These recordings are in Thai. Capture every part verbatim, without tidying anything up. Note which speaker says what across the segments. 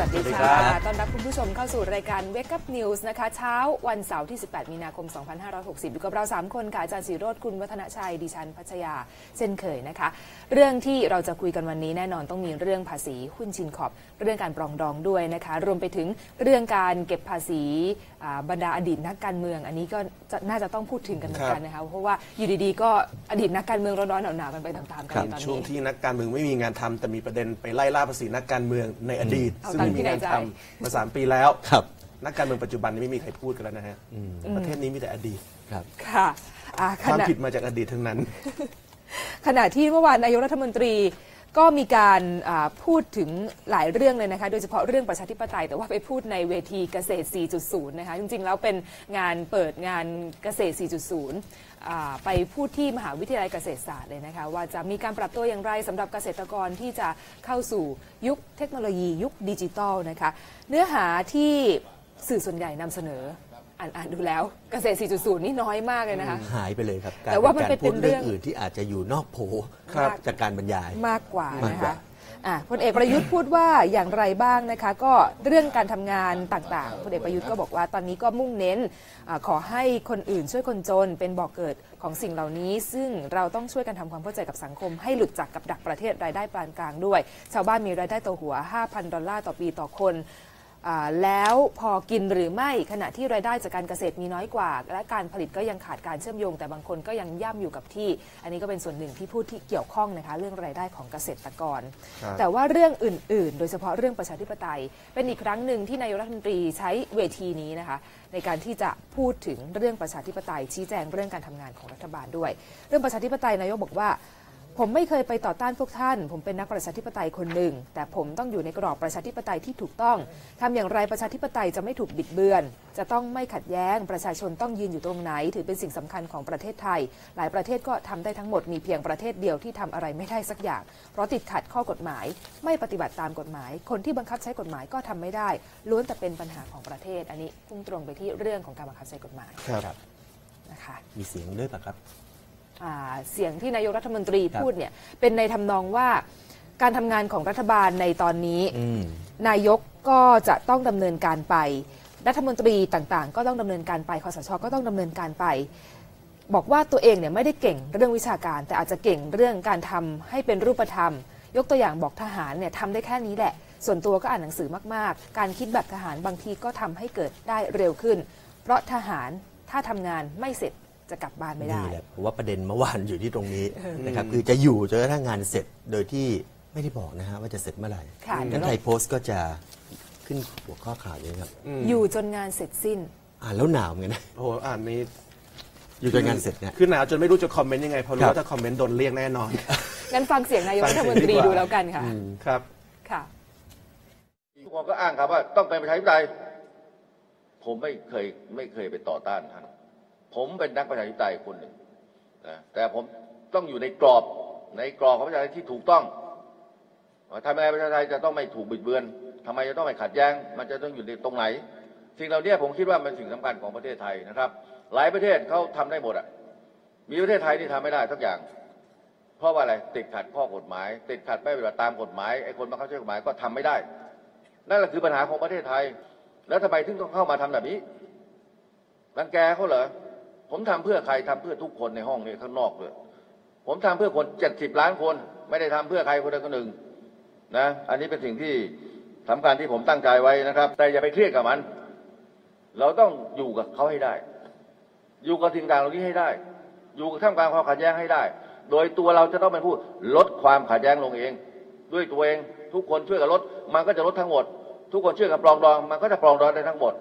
Speaker 1: วัสดีค่ะต้อนรับคุณผู้ชมเข้าสู่รายการ Wake Up News นะคะเช้าวันเสาร์ที่สิบแปดมีนาคมสองพันห้าร้อยหกสิบอยู่กับเราสามคนค่ะอาจารย์ศิโรจน์คุณวัฒนชัยดิฉันพัชยาเช่นเคยนะคะเรื่องที่เราจะคุยกันวันนี้แน่นอนต้องมีเรื่องภาษีหุ้นชินคอร์ปเรื่องการปรองดองด้วยนะคะรวมไปถึงเรื่องการเก็บภาษีบรรดาอดีตนักการเมืองอันนี้ก็น่าจะต้องพูดถึงกันเหมือนกันนะคะเพราะว่าอยู่ดีๆก็อดีตนักการเมืองร้อนๆหนาวๆกันไปตามๆกันตอนนี้
Speaker 2: ช่วงที่นักการเมืองไม่มีงานทำแต่มีประเด็นไปไล่ล่าภาษีนักการเมืองในอดีตซึ่งไม่มีงานทำมาสามปีแล้วนักการเมืองปัจจุบันไม่มีใครพูดกันแล้วนะฮะประเทศนี้มีแต่อดีต
Speaker 1: ค่ะ
Speaker 2: ความผิดมาจากอดีตทั้งนั้น
Speaker 1: ขณะที่เมื่อวานนายกรัฐมนตรีก็มีการพูดถึงหลายเรื่องเลยนะคะโดยเฉพาะเรื่องประชาธิปไตยแต่ว่าไปพูดในเวทีเกษตร สี่จุดศูนย์ นะคะจริงๆแล้วเป็นงานเปิดงานเกษตร สี่จุดศูนย์ ไปพูดที่มหาวิทยาลัยเกษตรศาสตร์เลยนะคะว่าจะมีการปรับตัวอย่างไรสำหรับเกษตรกรที่จะเข้าสู่ยุคเทคโนโลยียุคดิจิทัลนะคะเนื้อหาที่สื่อส่วนใหญ่นำเสนออ่านอ่านดูแล้วเกษตร สี่จุดศูนย์ นี่น้อยมากเลยนะคะ
Speaker 3: หายไปเลยครับแต่ว่ามันเป็นเรื่องอื่นที่อาจจะอยู่นอกโผจากการบรรยาย
Speaker 1: มากกว่านะคะพลเอกประยุทธ์พูดว่าอย่างไรบ้างนะคะก็เรื่องการทำงานต่างๆพลเอกประยุทธ์ก็บอกว่าตอนนี้ก็มุ่งเน้นขอให้คนอื่นช่วยคนจนเป็นบ่อกเกิดของสิ่งเหล่านี้ซึ่งเราต้องช่วยกันทำความเข้าใจกับสังคมให้หลุดจากกับดักประเทศรายได้ปานกลางด้วยชาวบ้านมีรายได้ต่อหัว ห้าพัน ดอลลาร์ต่อปีต่อคนแล้วพอกินหรือไม่ขณะที่รายได้จากการเกษตรมีน้อยกว่าและการผลิตก็ยังขาดการเชื่อมโยงแต่บางคนก็ยังย่ำอยู่กับที่อันนี้ก็เป็นส่วนหนึ่งที่พูดที่เกี่ยวข้องนะคะเรื่องรายได้ของเกษตรกรแต่ว่าเรื่องอื่นๆโดยเฉพาะเรื่องประชาธิปไตยเป็นอีกครั้งหนึ่งที่นายกรัฐมนตรีใช้เวทีนี้นะคะในการที่จะพูดถึงเรื่องประชาธิปไตยชี้แจงเรื่องการทำงานของรัฐบาลด้วยเรื่องประชาธิปไตยนายกบอกว่าผมไม่เคยไปต่อต้านพวกท่านผมเป็นนักประชาธิปไตยคนหนึ่งแต่ผมต้องอยู่ในกรอบประชาธิปไตยที่ถูกต้องทำอย่างไรประชาธิปไตยจะไม่ถูกบิดเบือนจะต้องไม่ขัดแย้งประชาชนต้องยืนอยู่ตรงไหนถือเป็นสิ่งสำคัญของประเทศไทยหลายประเทศก็ทำได้ทั้งหมดมีเพียงประเทศเดียวที่ทำอะไรไม่ได้สักอย่างเพราะติดขัดข้อกฎหมายไม่ปฏิบัติตามกฎหมายคนที่บังคับใช้กฎหมายก็ทำไม่ได้ล้วนแต่เป็นปัญหาของประเทศอันนี้พุ่งตรงไปที่เรื่องของการบังคับใช้กฎหมายนะคะ
Speaker 3: มีเสียงด้วยป่ะครับ
Speaker 1: เสียงที่นายกรัฐมนตรีพูดเนี่ยเป็นในทำนองว่าการทำงานของรัฐบาลในตอนนี้นายกก็จะต้องดำเนินการไปรัฐมนตรีต่างๆก็ต้องดำเนินการไปคสช.ก็ต้องดำเนินการไปบอกว่าตัวเองเนี่ยไม่ได้เก่งเรื่องวิชาการแต่อาจจะเก่งเรื่องการทำให้เป็นรูปธรรมยกตัวอย่างบอกทหารเนี่ยทำได้แค่นี้แหละส่วนตัวก็อ่านหนังสือมากๆการคิดแบบทหารบางทีก็ทำให้เกิดได้เร็วขึ้นเพราะทหารถ้าทำงานไม่เสร็จจะกลับบ้านไม่ได้
Speaker 3: นี่แหละผมว่าประเด็นเมื่อวานอยู่ที่ตรงนี้นะครับคือจะอยู่จนกระทั่งงานเสร็จโดยที่ไม่ได้บอกนะฮะว่าจะเสร็จเมื่อไหร่ท่านไทยโพสต์ก็จะขึ้นหัวข้อข่าวนี้ครับ
Speaker 1: อยู่จนงานเสร็จสิ้น
Speaker 3: อ่านแล้วหนาวเหมือนกันนะ
Speaker 2: โอ้อ่านนี้
Speaker 3: อยู่จนงานเสร็จเนี่ย
Speaker 2: คือหนาวจนไม่รู้จะคอมเมนต์ยังไงเพราะรู้ว่าถ้าคอมเมนต์โดนเรียกแน่นอน
Speaker 1: งั้นฟังเสียงนายกรัฐมนตรีดูแล้วกันค่ะ
Speaker 2: ครับ
Speaker 1: ค่ะ
Speaker 4: ทุกคนก็อ้างครับว่าต้องเป็นประชาธิปไตยผมไม่เคยไม่เคยไปต่อต้านท่านผมเป็นนักประชาธิปไตยคนหนึ่งนะแต่ผมต้องอยู่ในกรอบในกรอบของประชาธิปไตยที่ถูกต้องทำไมประชาธิปไตยจะต้องไม่ถูกบิดเบือนทำไมจะต้องไม่ขัดแย้งมันจะต้องอยู่ในตรงไหนสิ่งเหล่านี้ผมคิดว่าเป็นสิ่งสำคัญของประเทศไทยนะครับหลายประเทศเขาทำได้หมดอ่ะมีประเทศไทยที่ทำไม่ได้ทุกอย่างเพราะว่าอะไรติดขัดข้อกฎหมายติดขัดไม่ปฏิบัติตามกฎหมายไอ้คนบังคับใช้กฎหมายก็ทำไม่ได้นั่นแหละคือปัญหาของประเทศไทยแล้วทำไมถึงต้องเข้ามาทำแบบนี้รังแกเขาเหรอผมทำเพื่อใครทำเพื่อทุกคนในห้องนี้ข้างนอกเลยผมทำเพื่อคนเจ็ดสิบล้านคนไม่ได้ทำเพื่อใครคนใดคนหนึ่งนะอันนี้เป็นสิ่งที่สำคัญที่ผมตั้งใจไว้นะครับแต่อย่าไปเครียดกับมันเราต้องอยู่กับเขาให้ได้อยู่กับสิ่งต่างเหล่านี้ให้ได้อยู่กับท่ามกลางความขัดแย้งให้ได้โดยตัวเราจะต้องเป็นผู้ลดความขัดแย้งลงเองด้วยตัวเองทุกคนช่วยกันลดมันก็จะลดทั้งหมดทุกคนช่วยกันปรองดองมันก็จะปรองดองได้ทั้งหมด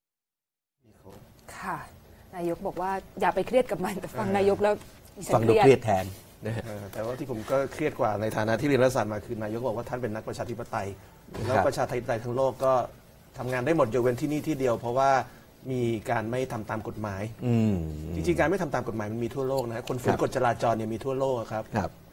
Speaker 1: ค่ะนายกบอกว่าอย่าไปเครียดกับมันแต่ฟังนายกแล้ว
Speaker 3: ฟังดูเครียดแทน
Speaker 2: แต่ว่าที่ผมก็เครียดกว่าในฐานะที่เรียนรัฐศาสตร์มาคือนายกบอกว่าท่านเป็นนักประชาธิปไตยแล้วประชาธิปไตยทั้งโลกก็ทำงานได้หมดยกเว้นที่นี่ที่เดียวเพราะว่ามีการไม่ทำตามกฎหมายจริงๆการไม่ทำตามกฎหมายมันมีทั่วโลกนะคนฝืนกฎจราจรเนี่ยมีทั่วโลกครับ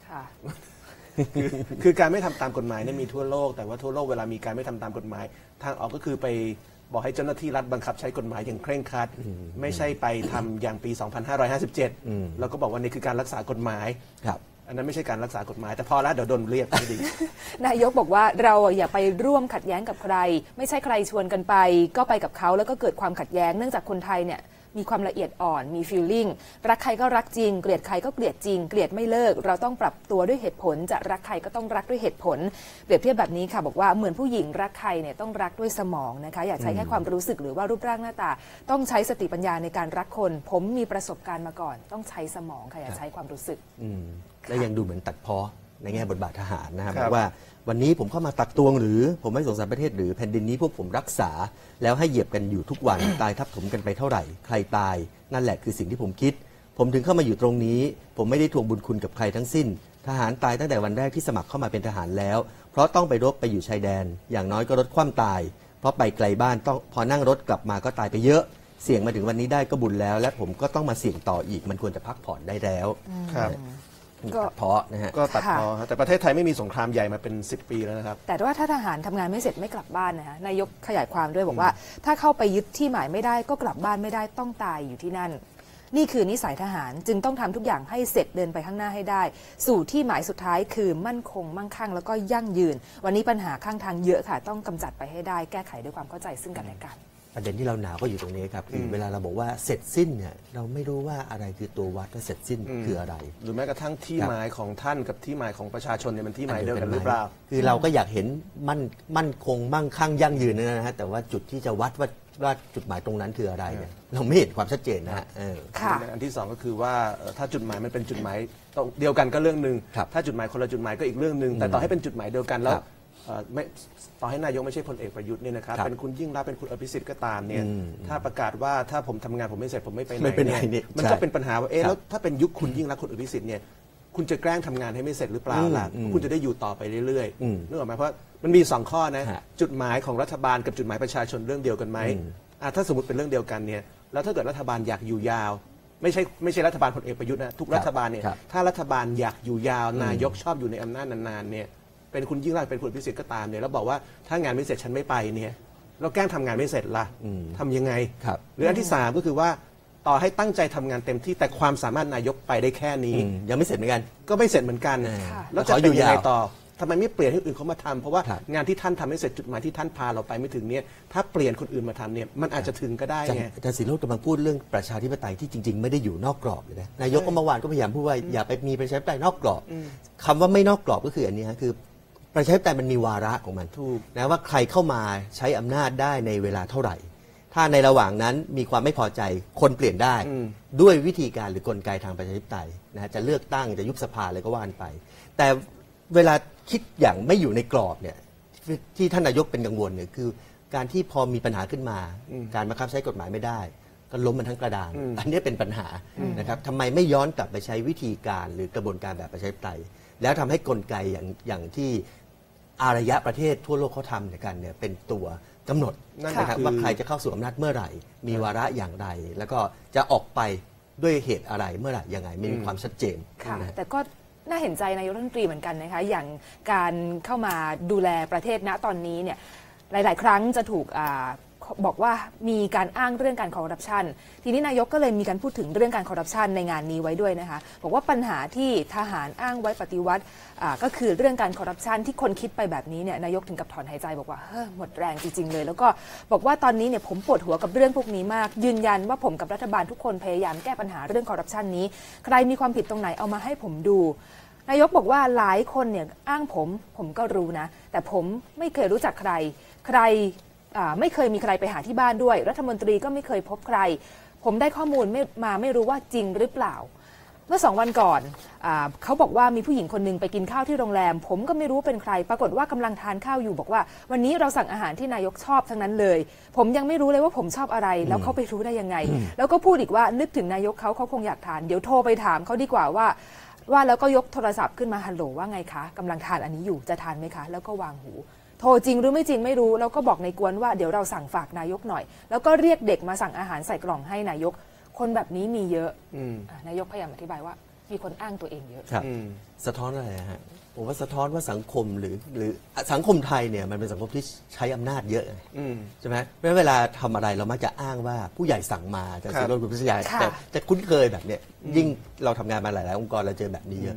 Speaker 2: คือการไม่ทำตามกฎหมายเนี่ยมีทั่วโลกแต่ว่าทั่วโลกเวลามีการไม่ทำตามกฎหมายทางออกก็คือไปบอกให้เจ้าหน้าที่รัฐบังคับใช้กฎหมายอย่างเคร่งครัดไม่ใช่ไปทำอย่างปี สองพันห้าร้อยห้าสิบเจ็ด แล้วก็บอกว่านี่คือการรักษากฎหมายอันนั้นไม่ใช่การรักษากฎหมายแต่พอแล้วเดี๋ยวโดนเรียกไม่ดี
Speaker 1: นายกบอกว่าเราอย่าไปร่วมขัดแย้งกับใครไม่ใช่ใครชวนกันไปก็ไปกับเขาแล้วก็เกิดความขัดแย้งเนื่องจากคนไทยเนี่ยมีความละเอียดอ่อนมีฟีลลิ่งรักใครก็รักจริงเกลียดใครก็เกลียดจริงเกลียดไม่เลิกเราต้องปรับตัวด้วยเหตุผลจะรักใครก็ต้องรักด้วยเหตุผลเปรียบเทียบแบบนี้ค่ะบอกว่าเหมือนผู้หญิงรักใครเนี่ยต้องรักด้วยสมองนะคะอย่าใช้แค่ความรู้สึกหรือว่ารูปร่างหน้าตาต้องใช้สติปัญญาในการรักคนผมมีประสบการณ์มาก่อนต้องใช้สมองค่ะอย่าใช้ความรู้สึก
Speaker 3: และยังดูเหมือนตัดพ้อในแง่บทบาททหารนะครับ
Speaker 2: ครับ
Speaker 3: ว่าวันนี้ผมเข้ามาตักตวงหรือผมไม่สงสารประเทศหรือแผ่นดินนี้พวกผมรักษาแล้วให้เหยียบกันอยู่ทุกวัน ตายทับถมกันไปเท่าไหร่ใครตายนั่นแหละคือสิ่งที่ผมคิดผมถึงเข้ามาอยู่ตรงนี้ผมไม่ได้ทวงบุญคุณกับใครทั้งสิ้นทหารตายตั้งแต่วันแรกที่สมัครเข้ามาเป็นทหารแล้วเพราะต้องไปรบไปอยู่ชายแดนอย่างน้อยก็ลดความตายเพราะไปไกลบ้านต้องพอนั่งรถกลับมาก็ตายไปเยอะเสี่ยงมาถึงวันนี้ได้ก็บุญแล้วและผมก็ต้องมาเสี่ยงต่ออีกมันควรจะพักผ่อนได้แล้ว
Speaker 2: ครับ
Speaker 3: ก็เพาะนะฮะ
Speaker 2: ก็ตัดพอครับแต่ประเทศไทยไม่มีสงครามใหญ่มาเป็นสิบปีแล้วนะครับ
Speaker 1: แต่ว่าถ้าทหารทำงานไม่เสร็จไม่กลับบ้านนะคะนายกขยายความด้วยบอกว่าถ้าเข้าไปยึดที่หมายไม่ได้ก็กลับบ้านไม่ได้ต้องตายอยู่ที่นั่นนี่คือนิสัยทหารจึงต้องทำทุกอย่างให้เสร็จเดินไปข้างหน้าให้ได้สู่ที่หมายสุดท้ายคือมั่นคงมั่งคั่งแล้วก็ยั่งยืนวันนี้ปัญหาข้างทางเยอะค่ะต้องกำจัดไปให้ได้แก้ไขด้วยความเข้าใจซึ่งกันและกัน
Speaker 3: ประเด็นที่เราหนาวก็อยู่ตรงนี้ครับคือเวลาเราบอกว่าเสร็จสิ้นเนี่ยเราไม่รู้ว่าอะไรคือตัววัดว่าเสร็จสิ้นคืออะไร
Speaker 2: หรือแม้กระทั่งที่หมายของท่านกับที่หมายของประชาชนเนี่ยมันที่หมายเดียวกันหรือเปล่า
Speaker 3: คือเราก็อยากเห็นมั่นมั่นคงมั่งคั่งยั่งยืนนะฮะแต่ว่าจุดที่จะวัดว่าว่าจุดหมายตรงนั้นคืออะไรเนี่ยเราไม่เห็นความชัดเจนนะฮะ
Speaker 2: อันที่สองก็คือว่าถ้าจุดหมายมันเป็นจุดหมายเดียวกันก็เรื่องหนึ่งถ้าจุดหมายคนละจุดหมายก็อีกเรื่องหนึ่งแต่ต่อให้เป็นจุดหมายเดียวกันแล้วไม่ต่อให้นายกไม่ใช่พลเอกประยุทธ์เนี่ยนะครับเป็นคุณยิ่งรักษณ์เป็นคุณอภิสิทธิ์ก็ตามเนี่ยถ้าประกาศว่าถ้าผมทำงานผมไม่เสร็จผมไม่ไปไหนเนี่ยมันก็เป็นปัญหาว่าเอ๊ะแล้วถ้าเป็นยุคคุณยิ่งรักษณ์คุณอภิสิทธิ์เนี่ยคุณจะแกล้งทำงานให้ไม่เสร็จหรือเปล่าล่ะคุณจะได้อยู่ต่อไปเรื่อยๆนึกออกไหมเพราะมันมีสองข้อนะจุดหมายของรัฐบาลกับจุดหมายประชาชนเรื่องเดียวกันไหมถ้าสมมติเป็นเรื่องเดียวกันเนี่ยแล้วถ้าเกิดรัฐบาลอยากอยู่ยาวไม่ใช่ไม่ใช่รัฐบาลพลเอกประยุทธ์นะทุกรัฐบาลเนี่ยถ้ารัฐบาลอยากอยู่ยาวนายกชอบอยู่ในอำนาจนานๆเนี่ยเป็นคุณยิ่งรักษณ์เป็นคุณอภิสิทธิ์ก็ตามเนี่ยแล้วบอกว่าถ้างานไม่เสร็จฉันไม่ไปเนี่ยเราแกล้งทำงานไม่เสร็จล่ะทำยังไงหรืออันที่สามก็คือว่าต่อให้ตั้งใจทำงานเต็มที่แต่ความสามารถนายกไปได้แค่นี้
Speaker 3: ยังไม่เสร็จเหมือนกัน
Speaker 2: ก็ไม่เสร็จเหมือนกันแล้วจะเป็นยังไงต่อทำไมไม่เปลี่ยนให้อื่นเขามาทำเพราะว่างานที่ท่านทำให้เสร็จจุดหมายที่ท่านพาเราไปไม่ถึงเนี่ยถ้าเปลี่ยนคนอื่นมาทำเนี่ยมันอาจจะถึงก็ได้ไง
Speaker 3: อาจารย์ศิโรจน์กำลังพูดเรื่องประชาธิปไตยที่จริงๆไม่ได้อยู่นอกกรอบเลยนะนายกก็เมื่อวานก็พยายามพูดว่าอย่าไปมีประชาธิปไตยนอกกรอบคำว่าไม่นอกกรอบก็คืออันนี้ฮะคือประชาธิปไตยมันมีวาระของมันนะว่าใครเข้ามาใช้อำนาจได้ในเวลาเท่าไหร่ถ้าในระหว่างนั้นมีความไม่พอใจคนเปลี่ยนได้ด้วยวิธีการหรือกลไกทางประชาธิปไตยนะจะเลือกตั้งจะยุบสภาอะไรก็ว่ากันไปแต่เวลาคิดอย่างไม่อยู่ในกรอบเนี่ยที่ท่านนายกเป็นกังวลเนี่ยคือการที่พอมีปัญหาขึ้นมาการบังคับใช้กฎหมายไม่ได้ก็ล้มมันทั้งกระดานอันนี้เป็นปัญหานะครับทำไมไม่ย้อนกลับไปใช้วิธีการหรือกระบวนการแบบประชาธิปไตยแล้วทำให้กลไกอย่างอย่างที่อารยะประเทศทั่วโลกเขาทำกันเนี่ยเป็นตัวกำหนดนะครับว่าใครจะเข้าสู่อำนาจเมื่อไหร่มีวาระอย่างไรแล้วก็จะออกไปด้วยเหตุอะไรเมื่อไหร่ยังไงมีความชัดเจน
Speaker 1: แต่ก็น่าเห็นใจนายกรัฐมนตรีเหมือนกันนะคะอย่างการเข้ามาดูแลประเทศณตอนนี้เนี่ยหลายๆครั้งจะถูกบอกว่ามีการอ้างเรื่องการคอร์รัปชันทีนี้นายกก็เลยมีการพูดถึงเรื่องการคอร์รัปชันในงานนี้ไว้ด้วยนะคะบอกว่าปัญหาที่ทหารอ้างไว้ปฏิวัติก็คือเรื่องการคอร์รัปชันที่คนคิดไปแบบนี้เนี่ยนายกถึงกับถอนหายใจบอกว่าเฮ้ยหมดแรงจริงๆเลยแล้วก็บอกว่าตอนนี้เนี่ยผมปวดหัวกับเรื่องพวกนี้มากยืนยันว่าผมกับรัฐบาลทุกคนพยายามแก้ปัญหาเรื่องคอร์รัปชันนี้ใครมีความผิดตรงไหนเอามาให้ผมดูนายกบอกว่าหลายคนเนี่ยอ้างผมผมก็รู้นะแต่ผมไม่เคยรู้จักใครใครไม่เคยมีใครไปหาที่บ้านด้วยรัฐมนตรีก็ไม่เคยพบใครผมได้ข้อมูลไม่มาไม่รู้ว่าจริงหรือเปล่าเมื่อสองวันก่อนเขาบอกว่ามีผู้หญิงคนนึงไปกินข้าวที่โรงแรมผมก็ไม่รู้เป็นใครปรากฏว่ากำลังทานข้าวอยู่บอกว่าวันนี้เราสั่งอาหารที่นายกชอบทั้งนั้นเลยผมยังไม่รู้เลยว่าผมชอบอะไรแล้วเขาไปรู้ได้ยังไงแล้วก็พูดอีกว่านึกถึงนายกเขาเขาคงอยากทานเดี๋ยวโทรไปถามเขาดีกว่าว่าว่าแล้วก็ยกโทรศัพท์ขึ้นมาฮัลโหลว่าไงคะกำลังทานอันนี้อยู่จะทานไหมคะแล้วก็วางหูโทรจริงหรือไม่จริงไม่รู้แล้วก็บอกในกวนว่าเดี๋ยวเราสั่งฝากนายกหน่อยแล้วก็เรียกเด็กมาสั่งอาหารใส่กล่องให้นายกคนแบบนี้มีเยอะนายกพยายามอธิบายว่ามีคนอ้างตัวเองเยอะ
Speaker 3: ครับสะท้อนอะไรฮะผมว่าสะท้อนว่าสังคมหรือหรือสังคมไทยเนี่ยมันเป็นสังคมที่ใช้อำนาจเยอะใช่ไหมเพราะเวลาทำอะไรเรามักจะอ้างว่าผู้ใหญ่สั่งมาจากสิโรจน์ กุลพิชยาแต่จะคุ้นเคยแบบเนี้ยยิ่งเราทำงานมาหลายๆองค์กรเราเจอแบบนี้เยอะคื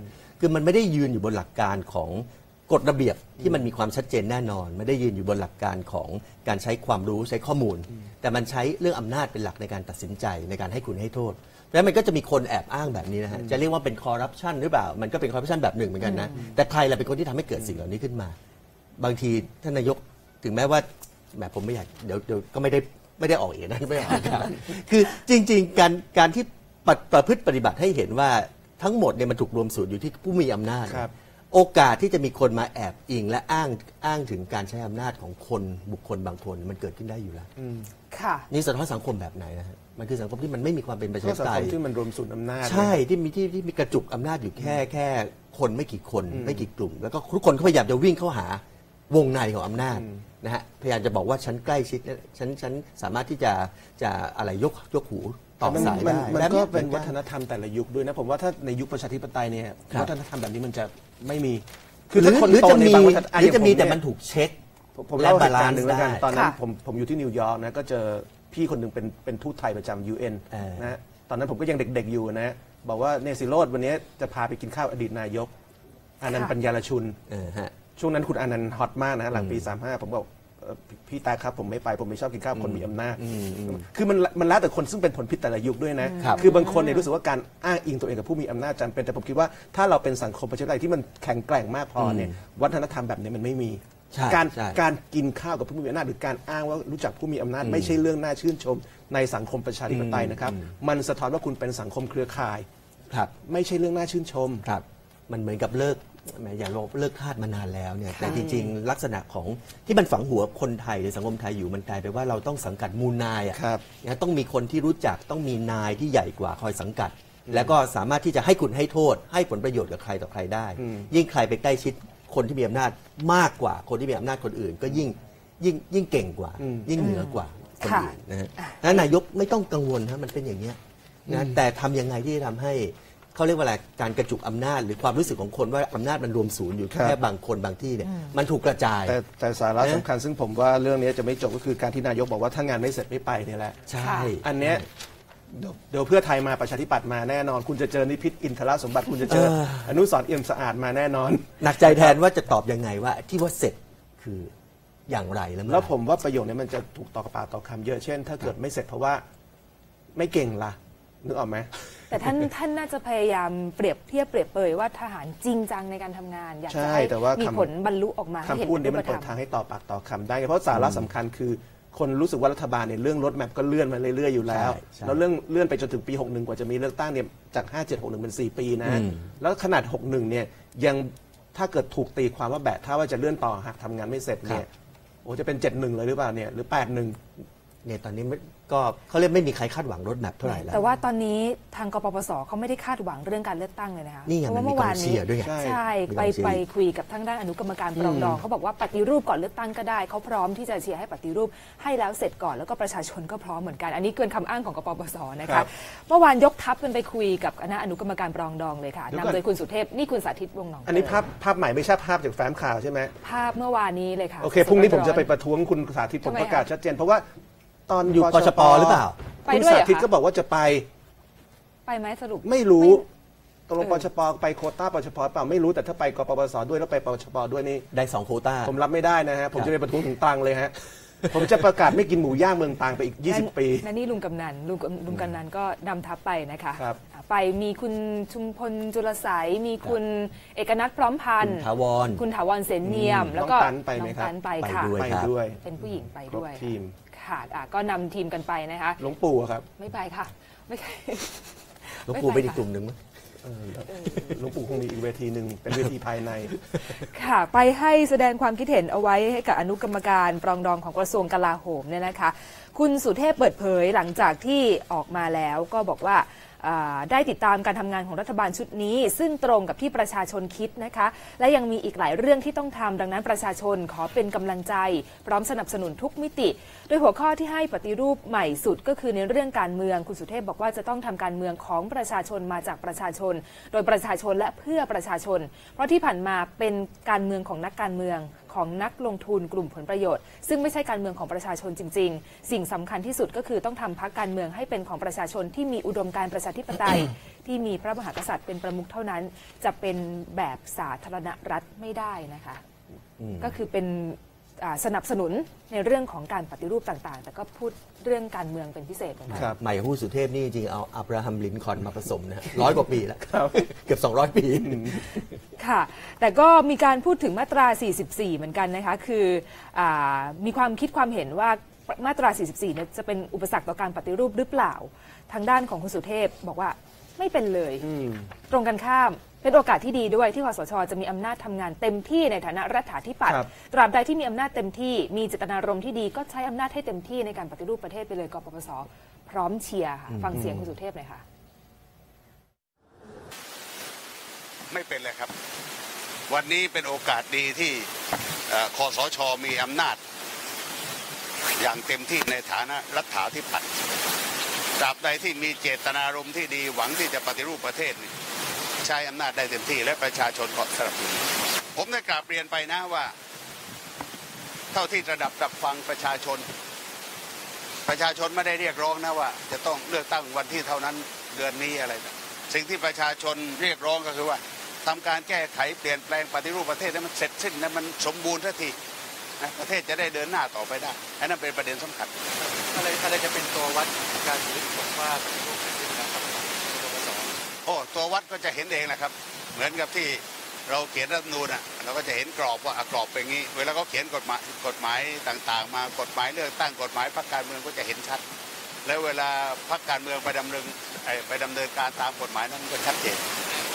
Speaker 3: คือมันไม่ได้ยืนอยู่บนหลักการของกฎระเบียบที่มันมีความชัดเจนแน่นอนไม่ได้ยืนอยู่บนหลักการของการใช้ความรู้ใช้ข้อมูล แต่มันใช้เรื่องอำนาจเป็นหลักในการตัดสินใจในการให้คุณให้โทษแล้วมันก็จะมีคนแอบอ้างแบบนี้นะฮะจะเรียกว่าเป็นคอร์รัปชันหรือเปล่ามันก็เป็นคอร์รัปชันแบบหนึ่งเหมือนกันนะแต่ใครล่ะเป็นคนที่ทำให้เกิดสิ่งเหล่านี้ขึ้นมาบางทีท่านนายกถึงแม้ว่าแหมผมไม่อยากเดี๋ยวเดี๋ยวก็ไม่ได้ไม่ได้ออกเองนะไม่ได้ออกการคือจริงๆการการที่ประพฤติปฏิบัติให้เห็นว่าทั้งหมดเนี่ยมันถูกรวมศูนย์อยู่ที่ผู้มีอำนาจโอกาสที่จะมีคนมาแอบอิงและอ้างอ้างถึงการใช้อำนาจของคนบุคคลบางคนมันเกิดขึ้นได้อยู่แล้ว
Speaker 1: ค่ะ
Speaker 3: นี่สะท้อนสังคมแบบไหนนะฮะมันคือสังคมที่มันไม่มีความเป็นประชาธิปไตย
Speaker 2: สังคมที่มันรวมศูนย์อำนาจ
Speaker 3: ใช่ที่มีที่ที่มีกระจุกอำนาจอยู่แค่แค่คนไม่กี่คนไม่กี่กลุ่มแล้วก็ทุกคนเขาพยายามจะวิ่งเข้าหาวงในของอำนาจนะฮะพยายามจะบอกว่าฉันใกล้ชิดฉันฉันสามารถที่จะจะอะไรยกยกหูต่อสายได้
Speaker 2: มันก็เป็นวัฒนธรรมแต่ละยุคด้วยนะผมว่าถ้าในยุคประชาธิปไตยเนี่ยวัฒนธรรมแบบนี้มันจะไม่มี
Speaker 3: คือถ้าคนโตในบางวัฒนธรรมหรือจะมีแต่มันถูกเช็ค
Speaker 2: ผมเล่าเหตุการณ์หนึ่งแล้วกันตอนนั้นผมผมอยู่ที่นิวยอร์กนะก็เจอพี่คนหนึ่งเป็นเป็นทูตไทยประจำ ยู เอ็น นะตอนนั้นผมก็ยังเด็กๆอยู่นะบอกว่าเนซิโรดวันนี้จะพาไปกินข้าวอดีตนายกอานันต์ปัญญารชุนช่วงนั้นคุณอานันต์ฮอตมากนะหลังปีสามสิบห้าผมบอกพี่ตาครับผมไม่ไปผมไม่ชอบกินข้าวคนมีอำนาจคือมันมันแล้วแต่คนซึ่งเป็นผลพิษแต่ละยุคด้วยนะคือบางคนเนี่ยรู้สึกว่าการอ้างอิงตัวเองกับผู้มีอำนาจจำเป็นแต่ผมคิดว่าถ้าเราเป็นสังคมประชาธิปไตยที่มันแข็งแกร่งมากพอเนี่ยวัฒนธรรมแบบนี้มันไม่มีการการกินข้าวกับผู้มีอำนาจหรือการอ้างว่ารู้จักผู้มีอำนาจไม่ใช่เรื่องน่าชื่นชมในสังคมประชาธิปไตยนะครับมันสะท้อนว่าคุณเป็นสังคมเครือข่าย
Speaker 3: ครับ
Speaker 2: ไม่ใช่เรื่องน่าชื่นชม
Speaker 3: ครับมันเหมือนกับเลิกแม้อย่าลบเลิกทาสมานานแล้วเนี่ยแต่จริงๆลักษณะของที่มันฝังหัวคนไทยหรือสังคมไทยอยู่มันกลายไปว่าเราต้องสังกัดมูลนายอ่ะนะต้องมีคนที่รู้จักต้องมีนายที่ใหญ่กว่าคอยสังกัดแล้วก็สามารถที่จะให้คุณให้โทษให้ผลประโยชน์กับใครต่อใครได้ยิ่งใครไปใกล้ชิดคนที่มีอำนาจมากกว่าคนที่มีอำนาจคนอื่นก็ยิ่งยิ่งยิ่งเก่งกว่ายิ่งเหนือกว่าคนอื่นนะฮะนายกไม่ต้องกังวลนะมันเป็นอย่างนี้นะแต่ทำยังไงที่จะทำให้เขาเรียกว่าอะไรการกระจุกอำนาจหรือความรู้สึกของคนว่าอำนาจมันรวมศูนย์อยู่แค่บางคนบางที่เนี่ยมันถูกกระจาย
Speaker 2: แต่แต่สาระสำคัญซึ่งผมว่าเรื่องนี้จะไม่จบก็คือการที่นายกบอกว่าถ้างานไม่เสร็จไม่ไปเนี่ยแหละ
Speaker 3: ใช่
Speaker 2: อันเนี้ยเดี๋ยวเพื่อไทยมาประชาธิปัตย์มาแน่นอนคุณจะเจอนิพิษอินทรสมบัติคุณจะเจออนุสรณ์เอี่ยมสะอาดมาแน่นอน
Speaker 3: หนักใจแทนว่าจะตอบยังไงว่าที่ว่าเสร็จคืออย่างไรแล้ว
Speaker 2: แล้วผมว่าประโยคนี้มันจะถูกต่อปากต่อคำเยอะเช่นถ้าเกิดไม่เสร็จเพราะว่าไม่เก่งล่ะนึกออกไหม
Speaker 1: แต่ท่านท่านน่าจะพยายามเปรียบเทียบเปรียบเปยว่าทหารจริงจังในการทำงานอยากจะให้มีผลบรรลุออกมา
Speaker 2: คำพูดนี้มันเปิดทางให้ต่อปากต่อคำได้เพราะสาระสำคัญคือคนรู้สึกว่ารัฐบาลเนี่ยเรื่องรถแมพก็เลื่อนมาเรื่อยๆอยู่แล้วแล้วเรื่องเลื่อนไปจนถึงปีหกสิบเอ็ดกว่าจะมีเลือกตั้งเนี่ยจากห้า เจ็ด หกสิบเอ็ดเป็นสี่ปีนะแล้วขนาดหกสิบเอ็ดเนี่ยยังถ้าเกิดถูกตีความว่าแบะถ้าว่าจะเลื่อนต่อหากทำงานไม่เสร็จเนี่ยโอ้จะเป็นเจ็ดสิบเอ็ดเลยหรือเปล่าเนี่ยหรือแปดสิบเอ็ด
Speaker 3: เนี่ยตอนนี้ก็เขาเรียกไม่มีใครคาดหวังรถแมพเท่าไหร่แล้ว
Speaker 1: แต่ว่าตอนนี้ทางกปปสเขาไม่ได้คาดหวังเรื่องการเลือกตั้งเลยนะคะ
Speaker 3: เพราะว่าเมื่อวานนี้
Speaker 1: ใช่ไปไปคุยกับทางด้านอนุกรรมการปรองดองเขาบอกว่าปฏิรูปก่อนเลือกตั้งก็ได้เขาพร้อมที่จะเชียร์ให้ปฏิรูปให้แล้วเสร็จก่อนแล้วก็ประชาชนก็พร้อมเหมือนกันอันนี้เกินคำอ้างของกปปสนะคะเมื่อวานยกทัพกันไปคุยกับคณะอนุกรรมการปรองดองเลยค่ะนำโดยคุณสุเทพนี่คุณสาธิตวงศ์หนอง
Speaker 2: อันนี้ภาพภาพใหม่ไม่ใช่ภาพจากแฟ้มข่าวใช่ไหม
Speaker 1: ภาพเมื่อวานนี้เลยค่ะ
Speaker 2: โอเคพรุ่งนี้ผมจะไปประท้วงคุณสาธิตผมประกาศชัดเจนเพราะว่าตอน
Speaker 3: อยู่ปชปหรือเปล่า
Speaker 2: คุณสาธิตก็บอกว่าจะไป
Speaker 1: ไปไหมสรุป
Speaker 2: ไม่รู้ตกลงปชปไปโควต้าปชปเปล่าไม่รู้แต่ถ้าไปกปปสด้วยแล้วไปปชปด้วยนี่
Speaker 3: ได้สองโควต้า
Speaker 2: ผมรับไม่ได้นะฮะผมจะไปประท้วงถึงตรังเลยฮะผมจะประกาศไม่กินหมูย่างเมืองตรังไปอีกยี่สิบปี
Speaker 1: นั่นนี่ลุงกำนันลุงลุงกำนันก็นำทัพไปนะคะไปมีคุณชุมพลจุลไสยมีคุณเอกนัทพร้อมพันธ์
Speaker 3: ถาวร
Speaker 1: คุณถาวรเสนเนียมแล้วก็
Speaker 2: น้องตันไปไหมครับ
Speaker 1: ไปค่ะ
Speaker 3: ไปด้วย
Speaker 1: เป็นผู้หญิงไปด้วย
Speaker 2: ทีม
Speaker 1: ค่ะก็นำทีมกันไปนะคะ
Speaker 2: หลวงปู่ครับ
Speaker 1: ไม่ไปค่ะไม่ไป
Speaker 3: หลวงปู่เป็นอีกกลุ่มหนึ่งมั้ย
Speaker 2: หลวงปู่คงมีอีกเวทีหนึ่งเป็นเวทีภายใน
Speaker 1: ค่ะไปให้แสดงความคิดเห็นเอาไว้ให้กับอนุกรรมการปรองดองของกระทรวงกลาโหมเนี่ยนะคะคุณสุเทพเปิดเผยหลังจากที่ออกมาแล้วก็บอกว่าได้ติดตามการทำงานของรัฐบาลชุดนี้ซึ่งตรงกับที่ประชาชนคิดนะคะและยังมีอีกหลายเรื่องที่ต้องทำดังนั้นประชาชนขอเป็นกำลังใจพร้อมสนับสนุนทุกมิติโดยหัวข้อที่ให้ปฏิรูปใหม่สุดก็คือในเรื่องการเมืองคุณสุเทพบอกว่าจะต้องทำการเมืองของประชาชนมาจากประชาชนโดยประชาชนและเพื่อประชาชนเพราะที่ผ่านมาเป็นการเมืองของนักการเมืองของนักลงทุนกลุ่มผลประโยชน์ซึ่งไม่ใช่การเมืองของประชาชนจริงๆสิ่งสำคัญที่สุดก็คือต้องทำพรรคการเมืองให้เป็นของประชาชนที่มีอุดมการณ์ประชาธิปไตย ที่มีพระมหากษัตริย์เป็นประมุขเท่านั้นจะเป็นแบบสาธารณรัฐไม่ได้นะคะก็คือเป็นสนับสนุนในเรื่องของการปฏิรูปต่างๆแต่ก็พูดเรื่องการเมืองเป็นพิเศษเหมือนกัน
Speaker 3: ใหม่ของผู้สุเทพนี่จริงเอาอับราฮัมลินคอล์นมาผสมนะร้อยกว่าปีแล้วเกือบสองร้อยปี
Speaker 1: ค่ะแต่ก็มีการพูดถึงมาตราสี่สิบสี่เหมือนกันนะคะคืออมีความคิดความเห็นว่ามาตราสี่สิบสี่เนี่ยจะเป็นอุปสรรคต่อการปฏิรูปหรือเปล่าทางด้านของคุณสุเทพบอกว่าไม่เป็นเลยตรงกันข้ามเป็นโอกาสที่ดีด้วยที่คสช.จะมีอำนาจทำงานเต็มที่ในฐานะรัฐาธิปัตย์ตราบใดที่มีอำนาจเต็มที่มีเจตนารมณ์ที่ดีก็ใช้อำนาจให้เต็มที่ในการปฏิรูปประเทศไปเลยกปปส.พร้อมเชียร์ค่ะฟังเสียงคุณสุเทพหน่อยค่ะ
Speaker 5: ไม่เป็นเลยครับวันนี้เป็นโอกาสดีที่คสช.มีอำนาจอย่างเต็มที่ในฐานะรัฐาธิปัตย์ตราบใดที่มีเจตนารมณ์ที่ดีหวังที่จะปฏิรูปประเทศใช้อำนาจได้เต็มที่และประชาชนก็สนับสนุนผมได้กราบเรียนไปนะว่าเท่าที่ระดับดับฟังประชาชนประชาชนไม่ได้เรียกร้องนะว่าจะต้องเลือกตั้งวันที่เท่านั้นเดือนนี้อะไรสิ่งที่ประชาชนเรียกร้องก็คือว่าทำการแก้ไขเปลี่ยนแปลงปฏิรูปประเทศให้มันเสร็จสิ้นให้มันสมบูรณ์ทันทีประเทศจะได้เดินหน้าต่อไปได้อันนั้นเป็นประเด็นสำคัญ
Speaker 6: อะไรอะไรจะเป็นตัววัดการถือว่าปฏิรูปประเทศนะครับ
Speaker 5: โอ้ตัววัดก็จะเห็นเองแหละครับเหมือนกับที่เราเขียนรัฐธรรมนูญอ่ะเราก็จะเห็นกรอบว่ากรอบเป็นงี้เวลาเขาเขียนกฎหมายกฎหมายต่างๆมากฎหมายเลือกตั้งกฎหมายพรรคการเมืองก็จะเห็นชัดแล้วเวลาพรรคการเมืองไปดำเนินไปดำเนินการตามกฎหมายนั้นก็ชัดเจน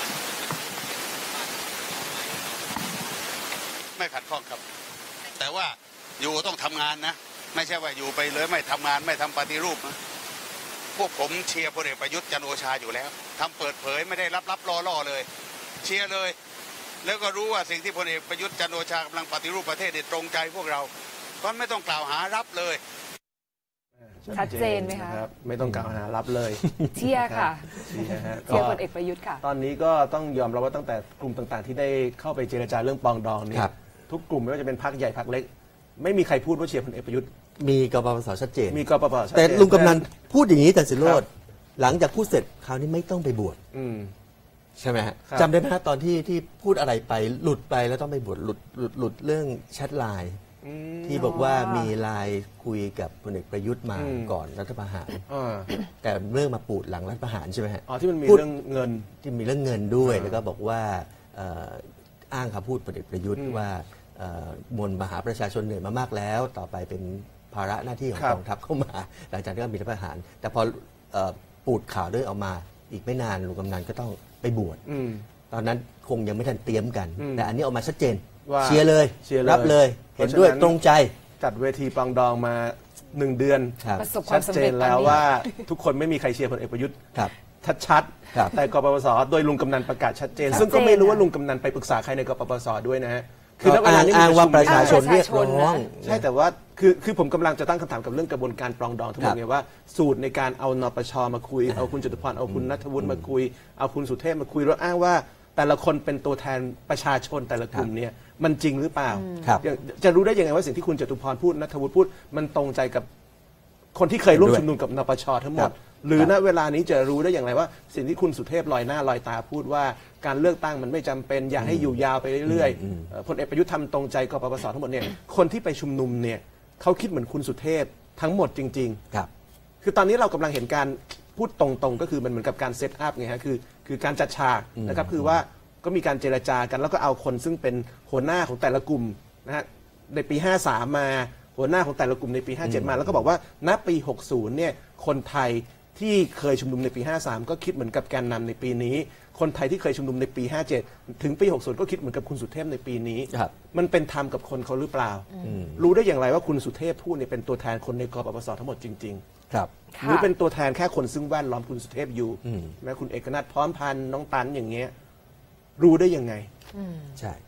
Speaker 5: ไม่ขัดข้องครับแต่ว่าอยู่ต้องทำงานนะไม่ใช่ว่าอยู่ไปเลยไม่ทำงานไม่ทำปฏิรูปนะพวกผมเชียร์พลเอกประยุทธ์จันทร์โอชาอยู่แล้วทำเปิดเผยไม่ได้รับรับล่อล่อเลยเชียร์เลยแล้วก็รู้ว่าสิ่งที่พลเอกประยุทธ์จันทร์โอชากำลังปฏิรูปประเทศตรงใจพวกเราก็ไม่ต้องกล่าวหารับเลย
Speaker 1: ชัดเจนไหมคะ
Speaker 2: ไม่ต้องกล่าวหารับเลย
Speaker 1: เชียร์ค่ะเชียร์พลเอกประยุทธ์ค่ะ
Speaker 2: ตอนนี้ก็ต้องยอมรับว่าตั้งแต่กลุ่มต่างๆที่ได้เข้าไปเจรจาเรื่องปองดองนี่ทุกกลุ่มไม่ว่าจะเป็นพรรคใหญ่พรรคเล็กไม่มีใครพูดว่าเชียร์พลเอกประยุทธ์
Speaker 3: มีกปปสชัดเจน
Speaker 2: มีกปปส
Speaker 3: แต่ลุงกำนันพูดอย่างนี้แต่สิโรจน์หลังจากพูดเสร็จคราวนี้ไม่ต้องไปบวชใช่ไหมฮะจำได้ไหมฮะตอนที่ที่พูดอะไรไปหลุดไปแล้วต้องไปบวชหลุดหลุดหลุดเรื่องแชทไลน์ที่บอกว่ามีไลน์คุยกับพลเอกประยุทธ์มาก่อนรัฐประหารแต่เรื่องมาปูดหลังรัฐประหารใช่ไหมฮะ
Speaker 2: อ๋อที่มันมีเรื่องเงิน
Speaker 3: ที่มีเรื่องเงินด้วยแล้วก็บอกว่าอ้างคำพูดพลเอกประยุทธ์ว่ามวลมหาประชาชนเหนื่อยมามากแล้วต่อไปเป็นภาระหน้าที่ของกองทัพเข้ามาหลังจากที่มีรัฐประหารแต่พอปูดข่าวด้วยออกมาอีกไม่นานลุงกำนันก็ต้องไปบวชตอนนั้นคงยังไม่ทันเตรียมกันแต่อันนี้ออกมาชัดเจนเชียร์เลยรับเลยเห็นด้วยตรงใจ
Speaker 2: จัดเวทีปรองดองมาหนึ่งเดือนชัดเจนแล้วว่าทุกคนไม่มีใครเชียร์พลเอกประยุทธ์ชัดๆแต่กปปสโดยลุงกำนันประกาศชัดเจนซึ่งก็ไม่รู้ว่าลุงกำนันไปปรึกษาใครในกปปสด้วยนะฮะ
Speaker 3: คืออ้างอ้างว่าประชาชนเรียกร้อง
Speaker 2: ใช่แต่ว่าคือคือผมกำลังจะตั้งคำถามกับเรื่องกระบวนการปรองดองทั้งหมดไงว่าสูตรในการเอานปชมาคุยเอาคุณจตุพรเอาคุณณัฐวุฒิมาคุยเอาคุณสุเทพมาคุยแล้วอ้างว่าแต่ละคนเป็นตัวแทนประชาชนแต่ละกลุ่มเนี่ยมันจริงหรือเปล่าจะรู้ได้ยังไงว่าสิ่งที่คุณจตุพรพูดณัฐวุฒิพูดมันตรงใจกับคนที่เคยร่วมชุมนุมกับนปชทั้งหมดหรือณเวลานี้จะรู้ได้อย่างไรว่าสิ่งที่คุณสุเทพลอยหน้าลอยตาพูดว่าการเลือกตั้งมันไม่จำเป็นอยากให้อยู่ยาวไปเรื่อยๆพลเอกประยุทธ์ทำตรงใจกปปสทั้งหมดเนี่ยคนที่ไปชุมนุมเนี่ยเขาคิดเหมือนคุณสุเทพทั้งหมดจริงๆครับคือตอนนี้เรากำลังเห็นการพูดตรงๆก็คือมันเหมือนกับการเซตอัพไงฮะคือคือการจัดฉากนะครับคือว่าก็มีการเจรจากันแล้วก็เอาคนซึ่งเป็นหัวหน้าของแต่ละกลุ่มนะฮะในปีห้าสามมาหัวหน้าของแต่ละกลุ่มในปีห้าเจ็ดมาแล้วก็บอกว่าณปีหกสิบเนี่ยคนไทยที่เคยชุมนุมในปีห้าสามก็คิดเหมือนกับแกนนำในปีนี้คนไทยที่เคยชุมนุมในปีห้าเจ็ดถึงปีหกสิบก็คิดเหมือนกับคุณสุเทพในปีนี้มันเป็นธรรมกับคนเขาหรือเปล่ารู้ได้อย่างไรว่าคุณสุเทพพูดเนี่ยเป็นตัวแทนคนในกปปสทั้งหมดจริงๆครับหรือเป็นตัวแทนแค่คนซึ่งแวดล้อมคุณสุเทพอยู่แม้คุณเอกนัทพร้อมพันธ์น้องตันอย่างเงี้ยรู้ได้ยังไง
Speaker 3: ใช่
Speaker 1: แต่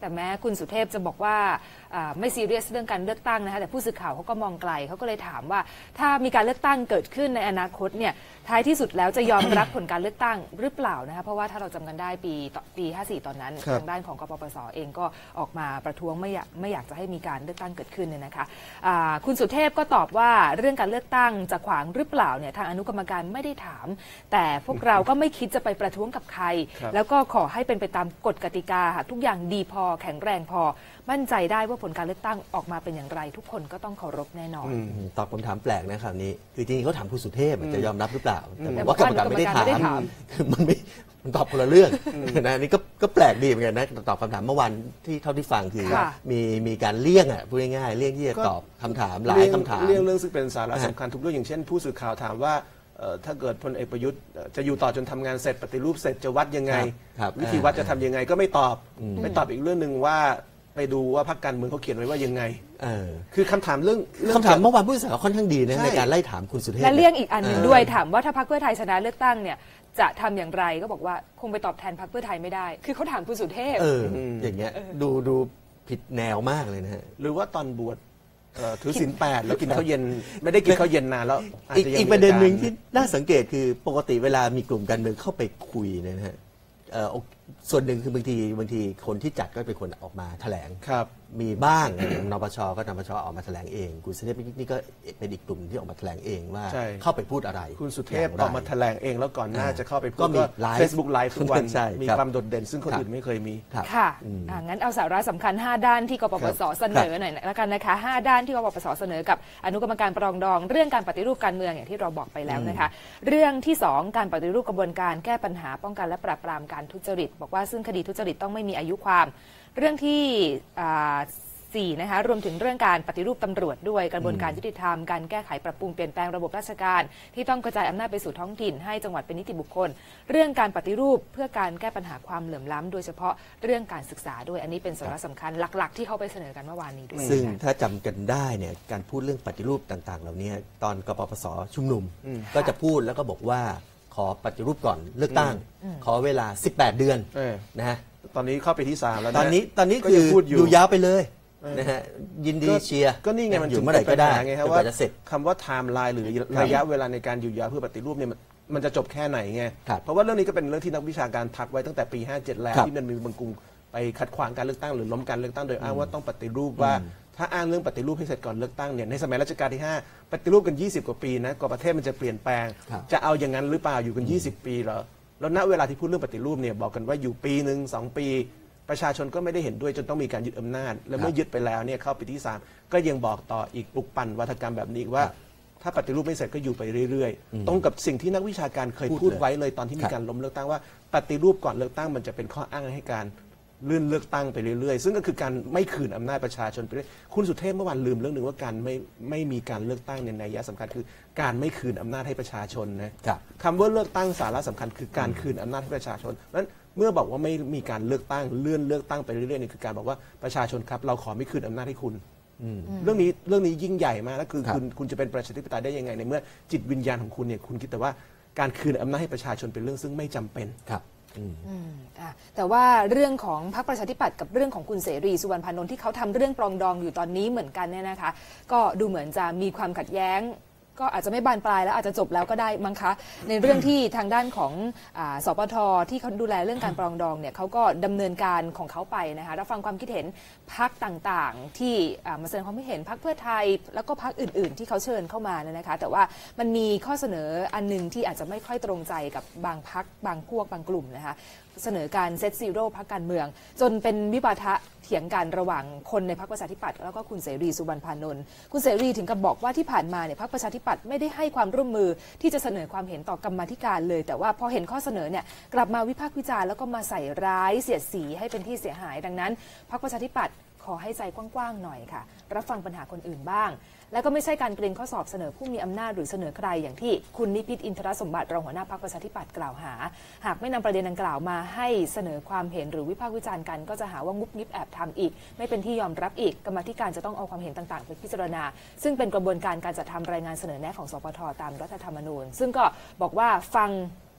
Speaker 1: แต่แม้คุณสุเทพจะบอกว่าไม่ซีเรียสเรื่องการเลือกตั้งนะคะแต่ผู้สื่อข่าวเขาก็มองไกลเขาก็เลยถามว่าถ้ามีการเลือกตั้งเกิดขึ้นในอนาคตเนี่ยท้ายที่สุดแล้วจะยอมรับผลการเลือกตั้งหรือเปล่านะคะเพราะว่าถ้าเราจำกันได้ปีปีห้าสี่ตอนนั้นทางด้านของกปปสเองก็ออกมาประท้วงไม่อยากไม่อยากจะให้มีการเลือกตั้งเกิดขึ้นเนี่ยนะคะคุณสุเทพก็ตอบว่าเรื่องการเลือกตั้งจะขวางหรือเปล่าเนี่ยทางอนุกรรมการไม่ได้ถามแต่พวกเราก็ไม่คิดจะไปประท้วงกับใครแล้วก็ขอให้เป็นไปตามกฎกติกาทุกอย่างดีพอแข็งแรงพอมั่นใจได้ว่าผลการเลือกตั้งออกมาเป็นอย่างไรทุกคนก็ต้องเคารพแน่นอน
Speaker 3: ตอบคำถามแปลกนะคราวนี้คือจริงๆเขาถามคุณสุเทพจะยอมรับหรือเปล่าแต่ว่ากรรมการไม่ได้ถามมันไม่มันตอบคนละเรื่องนะนี่ก็ก็แปลกดีเหมือนกันนะตอบคำถามเมื่อวันที่เท่าที่ฟังคือมีมีการเลี่ยงอ่ะพูดง่ายๆเลี่ยงที่จะตอบคำถามหลายคำถาม
Speaker 2: เลี่ยงเรื่องซึ่งเป็นสาระสำคัญทุกเรื่องอย่างเช่นผู้สื่อข่าวถามว่าถ้าเกิดพลเอกประยุทธ์จะอยู่ต่อจนทำงานเสร็จปฏิรูปเสร็จจะวัดยังไงวิธีวัดจะทำยังไงก็ไม่ตอบไม่ตอบอีกเรื่องหนึ่งว่าไปดูว่าพรรคการเมืองเขาเขียนไว้ว่ายังไงคือคำถามเรื่อง
Speaker 3: คำถามเมื่อวานผู้สื่อข่าวค่อนข้างดีนะในการไล่ถามคุณสุเทพ
Speaker 1: และเลี่ยงอีกอันหนึ่งด้วยถามว่าถ้าพรรคเพื่อไทยชนะเลือกตั้งเนี่ยจะทำอย่างไรก็บอกว่าคงไปตอบแทนพรรคเพื่อไทยไม่ได้คือเขาถามคุณสุเทพ
Speaker 3: เอออย่างเงี้ยดูดูผิดแนวมากเลยนะฮะ
Speaker 2: หรือว่าตอนบวชถือศีลแปดแล้วกินข้าวเย็นไม่ได้กินข้าวเย็นนานแล้ว
Speaker 3: อีกประเด็นหนึ่งที่น่าสังเกตคือปกติเวลามีกลุ่มการเมืองเข้าไปคุยนะฮะส่วนหนึ่งคือบางทีบางทีคนที่จัดก็เป็นคนออกมาแถลง
Speaker 2: ครับ
Speaker 3: มีบ้างนปชก็นปชออกมาแถลงเองคุณสุเทพนี่ก็เป็นอีกกลุ่มที่ออกมาแถลงเองว่าเข้าไปพูดอะไร
Speaker 2: คุณสุเทพออกมาแถลงเองแล้วก่อนหน้าจะเข้าไปพูดก็มีเฟซบุ๊กไลฟ์ทุกวันมีความโดดเด่นซึ่งคนอื่นไม่เคยมี
Speaker 1: ค่ะงั้นเอาสาระสำคัญห้าด้านที่กปปสเสนอหน่อยแล้วกันนะคะห้าด้านที่กปปสเสนอกับอนุกรรมการปรองดองเรื่องการปฏิรูปการเมืองอย่างที่เราบอกไปแล้วนะคะเรื่องที่สองการปฏิรูปกระบวนการแก้ปัญหาป้องกันและปราบปรามการทุจริตบอกว่าซึ่งคดีทุจริตต้องไม่มีอายุความเรื่องที่สี่นะคะรวมถึงเรื่องการปฏิรูปตำรวจด้วยกระบวนการยุติธรรมการแก้ไขปรับปรุงเปลี่ยนแปลงระบบราชการที่ต้องกระจายอำนาจไปสู่ท้องถิ่นให้จังหวัดเป็นนิติบุคคลเรื่องการปฏิรูปเพื่อการแก้ปัญหาความเหลื่อมล้ำโดยเฉพาะเรื่องการศึกษาด้วยอันนี้เป็นสาระสำคัญหลักๆที่เขาไปเสนอกันเมื่อวานนี้ด้วย
Speaker 3: ซึ่งถ้าจำกันได้เนี่ยการพูดเรื่องปฏิรูปต่างๆเหล่านี้ตอนกปปสชุมนุมก็จะพูดแล้วก็บอกว่าขอปฏิรูปก่อนเลือกตั้งขอเวลาสิบแปดเดือนนะฮะ
Speaker 2: ตอนนี้เข้าไปที่สามแล้ว
Speaker 3: ตอนนี้ตอนนี้คืออยู่ยาวไปเลยนะฮะยินดีเชียร์
Speaker 2: ก็นี่ไงมัน
Speaker 3: อยู่เมื่อไหร่ก็ได้
Speaker 2: ไงครับว่าคำว่าไทม์ไลน์หรือระยะเวลาในการอยู่ยาวเพื่อปฏิรูปเนี่ยมันจะจบแค่ไหนไงเพราะว่าเรื่องนี้ก็เป็นเรื่องที่นักวิชาการทักไว้ตั้งแต่ปีห้าเจ็ดแล้วที่มันมีบางกลุ่มไปขัดขวางการเลือกตั้งหรือล้มการเลือกตั้งโดยอ้างว่าต้องปฏิรูปว่าถ้าอ้างเรื่องปฏิรูปให้เสร็จก่อนเลือกตั้งเนี่ยในสมัยรัชกาลที่ห้าปฏิรูปกันยี่สิบกว่าปีนะกว่าประเทศมันจะเปลี่ยนแปลงจะเอาอย่างนั้นหรือเปล่าอยู่กันยี่สิบปีเหรอแล้วณเวลาที่พูดเรื่องปฏิรูปเนี่ยบอกกันว่าอยู่ปีหนึ่งสองปีประชาชนก็ไม่ได้เห็นด้วยจนต้องมีการยึดอำนาจและเมื่อยึดไปแล้วเนี่ยเข้าปีที่สามก็ยังบอกต่ออีกปลุกปั่นวัฒกรรมแบบนี้ว่าถ้าปฏิรูปไม่เสร็จก็อยู่ไปเรื่อยๆตรงกับสิ่งที่นักวิชาการเคยพูดไว้เลยตอนที่มีการล้มเลือกตั้งว่าปฏิรูปก่อนเลือกตั้งมันจะเป็นข้ออ้างให้การเลื่อนเลือกตั้งไปเรื่อยๆซึ่งก็คือการไม่คืนอำนาจประชาชนไปเรื่อยคุณสุเทพเมื่อวานลืมเรื่องหนึ่งว่าการไม่ไม่มีการเลือกตั้งในนัยสำคัญคือการไม่คืนอำนาจให้ประชาชนนะคำว่าเลือกตั้งสาระสำคัญคือการคืนอำนาจให้ประชาชนนั้นเมื่อบอกว่าไม่มีการเลือกตั้งเลื่อนเลือกตั้งไปเรื่อยๆนี่คือการบอกว่าประชาชนครับเราขอไม่คืนอำนาจให้คุณเรื่องนี้เรื่องนี้ยิ่งใหญ่มากแล้วคือคุณคุณจะเป็นประชาธิปไตยได้ยังไงในเมื่อจิตวิญญาณของคุณเนี่ยคุณคิดแต่ว่าการคืนอำนาจให้ประชาชนเป็นเรื่องซึ่งไม่จำเป็น
Speaker 3: ครับ
Speaker 1: แต่ว่าเรื่องของพรรคประชาธิปัตย์กับเรื่องของคุณเสรีสุวรรณพานนท์ที่เขาทำเรื่องปรองดองอยู่ตอนนี้เหมือนกันเนี่ยนะคะก็ดูเหมือนจะมีความขัดแย้งก็อาจจะไม่บานปลายแล้วอาจจะจบแล้วก็ได้มั้งคะในเรื่องที่ทางด้านของสปท.ที่เขาดูแลเรื่องการปรองดองเนี่ยเขาก็ดำเนินการของเขาไปนะคะรับฟังความคิดเห็นพรรคต่างๆที่มาแสดงความคิดเห็นพรรคเพื่อไทยแล้วก็พรรคอื่นๆที่เขาเชิญเข้ามาเนี่ยนะคะแต่ว่ามันมีข้อเสนออันนึงที่อาจจะไม่ค่อยตรงใจกับบางพรรคบางพวกบางกลุ่มนะคะเสนอการเซตซีโร่พรรคการเมืองจนเป็นวิวาทะเถียงกันระหว่างคนในพรรคประชาธิปัตย์แล้วก็คุณเสรีสุวรรณพานนท์คุณเสรีถึงกับบอกว่าที่ผ่านมาเนี่ยพรรคประชาธิปัตย์ไม่ได้ให้ความร่วมมือที่จะเสนอความเห็นต่อกรรมาธิการเลยแต่ว่าพอเห็นข้อเสนอเนี่ยกลับมาวิพากษ์วิจารณ์แล้วก็มาใส่ร้ายเสียดสีให้เป็นที่เสียหายดังนั้นพรรคประชาธิปัตย์ขอให้ใจกว้างๆหน่อยค่ะรับฟังปัญหาคนอื่นบ้างและก็ไม่ใช่การเกรงข้อสอบเสนอผู้มีอำนาจหรือเสนอใครอย่างที่คุณนิพิษอินทรสมบัติรองหัวหน้าพรรคประชาธิปัตย์กล่าวหาหากไม่นำประเด็นดังกล่าวมาให้เสนอความเห็นหรือวิพากษ์วิจารณ์กันก็จะหาว่างุบงิบแอบทำอีกไม่เป็นที่ยอมรับอีกกรรมาธิการจะต้องเอาความเห็นต่างๆไปพิจารณาซึ่งเป็นกระบวนการการจัดทำรายงานเสนอแนะของสปท.ตามรัฐธรรมนูญซึ่งก็บอกว่าฟัง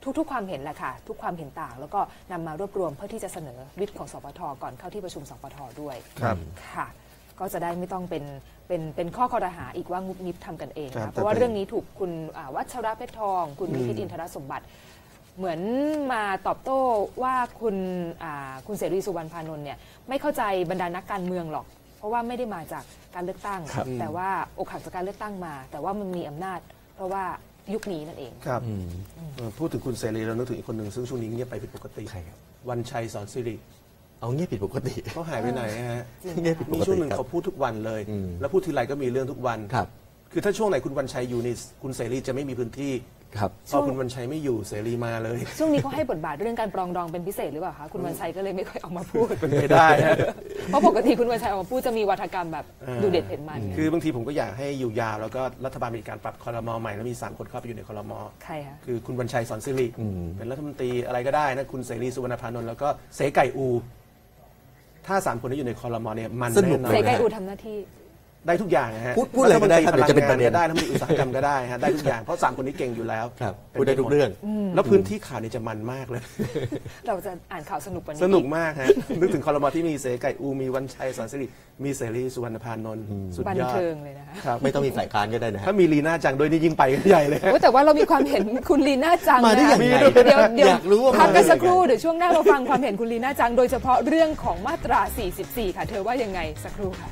Speaker 1: ทุกๆความเห็นแหละค่ะทุกความเห็นต่างแล้วก็นำมารวบรวมเพื่อที่จะเสนอวิปของสปทก่อนเข้าที่ประชุมสปทด้วย
Speaker 2: ครับ
Speaker 1: ค่ะก็จะได้ไม่ต้องเป็นเป็นเป็นข้อคอรหาอีกว่างุบงิบทำกันเอง
Speaker 2: ครั
Speaker 1: นะ
Speaker 2: บ
Speaker 1: เพราะว่า
Speaker 2: แต่เป็น
Speaker 1: เรื่องนี้ถูกคุณอ่าวัชระเพชรทอง คุณวิทิตอินทรสมบัติ เหมือนมาตอบโต้ว่าคุณอ่าคุณเสรีสุวรรณพานนท์เนี่ยไม่เข้าใจบรรดานักการเมืองหรอก เพราะว่าไม่ได้มาจากการเลือกตั้ง แต่ว่าอกหักจากการเลือกตั้งมา แต่ว่ามันมีอำนาจ เพราะว่ายุคนี้นั่นเอง
Speaker 2: ครับเอ่อพูดถึงคุณเสรีเรานึกถึงอีกคนหนึ่งซึ่งช่วงนี้เงียบไปผิดปกติ
Speaker 3: ใครครับ
Speaker 2: วันชัยสอนสิริ
Speaker 3: เอาเงียบผิดปกติ
Speaker 2: เขาหายไปไหนฮะ
Speaker 3: เงียบผิดป
Speaker 2: มี
Speaker 3: ก
Speaker 2: ช่วง
Speaker 3: ติ
Speaker 2: หนึ่ง
Speaker 3: ครับ
Speaker 2: เขาพูดทุกวันเลย
Speaker 3: อืม
Speaker 2: แล้วพูดทีไรก็มีเรื่องทุกวัน
Speaker 3: ครับ
Speaker 2: คือถ้าช่วงไหนคุณวันชัยอยู่นี่คุณเสรีจะไม่มีพื้นที่
Speaker 3: ครับ
Speaker 2: พอคุณวันชัยไม่อยู่เสรีมาเลย
Speaker 1: ช่วงนี้เขาให้บทบาทเรื่องการปรองดองเป็นพิเศษหรือเปล่าคะคุณวันชัยก็เลยไม่ค่อยออกมาพูด
Speaker 2: เป็นไปได้ฮะ
Speaker 1: เพราะปกติคุณวันชัยออกมาพูดจะมีวาทกรรมแบบดูเด็ดเผ็ดมัน
Speaker 2: คือบางทีผมก็อยากให้อยู่ยาวแล้วก็รัฐบาลมีการปรับคอรมอใหม่แล้วมีสามคนเข้าไปอยู่ในคอรมอ
Speaker 1: ใครคะ
Speaker 2: คือคุณวันชัยสอนสิริเป็นรัฐมนตรีอะไรก็ได้นะคุณเสรีสุวรรณพานนท์แล้วก็เสไก่อู ถ้าสามคนนี้อยู่ในคอรมอเนี่ยมัน
Speaker 3: สนุก
Speaker 2: แน่นอน
Speaker 1: เสกไก
Speaker 2: ฮะ
Speaker 1: อูทำหน้าที่
Speaker 2: ได้ทุกอย่างนะฮะ
Speaker 3: พูดพูดอะไรก็ได้
Speaker 2: ฐมนต
Speaker 3: ครับเดี๋ยวจะเป็นประเด็น
Speaker 2: พลังงาก็ได้รัฐมนตรีอุตสาหกรรมก็ได้ฮะได้ทุกอย่างเพราะสามคนนี้เก่งอยู่แล้ว
Speaker 3: ครับพูดได้ทุกเรื่อง
Speaker 2: แล้วพื้นที่ข่าวนี่จะมันมากเลย
Speaker 1: เราจะอ่านข่าวสนุกกว่านี้
Speaker 2: สนุกมากฮะ นึกถึงคอรมอที่มีเสไก่อูมีวันชัยสอนสิริมีเสรีสุวรรณพานนท์สุด
Speaker 1: บัน
Speaker 2: ยอด
Speaker 1: เทิงเลยนะคะ
Speaker 2: ครับ
Speaker 3: ไม่ต้องมีฝ่ายค้านก็ได้นะฮะ
Speaker 2: ถ้ามีลีน่าจังด้วยนี่ยิ่งไปกันใหญ่เลยฮะ
Speaker 1: โอ้แต่ว่าเรามีความเห็นคุณลีน่าจัง
Speaker 3: มาได้
Speaker 1: นะ
Speaker 3: ยังไง
Speaker 1: เดี๋ยวเดี๋ยว
Speaker 3: อยากรู้ว่า
Speaker 1: พัก
Speaker 3: มาได้
Speaker 1: กันสัก
Speaker 3: ยังไง
Speaker 1: ครู่เดี๋ยวช่วงหน้าเราฟังความเห็นคุณลีน่าจัง โดยเฉพาะเรื่องของมาตรา สี่สิบสี่ ค่ะ เธอว่ายังไงสักครู่ค่ะ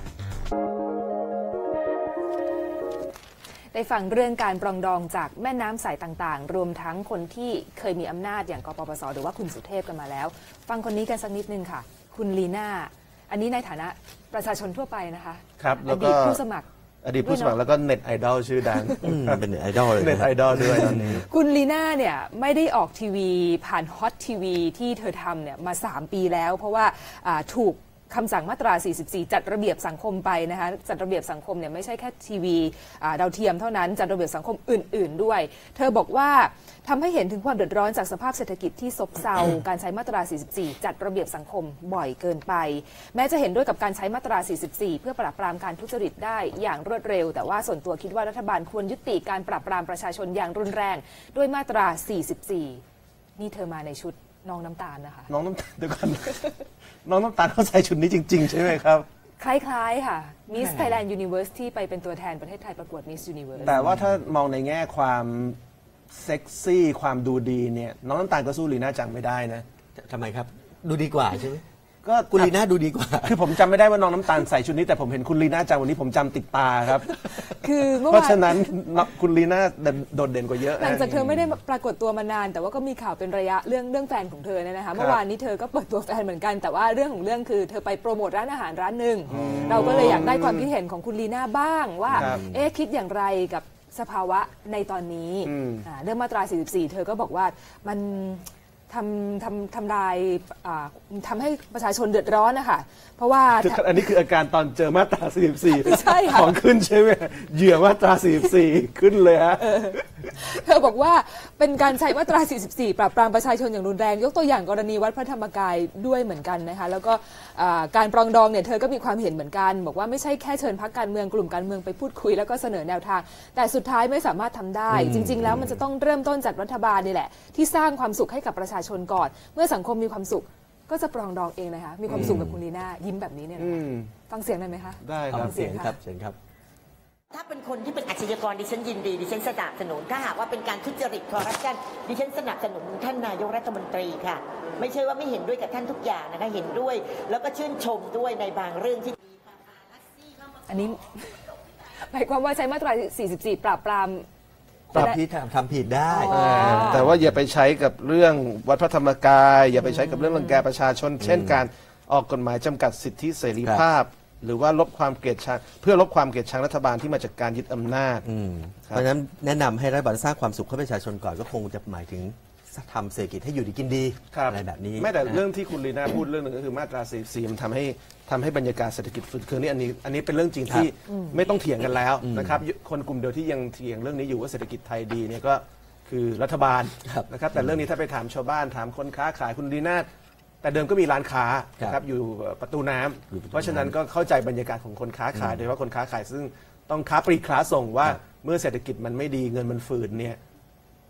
Speaker 1: ได้ฟังเรื่องการปรองดองจากแม่น้ำสายต่างๆ รวมทั้งคนที่เคยมีอำนาจอย่างกปปสหรือว่าคุณสุเทพกันมาแล้ว ฟังคนนี้กันสักนิดนึงค่ะ คุณลีน่าอันนี้ในฐานะประชาชนทั่วไปนะคะ
Speaker 2: ครับ
Speaker 1: อ
Speaker 2: แล้วก็
Speaker 1: ดีตผู้สมัคร
Speaker 2: อดีตผู้สมัครแล้วก็เน็ตไอดอลชื่อดัง
Speaker 3: อืมเป็นไอดอลเลย
Speaker 2: เน็ต
Speaker 3: นะ
Speaker 2: ไอ
Speaker 3: ฮะ
Speaker 2: ดอลด้วยตอนนี้
Speaker 1: คุณลีน่าเนี่ยไม่ได้ออกทีวีผ่านฮอตทีวีที่เธอทำเนี่ยมา สาม ปีแล้ว เพราะว่าอ่าถูกคำสั่งมาตรา สี่สิบสี่ จัดระเบียบสังคมไปนะคะจัดระเบียบสังคมเนี่ยไม่ใช่แค่ทีวีอ่าดาวเทียมเท่านั้นจัดระเบียบสังคมอื่น ๆด้วย เธอบอกว่าทำให้เห็นถึงความเดือดร้อนจากสภาพเศรษฐกิจที่ซบเซา การใช้มาตรา สี่สิบสี่ จัดระเบียบสังคมบ่อยเกินไป แม้จะเห็นด้วยกับการใช้มาตรา สี่สิบสี่ เพื่อปราบปรามการทุจริตได้อย่างรวดเร็ว แต่ว่าส่วนตัวคิดว่ารัฐบาลควรยุติการปราบปรามประชาชนอย่างรุนแรงด้วยมาตรา สี่สิบสี่ นี่เธอมาในชุดน้องน้ำตาลนะคะ
Speaker 2: น้องน้ำตาลเดี๋ยวก่อน น้องน้ำตาลเข้าใจชุดนี้จริง ๆ ใช่ไหมครับ
Speaker 1: คล้ายๆค่ะ Miss Thailand Universe ที่ไปเป็นตัวแทนประเทศไทยประกวด Miss Universe
Speaker 2: แต่ว่าถ้ามองในแง่ความเซ็กซี่ความดูดีเนี่ยน้องน้ำตาลก็สู้ลีน่าจังไม่ได้นะ
Speaker 3: ทำไมครับ ดูดีกว่าใช่ไหม
Speaker 2: ก็
Speaker 3: คุณลีน่าดูดีกว่า
Speaker 2: คือผมจำไม่ได้ว่าน้องน้ำตาลใส่ชุดนี้แต่ผมเห็นคุณลีน่าจังวันนี้ผมจำติดตาครับ
Speaker 1: คือเมื่อ
Speaker 2: เพราะ
Speaker 1: วาน
Speaker 2: ฉะนั้นคุณลีน่าโดดเด่นกว่าเยอะ
Speaker 1: หลังจากเธอไม่ได้ปรากฏตัวมานาน แต่ว่าก็มีข่าวเป็นระยะเรื่องเรื่องแฟนของเธอเนี่ยนะคะเมื่อวานนี้เธอก็เปิดตัวแฟนเหมือนกันแต่ว่าเรื่องของเรื่องคือเธอไปโปรโมทร้านอาหารร้านหนึ่งเราก็เลยอยากได้ความคิดเห็นของคุณลีน่าบ้างว่า
Speaker 2: ครับ
Speaker 1: เอ๊ะคิดอย่างไรกับสภาวะในตอนนี้
Speaker 2: อืม
Speaker 1: อ่าเรื่องมาตรา สี่สิบสี่ เธอก็บอกว่ามันทำทำทำลายอ่าทำให้ประชาชนเดือดร้อนนะคะเพราะว่า
Speaker 2: คืออันนี้คืออาการตอนเจอมาตรา สี่สิบสี่
Speaker 1: ใช่ค่ะ
Speaker 2: ของขึ้นใช่ไหมเหยื่อมาตรา สี่สิบสี่ ขึ้นเลยฮะ
Speaker 1: เธอบอกว่าเป็นการใช้มาตรา สี่สิบสี่ ปราบปรามประชาชนอย่างรุนแรง ยกตัวอย่างกรณีวัดพระธรรมกายด้วยเหมือนกันนะคะแล้วก็อ่าการปรองดองเนี่ยเธอก็มีความเห็นเหมือนกัน บอกว่าไม่ใช่แค่เชิญพรรคการเมืองกลุ่มการเมืองไปพูดคุยแล้วก็เสนอแนวทาง แต่สุดท้ายไม่สามารถทำได้ จริง ๆ แล้วมันจะต้องเริ่มต้นจากรัฐบาลนี่แหละที่สร้างความสุขให้กับประชาชนก่อน เมื่อสังคมมีความสุขก็จะปรองดองเองนะคะมีความสุขแบบคุณลีน่ายิ้มแบบนี้เนี่ยนะคะฟังเสียงหน่อยไหมคะ
Speaker 2: ได้ค
Speaker 3: ฟั
Speaker 2: รับ
Speaker 3: งเสียงครับเสียงครับ
Speaker 7: ถ้าเป็นคนที่เป็นอาชญากรดิฉันยินดีดิฉันสนับสนุนถ้าหากว่าเป็นการทุจริตคอร์รัปชันดิฉันสนับสนุนท่านนายกรัฐมนตรีค่ะไม่ใช่ว่าไม่เห็นด้วยกับท่านทุกอย่างนะคะเห็นด้วย แล้วก็ชื่นชมด้วยในบางเรื่องที่
Speaker 1: อันนี้ หมายความว่าใช้มาตรา สี่สิบสี่ ปราบปราม
Speaker 3: ปรับผิดทำผิดได้
Speaker 1: อ๋อ
Speaker 2: แต่ว่าอย่าไปใช้กับเรื่องวัดพระธรรมกาย อย่าไปใช้กับเรื่องรังแกประชาชน เช่นการออกกฎหมายจำกัดสิทธิเสรีภาพ หรือว่าลบความเกลียดชังเพื่อลบความเกลียดชังรัฐบาลที่มาจากการยึดอำนาจ
Speaker 3: เพราะฉะนั้นแนะนำให้รัฐบาลสร้างความสุขให้ประชาชนก่อนก็คงจะหมายถึงทำเศรษฐกิจให้อยู่ดีกินดี
Speaker 2: ครับ
Speaker 3: อะไรแบบนี้
Speaker 2: ไม่แต่เรื่องที่คุณลีน่าพูดเรื่องหนึ่งก็คือมาตราสี่สิบสี่มันทำให้ทำให้บรรยากาศเศรษฐกิจฝืดเคืองนี่อันนี้อันนี้เป็นเรื่องจริงที่ไม่ต้องเถียงกันแล้วนะครับคนกลุ่มเดียวที่ยังเถียงเรื่องนี้อยู่ว่าเศรษฐกิจไทยดีเนี่ยก็คือรัฐบาล
Speaker 3: ครับ
Speaker 2: นะครับแต่เรื่องนี้ถ้าไปถามชาวบ้านถามคนค้าขายคุณลีน่าแต่เดิมก็มีร้านค้า
Speaker 3: ครับ
Speaker 2: นะครับอยู่ประตูน้ำ
Speaker 3: อยู่ประตูน้ำ
Speaker 2: เพราะฉะนั้นก็เข้าใจบรรยากาศของคนค้าขายโดยเฉพาะคนค้าขายซึ่งต้องค้าปลีกค้าส่งว่า
Speaker 3: ครับ
Speaker 2: เมื่อเศรษฐกิจมันไม่ดีเงินมันฝืดเนี่ย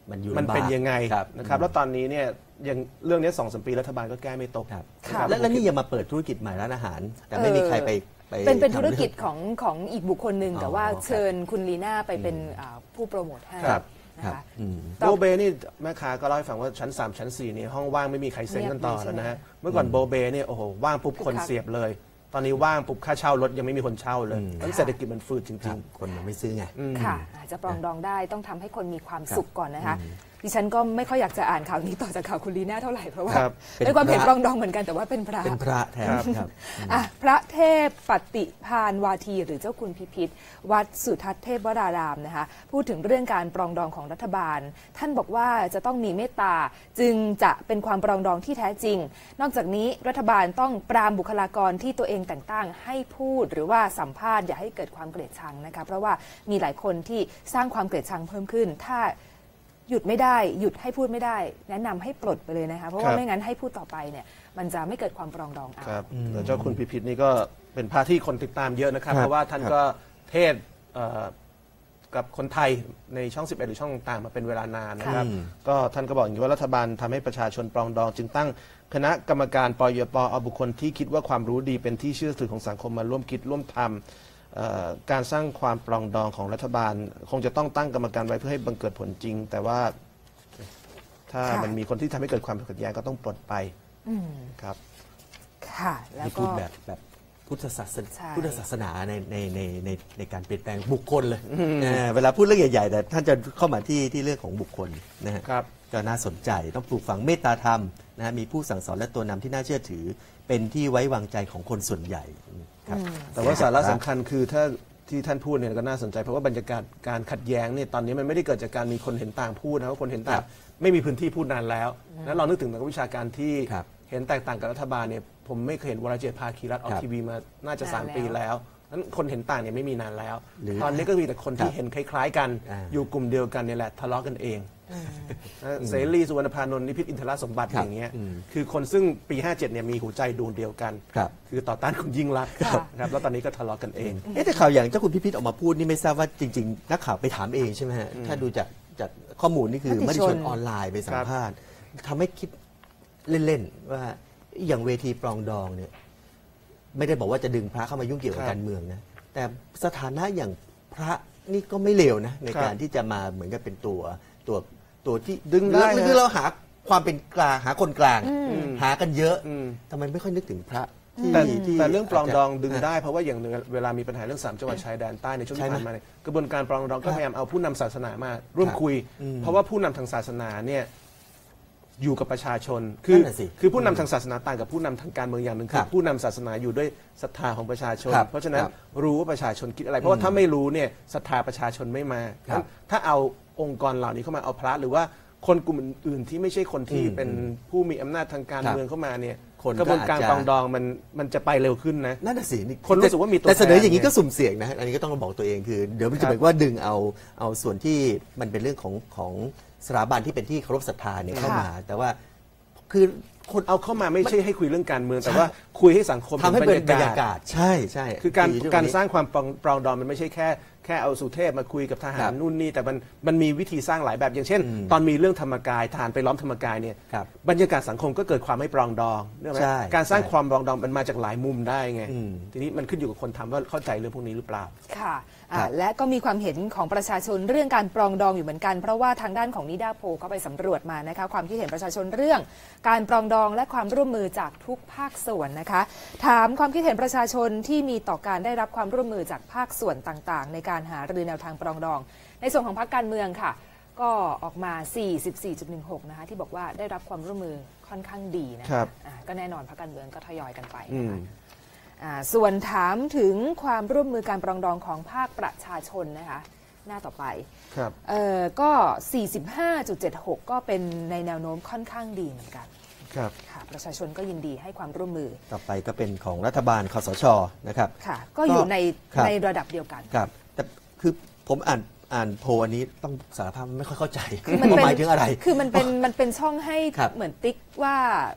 Speaker 3: มันอยู่
Speaker 2: มัน
Speaker 3: ลำบาก
Speaker 2: เป็นยังไง
Speaker 3: ครับ
Speaker 2: นะครับแล้วตอนนี้เนี่ยยังเรื่องนี้สองสามปีรัฐบาลก็แก้ไม่ตก
Speaker 3: ครับ
Speaker 1: ค่ะ
Speaker 3: แล้วแล้วนี่ยังมาเปิดธุรกิจใหม่ร้านอาหาร แต่ไม่มีใครไปไป
Speaker 1: เป็นเป็น
Speaker 3: ทำ
Speaker 1: ธุรกิจของของอีกบุคคลหนึ่ง
Speaker 3: อ๋อ
Speaker 1: แต่ว่า
Speaker 3: ครับ
Speaker 1: เชิญคุณลีน่าไปเป็นอ่าผู้โปรโมทให้
Speaker 2: ครับ
Speaker 1: นะ
Speaker 3: ครั
Speaker 1: คะ
Speaker 3: บอืม
Speaker 2: โบเบนี่แม่ค้าก็เล่าให้ฟังว่าชั้นสามชั้นสี่นี่ห้องว่างไม่มีใครเซ็งกันต่อ
Speaker 1: เงียบเลย
Speaker 2: แล้วนะฮะ
Speaker 1: ใช่ไหม
Speaker 2: เมื่อก่อนโบเบเนี่ยโอ้โหว่างปุ๊บ
Speaker 1: คึกคัก
Speaker 2: คนเสียบเลย ตอนนี้ว่างปุ๊บค่าเช่ารถยังไม่มีคนเช่าเลย
Speaker 3: อืม
Speaker 2: แล้วเศรษฐกิจมันฟืดจ
Speaker 3: ค
Speaker 2: ริ
Speaker 3: รั
Speaker 2: ง
Speaker 3: บคนมันไม่ซื้อไง
Speaker 2: ๆอืม
Speaker 1: ค่ะอาจจะปรองดองได้ต้องทำให้คนมีความ
Speaker 3: ครับ
Speaker 1: สุขก่อนนะคะดิฉันก็ไม่ค่อยอยากจะอ่านข่าวนี้ต่อจากข่าวคุณลีน่าเท่าไหร่เพราะว่า
Speaker 2: ครับ
Speaker 1: เป็นความเห็น
Speaker 3: เป็นพระ
Speaker 1: ปรองดองเหมือนกันแต่ว่าเป็นพระ
Speaker 3: เป็นพระแทนครับ
Speaker 1: อ่ะพระเทพปฏิภาณวาทีหรือเจ้าคุณพิพิธวัดสุทัศน์เทพวรารามนะคะพูดถึงเรื่องการปรองดองของรัฐบาล ท่านบอกว่าจะต้องมีเมตตาจึงจะเป็นความปรองดองที่แท้จริง นอกจากนี้รัฐบาลต้องปรามบุคลากรที่ตัวเองแต่งตั้งให้พูดหรือว่าสัมภาษณ์อย่าให้เกิดความเกลียดชังนะคะเพราะว่ามีหลายคนที่สร้างความเกลียดชังเพิ่มขึ้น ถ้าหยุดไม่ได้หยุดให้พูดไม่ได้ แนะนำให้ปลดไปเลยนะคะเพราะว่า
Speaker 2: ครับ
Speaker 1: ไม่งั้นให้พูดต่อไปเนี่ยมันจะไม่เกิดความปรองดองเอา
Speaker 2: ครับแต่เจ้าคุณพิพิธนี่ก็เป็นพระที่คนติดตามเยอะนะครับ
Speaker 3: ครับ
Speaker 2: เพราะว่าท่าน
Speaker 3: ครับ
Speaker 2: ก็เทศน์เอ่อกับคนไทยในช่องสิบเอ็ดหรือช่องต่างๆมาเป็นเวลานานนะครับ
Speaker 3: อืม
Speaker 2: ก็ท่านก็บอกอย่างนี้ว่ารัฐบาลทำให้ประชาชนปรองดอง จึงตั้งคณะกรรมการปยปเอาบุคคลที่คิดว่าความรู้ดีเป็นที่เชื่อถือของสังคมมาร่วมคิดร่วมทำเอ่อการสร้างความปรองดองของรัฐบาล คงจะต้องตั้งกรรมการไว้เพื่อให้บังเกิดผลจริง แต่ว่าถ้า
Speaker 1: ค่ะ
Speaker 2: มันมีคนที่ทำให้เกิดความขัดแย้งก็ต้องปลดไป
Speaker 1: อืม
Speaker 2: ครับ
Speaker 1: ค่ะแล้ว
Speaker 3: นี่
Speaker 1: ก็
Speaker 3: พูดแบบแบบพุทธศาสนา
Speaker 1: ใช่
Speaker 3: พุทธศาสนาในในในในในการเปลี่ยนแปลงบุคคลเลยเออเวลาพูดเรื่องใหญ่ๆแต่ท่านจะเข้ามาที่ที่เรื่องของบุคคลนะฮะ
Speaker 2: ครับ
Speaker 3: ก็น่าสนใจต้องปลูกฝังเมตตาธรรมนะฮะมีผู้สั่งสอนและตัวนำที่น่าเชื่อถือ เป็นที่ไว้วางใจของคนส่วนใหญ่ครับ
Speaker 2: แต่ว่าสาระสำคัญคือถ้าที่ท่านพูดเนี่ยก็น่าสนใจเพราะว่าบรรยากาศการขัดแย้งเนี่ยตอนนี้มันไม่ได้เกิดจากการมีคนเห็นต่างพูดนะว่าคนเห็นต่างไม่มีพื้นที่พูดนานแล้วนั้นเรานึกถึงนักวิชาการที่
Speaker 3: ครับ
Speaker 2: เห็นแตกต่างกับรัฐบาลเนี่ยผมไม่เคยเห็นวรเจตน์ภาคีรัฐออก
Speaker 3: ครับ
Speaker 2: ทีวีมาน่าจะ
Speaker 1: นาน
Speaker 2: สาม
Speaker 1: แล้ว
Speaker 2: ปีแล้วนั้นคนเห็นต่างเนี่ยไม่มีนานแล้ว
Speaker 3: หรือ
Speaker 2: ตอนนี้ก็มีแต่คนที่
Speaker 3: ครับ
Speaker 2: เห็นคล้าย ๆ กัน
Speaker 3: อ่า
Speaker 2: อยู่กลุ่มเดียวกันเนี่ยแหละทะเลาะกันเองนะเสรีสุวรรณพานนท์นิพิษอินทรสมบัติ
Speaker 3: ครับ
Speaker 2: อย่างเงี้ย
Speaker 3: อืม
Speaker 2: คือคนซึ่งปีห้าเจ็ดเนี่ยมีหัวใจดวงเดียวกัน
Speaker 3: ครับ
Speaker 2: คือต่อต้านคุณยิ่งรักษณ์
Speaker 1: ค่ะ
Speaker 2: ครับแล้วตอนนี้ก็ทะเลาะกันเอง
Speaker 3: เอ๊ะแต่ข่าวอย่างเจ้าคุณพิพิธออกมาพูดนี่ไม่ทราบว่าจริง ๆ นักข่าวไปถามเองใช่ไหมฮะถ้าดูจากจากข้อมูลนี่คือ
Speaker 1: ม
Speaker 3: ม
Speaker 1: ติ
Speaker 3: ติ
Speaker 1: ช
Speaker 3: ช
Speaker 1: น
Speaker 3: นออนไลน์ไปสัมภาษณ์ทำให้คิดเล่น ๆ ว่าอย่างเวทีปรองดองเนี่ยไม่ได้บอกว่าจะดึงพระเข้ามายุ่งเกี่ยวกับ
Speaker 2: ครับ
Speaker 3: การเมืองนะแต่สถานะอย่างพระนี่ก็ไม่เลวนะใน
Speaker 2: ครับ
Speaker 3: การที่จะมาเหมือนกับเป็นตัวตัวตัวที่
Speaker 2: ดึงได้
Speaker 3: คือ
Speaker 2: ฮะ
Speaker 3: คือเราหาความเป็นกลางหาคนกลาง
Speaker 2: ม
Speaker 3: หากันเยอะ
Speaker 2: อืม
Speaker 3: ทำไมไม่ค่อยนึกถึงพระที่
Speaker 2: แต่
Speaker 3: ที่
Speaker 2: แต่เรื่องปรองดอง
Speaker 3: าจจะ
Speaker 2: ดึงได้เพราะว่าอย่างหนึ่งเวลามีปัญหาเรื่องสามจังหวัดชายแดนใต้ในช่วง
Speaker 3: ใช่
Speaker 2: ที่
Speaker 3: ไหม
Speaker 2: ผ่านมาเนี่ยกระบวนการปรองดองก็
Speaker 3: ครับ
Speaker 2: พยายามเอาผู้นำศาสนามาร่วม
Speaker 3: ครับ
Speaker 2: คุย
Speaker 3: อืม
Speaker 2: เพราะว่าผู้นำทางศาสนาเนี่ยอยู่กับประชาชน คือ
Speaker 3: นั่นน่ะสิ
Speaker 2: คือผู้นำทางศาสนาต่างกับผู้นำทางการเมืองอย่างหนึ่ง
Speaker 3: ค
Speaker 2: คื
Speaker 3: รั
Speaker 2: อบ ผู้นำศาสนาอยู่ด้วยศรัทธาของประชาชน
Speaker 3: ครับ
Speaker 2: เพราะฉะนั้น
Speaker 3: ครับ
Speaker 2: รู้ว่าประชาชนคิดอะไร เพราะว่าถ้าไม่รู้เนี่ยศรัทธาประชาชนไม่มา
Speaker 3: ครับ
Speaker 2: งั้นถ้าเอาองค์กรเหล่านี้เข้ามาเอาพระหรือว่าคนกลุ่มอื่นๆที่ไม่ใช่คนที่
Speaker 3: อืม
Speaker 2: เป็นผู้มีอำนาจทางการ
Speaker 3: ครับ
Speaker 2: เมืองเข้ามาเนี่ย
Speaker 3: คน
Speaker 2: กระบวนการ
Speaker 3: ก็อาจจะ
Speaker 2: ปรองดองมันมันจะไปเร็วขึ้นนะ
Speaker 3: นั่นน่ะสินี่
Speaker 2: คนรู้สึกว่ามีตัว
Speaker 3: แต่เสนอ
Speaker 2: แทน
Speaker 3: อย่างนี้
Speaker 2: ไง
Speaker 3: ก็สุ่มเสี่ยงนะอันนี้ก็ต้องบอกตัวเองคือ เดี๋ยวมัน
Speaker 2: ครั
Speaker 3: จะ
Speaker 2: บ
Speaker 3: เป็นว่าดึงเอาเอาส่วนที่มันเป็นเรื่องของของสถาบันที่เป็นที่เคารพศรัทธาเนี่ยเข้ามา แต่ว่าคือคน
Speaker 2: เอาเข้ามาไม่ใช่ให้คุยเรื่องการเมือง แต่ว่าคุยให้สังคม
Speaker 3: ทำให้เป็นบรรยา
Speaker 2: ศ
Speaker 3: กาศใช่ใช่
Speaker 2: คือการ
Speaker 3: ดีช่วง
Speaker 2: การ
Speaker 3: นี้
Speaker 2: สร้างความปรองปรองดองมันไม่ใช่แค่แค่เอาสุเทพมาคุยกับทหา
Speaker 3: ครั
Speaker 2: ร
Speaker 3: บ
Speaker 2: นู่นนี่แต่มันมันมีวิธีสร้างหลายแบบอย่างเช่น
Speaker 3: อืม
Speaker 2: ตอนมีเรื่องธรรมกายทหารไปล้อมธรรมกายเนี่ย
Speaker 3: ครับ
Speaker 2: บรรยากาศสังคมก็เกิดความไม่ปรองดองเนกอะไหม
Speaker 3: ใช่
Speaker 2: การสร้าง
Speaker 3: ใช่
Speaker 2: ความปรองดองมันมาจากหลายมุมได้ไง
Speaker 3: อืม
Speaker 2: ทีนี้มันขึ้นอยู่กับคนทำว่าเข้าใจเรื่องพวกนี้หรือเปล่า
Speaker 1: ค่ะอ่า
Speaker 3: ครับ
Speaker 1: และก็มีความเห็นของประชาชนเรื่องการปรองดองอยู่เหมือนกัน เพราะว่าทางด้านของนิดาโพลก็ไปสำรวจมานะคะความคิดเห็นประชาชนเรื่อง การปรองดองและความร่วมมือจากทุกภาคส่วนนะคะ ถามความคิดเห็นประชาชนที่มีต่อการได้รับความร่วมมือจากภาคส่วนต่างๆ ในการหารือแนวทางปรองดอง ในส่วนของพรรคการเมืองค่ะ ก็ออกมา สี่สิบสี่จุดหนึ่งหก นะคะที่บอกว่าได้รับความร่วมมือค่อนข้างดีนะ
Speaker 2: ครั
Speaker 1: คะ
Speaker 2: บ
Speaker 1: อ่าก็แน่นอนพรรคการเมืองก็ทยอยกันไป
Speaker 2: อื
Speaker 1: นะ
Speaker 2: ม
Speaker 1: คะ อ่าส่วนถามถึงความร่วมมือการปรองดองของภาคประชาชนนะคะหน้าต่อไป
Speaker 2: ครับ
Speaker 1: เอ่อก็ สี่สิบห้าจุดเจ็ดหก ก็เป็นในแนวโน้มค่อนข้างดีเหมือนกัน
Speaker 2: ครับ
Speaker 1: ค่ะประชาชนก็ยินดีให้ความร่วมมือ
Speaker 3: ต่อไปก็เป็นของรัฐบาลคสชนะครับ
Speaker 1: ค่ะ ก็อยู่ใน
Speaker 3: ครับ
Speaker 1: ในระดับเดียวกัน
Speaker 3: ครับแต่คือผมอ่านอ่านโพลอันนี้ต้องสารภาพไม่ค่อยเข้าใจ
Speaker 1: คือมันเป็น
Speaker 3: หมายถึงอะไร
Speaker 1: คือมันเป็นมันเป็นช่องให้
Speaker 3: ครับ
Speaker 1: เหมือนติ๊กว่า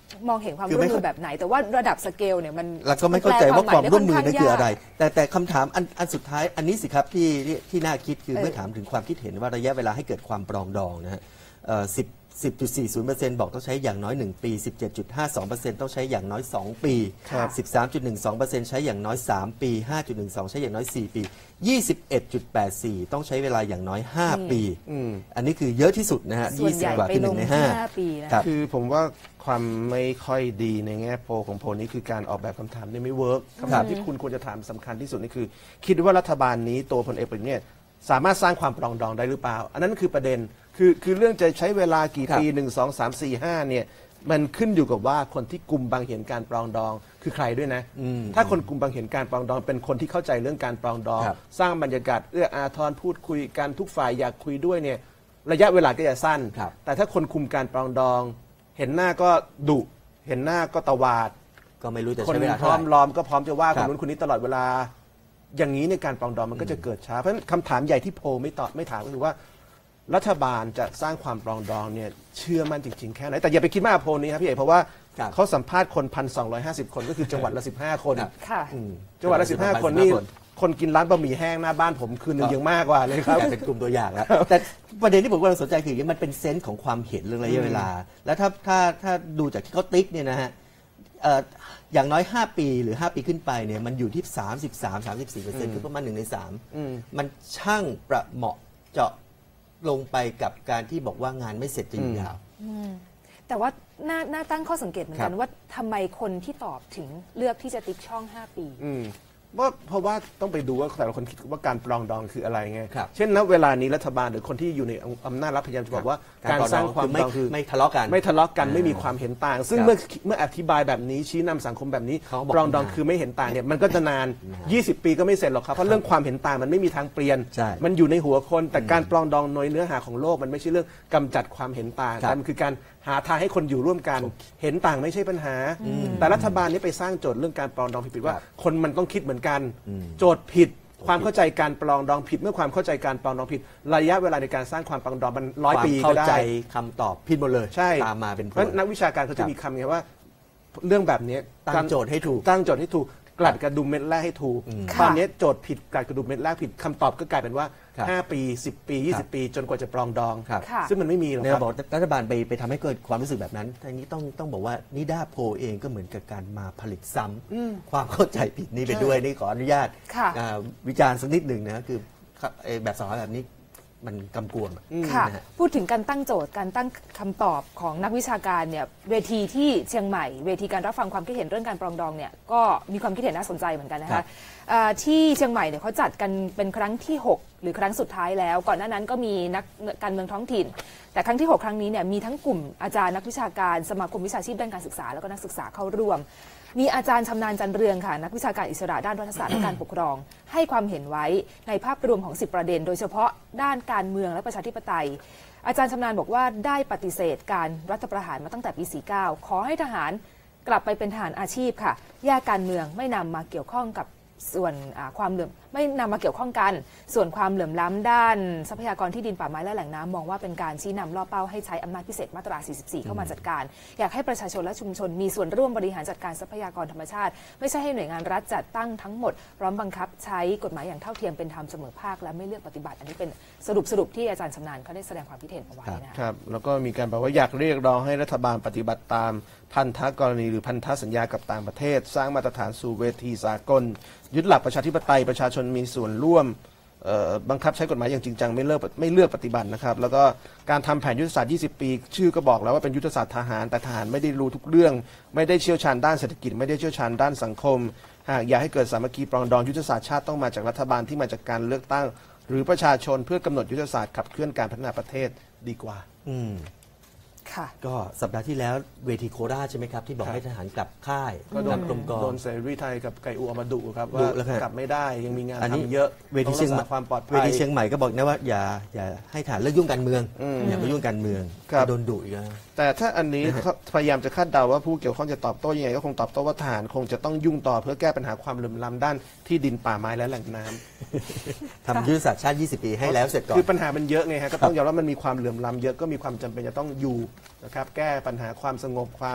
Speaker 1: มองเห็นความ
Speaker 3: คือ
Speaker 1: ร่ว
Speaker 3: ไม่
Speaker 1: มมือแบบไหน แต่ว่าระดับสเกลเนี่ยมัน
Speaker 3: แล้วก็ไม่เข้าใจว่าความร่วมมือนั่นคืออะไร
Speaker 1: ยาก
Speaker 3: แต่แต่คำถามอันอันสุดท้ายอันนี้สิครับที่ที่ที่น่าคิดคือ
Speaker 1: เออ
Speaker 3: เมื่อถามถึงความคิดเห็นว่าระยะเวลาให้เกิดความปรองดองนะฮะสิบ สิบจุดสี่ศูนย์เปอร์เซ็นต์ บอกต้องใช้อย่างน้อยหนึ่งปี สิบเจ็ดจุดห้าสองเปอร์เซ็นต์ ต้องใช้อย่างน้อยสองปี สิบสามจุดหนึ่งสองเปอร์เซ็นต์ ใช้อย่างน้อยสามปี ห้าจุดหนึ่งสอง ใช้อย่างน้อยสี่ปี ยี่สิบเอ็ดจุดแปดสี่ ต้องใช้เวลาอย่างน้อยห้าปีอันนี้คือเยอะที่สุดนะฮะ
Speaker 1: ส่วนใหญ่
Speaker 3: ยี่สิบกว่า
Speaker 1: ไป
Speaker 3: คือห
Speaker 1: ล
Speaker 3: นึ่
Speaker 1: ง
Speaker 3: งใน
Speaker 1: ที่
Speaker 3: ห้า
Speaker 1: ห้าปีนะ
Speaker 3: ครับ
Speaker 2: คือผมว่าความไม่ค่อยดีในแง่โพลของโพลนี้คือการออกแบบคำถามเนี่ยไม่เวิร์กคำถามที่คุณควรจะถามสำคัญที่สุดนี่คือ คิดว่ารัฐบาลนี้ตัวพลเอกประยุทธ์เนี่ยสามารถสร้างความปรองดองได้หรือเปล่า อันนั้นคือประเด็นคือคือเรื่องจะใช้เวลากี่ปีหนึ่งสองสามสี่ห้าเนี่ยมันขึ้นอยู่กับว่าคนที่กลุ่มบางเห็นการปรองดองคือใครด้วยนะ ถ้าคนกลุ่มบางเห็นการปรองดองเป็นคนที่เข้าใจเรื่องการปรองดอง
Speaker 3: ครับ
Speaker 2: สร้างบรรยากาศเอื้ออาทรพูดคุยกันทุกฝ่ายอยากคุยด้วยเนี่ยระยะเวลาก็จะสั้น
Speaker 3: ครับ
Speaker 2: แต่ถ้าคนคุมการปรองดอง เห็นหน้าก็ดุเห็นหน้าก็ตวาด
Speaker 3: ก็ไม่รู้จะ
Speaker 2: คน
Speaker 3: ใช้เวลา
Speaker 2: พ
Speaker 3: เท่า
Speaker 2: ร้อ
Speaker 3: ไห
Speaker 2: ม
Speaker 3: ร่
Speaker 2: ล้อมก็พร้อมจะว่า
Speaker 3: ค
Speaker 2: ครับ นนู้นคนนี้ตลอดเวลา อย่างนี้ในการปรองดองมันก็จะเกิดช้าเพราะฉะนั้นคำถามใหญ่ที่โพลไม่ตอบไม่ถามก็คือว่า รัฐบาลจะสร้างความปรองดองเนี่ยเชื่อมั่นจริงๆแค่ไหนแต่อย่าไปคิดมากกับโพลนี้ครับพี่เอกเพราะว่า
Speaker 3: ครับ
Speaker 2: เขาสัมภาษณ์คนพันสองร้อยห้าสิบคนก็คือจังหวัดละสิบห้าคน
Speaker 3: ครับ
Speaker 1: ค่ะ
Speaker 3: อืม
Speaker 2: จังหวัดละสิบห้าคนนี่คนกินร้านบะหมี่แห้งหน้าบ้านผมคืนนึงยังมากกว่าเลยครับ
Speaker 3: กลายเป็นกลุ่มตัวอย่างแล้ว แต่ประเด็นที่ผมกำลังสนใจคืออย่างนี้มันเป็นเซนส์ของความเห็นเรื่องระยะเวลา แล้วถ้าถ้าถ้าดูจากที่เขาติ๊กเนี่ยนะฮะเอ่ออย่างน้อย ห้า ปีหรือ ห้า ปีขึ้นไปเนี่ยมันอยู่ที่ สามสิบสาม สามสิบสี่เปอร์เซ็นต์ คือประมาณหนึ่งในสามมันช่างประเหมาะเจาะลงไปกับการที่บอกว่างานไม่เสร็จจะอยู่ยาว
Speaker 1: แต่ว่าน่าน่าตั้งข้อสังเกตเหมือนกั
Speaker 3: ครั
Speaker 1: น
Speaker 3: บ
Speaker 1: ว่าทำไมคนที่ตอบถึงเลือกที่จะติ๊กช่อง ห้า ปี
Speaker 2: อืมว่าเพราะว่าต้องไปดูว่าแต่ละคนคิดว่าการปรองดองคืออะไรไง
Speaker 3: ครับ
Speaker 2: เช่นณเวลานี้รัฐบาลหรือคนที่อยู่ในอำนาจรัฐพยายามจะบอกว่าการสร้างความปรองดองคือ
Speaker 3: ไม่ทะเลาะกัน
Speaker 2: ไม่ทะเลาะกันไม่มีความเห็นต่าง ซึ่ง
Speaker 3: ครับ
Speaker 2: เมื่อเมื่ออธิบายแบบนี้ชี้นำสังคมแบบนี้
Speaker 3: เขาบอก
Speaker 2: ปรองดองคือไม่เห็นต่างเนี่ยมันก็จะนาน ยี่สิบ ปีก็ไม่เสร็จหรอกครับเพราะเรื่องความเห็นต่างมันไม่มีทางเปลี่ยน
Speaker 3: ใช่
Speaker 2: มันอยู่ในหัวคนแต่การปรองดองโดยเนื้อหาของโลกมันไม่ใช่เรื่องกำจัดความเห็นต่าง
Speaker 3: ครับ
Speaker 2: แต่มันคือการหาทางให้คนอยู่ร่วมกัน เห็นต่างไม่ใช่ปัญหา แต่รัฐบาลนี้ไปสร้างโจทย์เรื่องการปรองดองผิดๆว่า คนมันต้องคิดเหมือนกัน โจทย์ผิด ความเข้าใจการปรองดองผิด เมื่อความเข้าใจการปรองดองผิด ระยะเวลาในการสร้างความปรองดองมันร้อยปี
Speaker 3: ความ
Speaker 2: ก็
Speaker 3: เข้าใจ
Speaker 2: ได้
Speaker 3: คำตอบผิดหมดเลย
Speaker 2: ใช่
Speaker 3: ตามมาเป็นผ
Speaker 2: เพราะ
Speaker 3: ล
Speaker 2: นักวิชาการเขาจะมีคำไงว่า เรื่องแบบนี้
Speaker 3: ตั้งโจทย์ให้ถูก
Speaker 2: ตั้งโจทย์ให้ถูกกลัดกระดุมเม็ดแรกให้ถูก
Speaker 1: ค่ะ
Speaker 2: ตอนนี้โจทย์ผิดกลัดกระดุมเม็ดแรกผิดคำตอบก็กลายเป็นว่า
Speaker 3: ครับ
Speaker 2: ห้า ปี สิบ ปี ยี่สิบ ปี จนกว่าจะปรองดอง
Speaker 3: ครับ
Speaker 1: ค่ะ
Speaker 2: ซึ่งมันไม่มีหรอก
Speaker 3: เนี่ย
Speaker 2: ครับ
Speaker 3: บอกรัฐบาลไปไปทำให้เกิดความรู้สึกแบบนั้นทีนี้ต้องต้องบอกว่านิดาโพลเองก็เหมือนกับการมาผลิตซ้ำความเข้าใจผิดนี้ไปด้วยนี่ขออนุญาต
Speaker 1: ค่ะ
Speaker 3: อ่าวิจารณ์สักนิดหนึ่งนะคือไอ้แบบสอนแบบนี้มันกำกวมอะ
Speaker 1: ค่ะ
Speaker 3: นะฮะ
Speaker 1: พูดถึงการตั้งโจทย์การตั้งคำตอบของนักวิชาการเนี่ยเวทีที่เชียงใหม่เวทีการรับฟังความคิดเห็นเรื่องการปรองดองเนี่ยก็มีความคิดเห็นน่าสนใจเหมือนกันนะ
Speaker 3: ครั
Speaker 1: คะ
Speaker 3: บ
Speaker 1: อ่าที่เชียงใหม่เนี่ยเขาจัดกันเป็นครั้งที่ หก หรือครั้งสุดท้ายแล้ว ก่อนหน้านั้นก็มีนักการเมืองท้องถิ่น แต่ครั้งที่ หก ครั้งนี้เนี่ยมีทั้งกลุ่มอาจารย์นักวิชาการสมาคมวิชาชีพด้านการศึกษาแล้วก็นักศึกษาเข้าร่วม มีอาจารย์ชำนาญจันเรืองค่ะนักวิชาการอิสระด้านรัฐศาสตร์และการปกครอง ให้ความเห็นไว้ในภาพรวมของสิบประเด็น โดยเฉพาะด้านการเมืองและประชาธิปไตย อาจารย์ชำนาญบอกว่าได้ปฏิเสธการรัฐประหารมาตั้งแต่ปี สี่สิบเก้า ขอให้ทหารกลับไปเป็นทหารอาชีพค่ะแยกการเมืองไม่นำมาเกี่ยวข้องกับส่วนอ่าความเหลื่อมไม่นำมาเกี่ยวข้องกัน ส่วนความเหลื่อมล้ำด้านทรัพยากรที่ดินป่าไม้และแหล่งน้ำมองว่าเป็นการชี้นำล่อเป้าให้ใช้อำนาจพิเศษมาตรา สี่สิบสี่ เข้ามาจัดการ อยากให้ประชาชนและชุมชนมีส่วนร่วมบริหารจัดการทรัพยากรธรรมชาติ ไม่ใช่ให้หน่วยงานรัฐจัดตั้งทั้งหมดพร้อมบังคับใช้กฎหมายอย่างเท่าเทียมเป็นธรรมเสมอภาคและไม่เลือกปฏิบัติอันนี้เป็นสรุปสรุปที่อาจารย์ชำนาญเขาได้แสดงความคิดเห็นเอาไว้นะคะ
Speaker 2: ครับแล้วก็มีการบอกว่าอยากเรียกร้องให้รัฐบาลปฏิบัติตามพันธกรณีหรือพันธสัญญากับต่างประเทศ สร้างมาตรฐานสู่เวทีสากล ยึดหลักประชาธิปไตยประชาชนมีส่วนร่วมเอ่อบังคับใช้กฎหมายอย่างจริงจังไม่เลิกไม่เลือกปฏิบัตินะครับแล้วก็การทำแผนยุทธศาสตร์ ยี่สิบ ปี ชื่อก็บอกแล้วว่าเป็นยุทธศาสตร์ทหารแต่ทหารไม่ได้รู้ทุกเรื่อง ไม่ได้เชี่ยวชาญด้านเศรษฐกิจไม่ได้เชี่ยวชาญด้านสังคมหากอยากให้เกิดสามัคคีปรองดองยุทธศาสตร์ชาติต้องมาจากรัฐบาลที่มาจากการเลือกตั้ง หรือประชาชนเพื่อกำหนดยุทธศาสตร์ขับเคลื่อนการพัฒนาประเทศดีกว่า
Speaker 3: อืม
Speaker 1: ค่ะ
Speaker 3: ก็สัปดาห์ที่แล้วเวทีโคราชใช่ไหมครับ ที่บอก
Speaker 2: ครับ
Speaker 3: ให้ทหารกลับค่าย
Speaker 2: ก็โดน
Speaker 3: กรมกอง
Speaker 2: โดนเสรีไทยกับไก่อูเอามาดุครับ
Speaker 3: ดุ
Speaker 2: ว่า
Speaker 3: แล้วครับ
Speaker 2: กลับไม่ได้ยังมีงาน
Speaker 3: อันนี้
Speaker 2: ทำเยอะ
Speaker 3: เวทีเชียงใหม่
Speaker 2: ต้องรักษาความปลอดภัย
Speaker 3: เวทีเชียงใหม่ก็บอกนะว่าอย่าอย่าให้ฐานเลิกยุ่งการเมืองอย่ามายุ่งการเมือง
Speaker 2: ครับ
Speaker 3: โดนดุอีกแล้ว
Speaker 2: แต่ถ้าอันนี้เขาพยายามจะคาดเดาว่าผู้เกี่ยวข้องจะตอบโต้ยังไงก็คงตอบโต้ว่าทหารคงจะต้องยุ่งต่อเพื่อแก้ปัญหาความเหลื่อมล้ำด้านที่ดินป่าไม้และแหล่งน้ำ
Speaker 3: ทำยุทธศาสตร์ชาติ ยี่สิบ ปีให้แล้วเสร็จก่อน
Speaker 2: คือปัญหามันเยอะไงฮะก็ต้องยอมรับมันมีความเหลื่อมล้ำเยอะก็มีความจำเป็นจะต้องอยู่นะครับแก้ปัญหาความสงบความ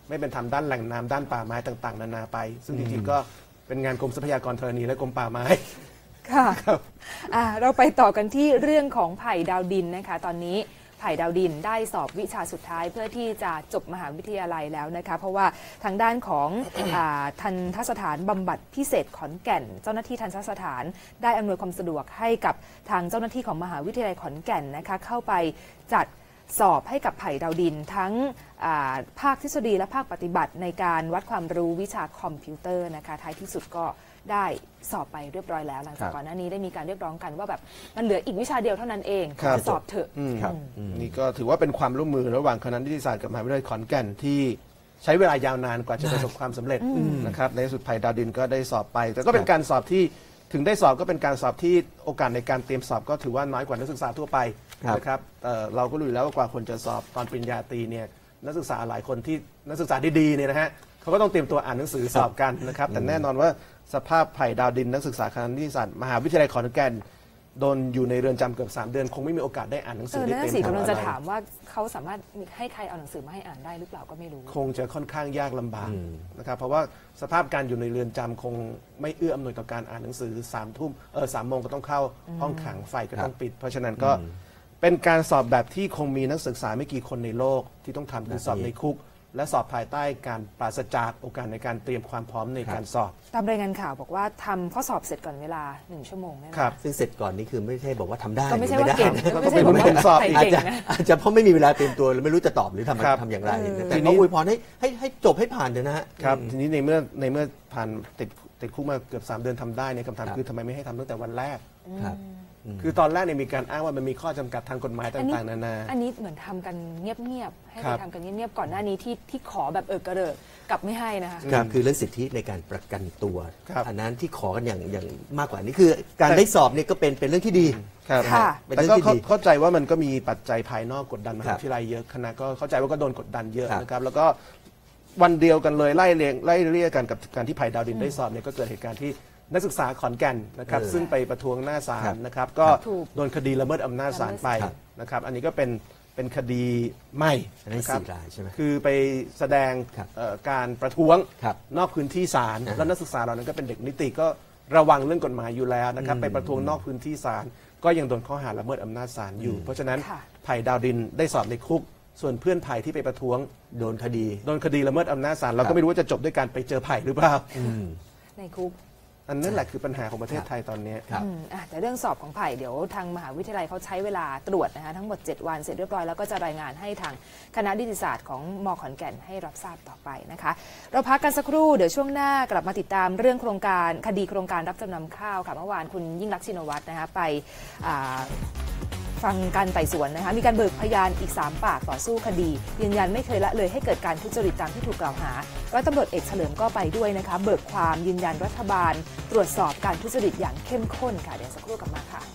Speaker 2: ไม่เป็นธรรมด้านแหล่งน้ำด้านป่าไม้ต่างๆ นานาไป ซึ่งจริงๆก็เป็นงานกรมทรัพยากรธรณีและกรมป่าไม้
Speaker 1: ค่ะอ่าเราไปต่อกันที่เรื่องของไผ่ดาวดินนะคะตอนนี้ไผ่ดาวดินได้สอบวิชาสุดท้ายเพื่อที่จะจบมหาวิทยาลัยแล้วนะคะเพราะว่าทางด้านของอ่าทันทสถานบำบัดพิเศษขอนแก่นเจ้าหน้าที่ทันทสถานได้อำนวยความสะดวกให้กับทางเจ้าหน้าที่ของมหาวิทยาลัยขอนแก่นนะคะเข้าไปจัดสอบให้กับไผ่ดาวดินทั้งภาคทฤษฎีและภาคปฏิบัติในการวัดความรู้วิชาคอมพิวเตอร์นะคะท้ายที่สุดก็ได้สอบไปเรียบร้อยแล้วหลังจากก่อนหน้านี้ได้มีการเรียกร้องกันว่าแบบมันเหลืออีกวิชาเดียวเท่านั้นเองจะสอบเถอะ
Speaker 2: นี่ก็ถือว่าเป็นความร่วมมือระหว่างคณะนิติศาสตร์กับมหาวิทยาลัยขอนแก่นที่ใช้เวลายาวนานกว่าจะประสบความสำเร็จนะครับในสุดไผ่ดาวดินก็ได้สอบไป แต่ก็เป็นการสอบที่ถึงได้สอบก็เป็นการสอบที่โอกาสในการเตรียมสอบก็ถือว่าน้อยกว่านักศึกษาทั่วไปนะครับเราก็รู้อยู่แล้วว่ากว่าคนจะสอบตอนปริญญาตรีเนี่ยนักศึกษาหลายคนที่นักศึกษาดีๆเนี่ยนะฮะเขาก็ต้องเตรียมตัวอ่านหนังสือสอบกันนะครับแต่แน่นอนว่าสภาพไผ่ดาวดินนักศึกษาคณะนิติศาสตร์มหาวิทยาลัยขอนแก่นโดนอยู่ในเรือนจำเกือบสามเดือนคงไม่มีโอกาสได้อ่านหนังสือได้เต็มที่
Speaker 1: กำลังจะถามว่าเขาสามารถให้ใครเอาหนังสือมาให้อ่านได้หรือเปล่าก็ไม่รู้
Speaker 2: คงจะค่อนข้างยากลำบากนะครับเพราะว่าสภาพการอยู่ในเรือนจำคงไม่เอื้ออำนวยต่อการอ่านหนังสือสามทุ่มเออสามโมงก็ต้องเข้าห้องขังไฟก็ต้องปิดเพราะฉะนั้นก็เป็นการสอบแบบที่คงมีนักศึกษาไม่กี่คนในโลกที่ต้องทำคือสอบในคุกและสอบภายใต้การปราศจากโอกาสในการเตรียมความพร้อมในการสอบ
Speaker 1: ตามรายงานข่าวบอกว่าทำข้อสอบเสร็จก่อนเวลาหนึ่งชั่วโมง
Speaker 3: นะครับซึ่งเสร็จก่อนนี่คือไม่ใช่บอกว่าทำได้
Speaker 1: ก็ไม่ใช่ว่าเก่ง
Speaker 2: ก็เป็นผลสอบ
Speaker 3: อาจจะอาจจะเพราะไม่มีเวลาเตรียมตัวหรือไม่รู้จะตอบหรือทำทำอย่างไรแต่ก็อวยพรให้ให้ให้จบให้ผ่านเถอะนะฮะ
Speaker 2: ครับทีนี้ในเมื่อในเมื่อผ่านติดติดคุกมาเกือบสามเดือนทำได้ในคำถามคือทำไมไม่ให้ทำตั้งแต่วันแรกคือตอนแรกเนี่ยมีการอ้างว่ามันมีข้อจำกัดทางกฎหมายต่างๆนานา
Speaker 1: อันนี้เหมือนทำกันเงียบๆให้ไปทำกันเงียบๆก่อนหน้านี้ที่ที่ขอแบบเออกระเริกกลับไม่ให้นะคะ
Speaker 3: ครับคือเรื่องสิทธิในการประกันตัวอันนั้นที่ขอกันอย่างอย่างมากกว่านี้คือการได้สอบนี่ก็เป็นเป็นเรื่องที่ดี
Speaker 2: ครับแต่ก็เข้าใจว่ามันก็มีปัจจัยภายนอกกดดันมหาวิทยาลัยเยอะคณะก็เข้าใจว่าก็โดนกดดันเยอะนะครับแล้วก็วันเดียวกันเลยไล่เรียงไล่เรียกกันกับการที่ไผ่ดาวดินได้สอบเนี่ยก็เกิดเหตุการณ์ที่นักศึกษาขอนแก่นนะครับซึ่งไปประท้วงหน้าศาลนะครับก็โดนคดีละเมิดอำนาจศาลไปนะครับอันนี้ก็เป็นเป็นคดีใหม่
Speaker 3: นะครับ
Speaker 2: คือไปแสดงการประท้วงนอกพื้นที่ศาลแล้วนักศึกษาเหล่านั้นก็เป็นเด็กนิติก็ระวังเรื่องกฎหมายอยู่แล้วนะครับไปประท้วงนอกพื้นที่ศาลก็ยังโดนข้อหาละเมิดอำนาจศาลอยู่เพราะฉะนั้นไผ่ดาวดินได้สอบในคุกส่วนเพื่อนไผ่ที่ไปประท้วง
Speaker 3: โดนคดี
Speaker 2: โดนคดีละเมิดอำนาจศาลเราก็ไม่รู้ว่าจะจบด้วยการไปเจอไผ่หรือเปล่า
Speaker 1: ในคุก
Speaker 2: อันนั้นแหละคือปัญหาของประเทศไทยตอนนี้
Speaker 1: แต่เรื่องสอบของไผ่เดี๋ยวทางมหาวิทยาลัยเขาใช้เวลาตรวจนะคะทั้งหมดเจ็ดวันเสร็จเรียบร้อยแล้วก็จะรายงานให้ทางคณะนิติศาสตร์ของม.ขอนแก่นให้รับทราบต่อไปนะคะเราพักกันสักครู่เดี๋ยวช่วงหน้ากลับมาติดตามเรื่องโครงการคดีโครงการรับจำนำข้าวค่ะเมื่อวานคุณยิ่งรักษณ์ชินวัตรนะคะไปฟังการไต่สวนนะคะมีการเบิกพยานอีกสามปากต่อสู้คดียืนยันไม่เคยละเลยให้เกิดการทุจริตตามที่ถูกกล่าวหาร้อยตำรวจเอกเฉลิมก็ไปด้วยนะคะเบิกความยืนยันรัฐบาลตรวจสอบการทุจริตอย่างเข้มข้นค่ะเดี๋ยวสักครู่กลับมาค่ะ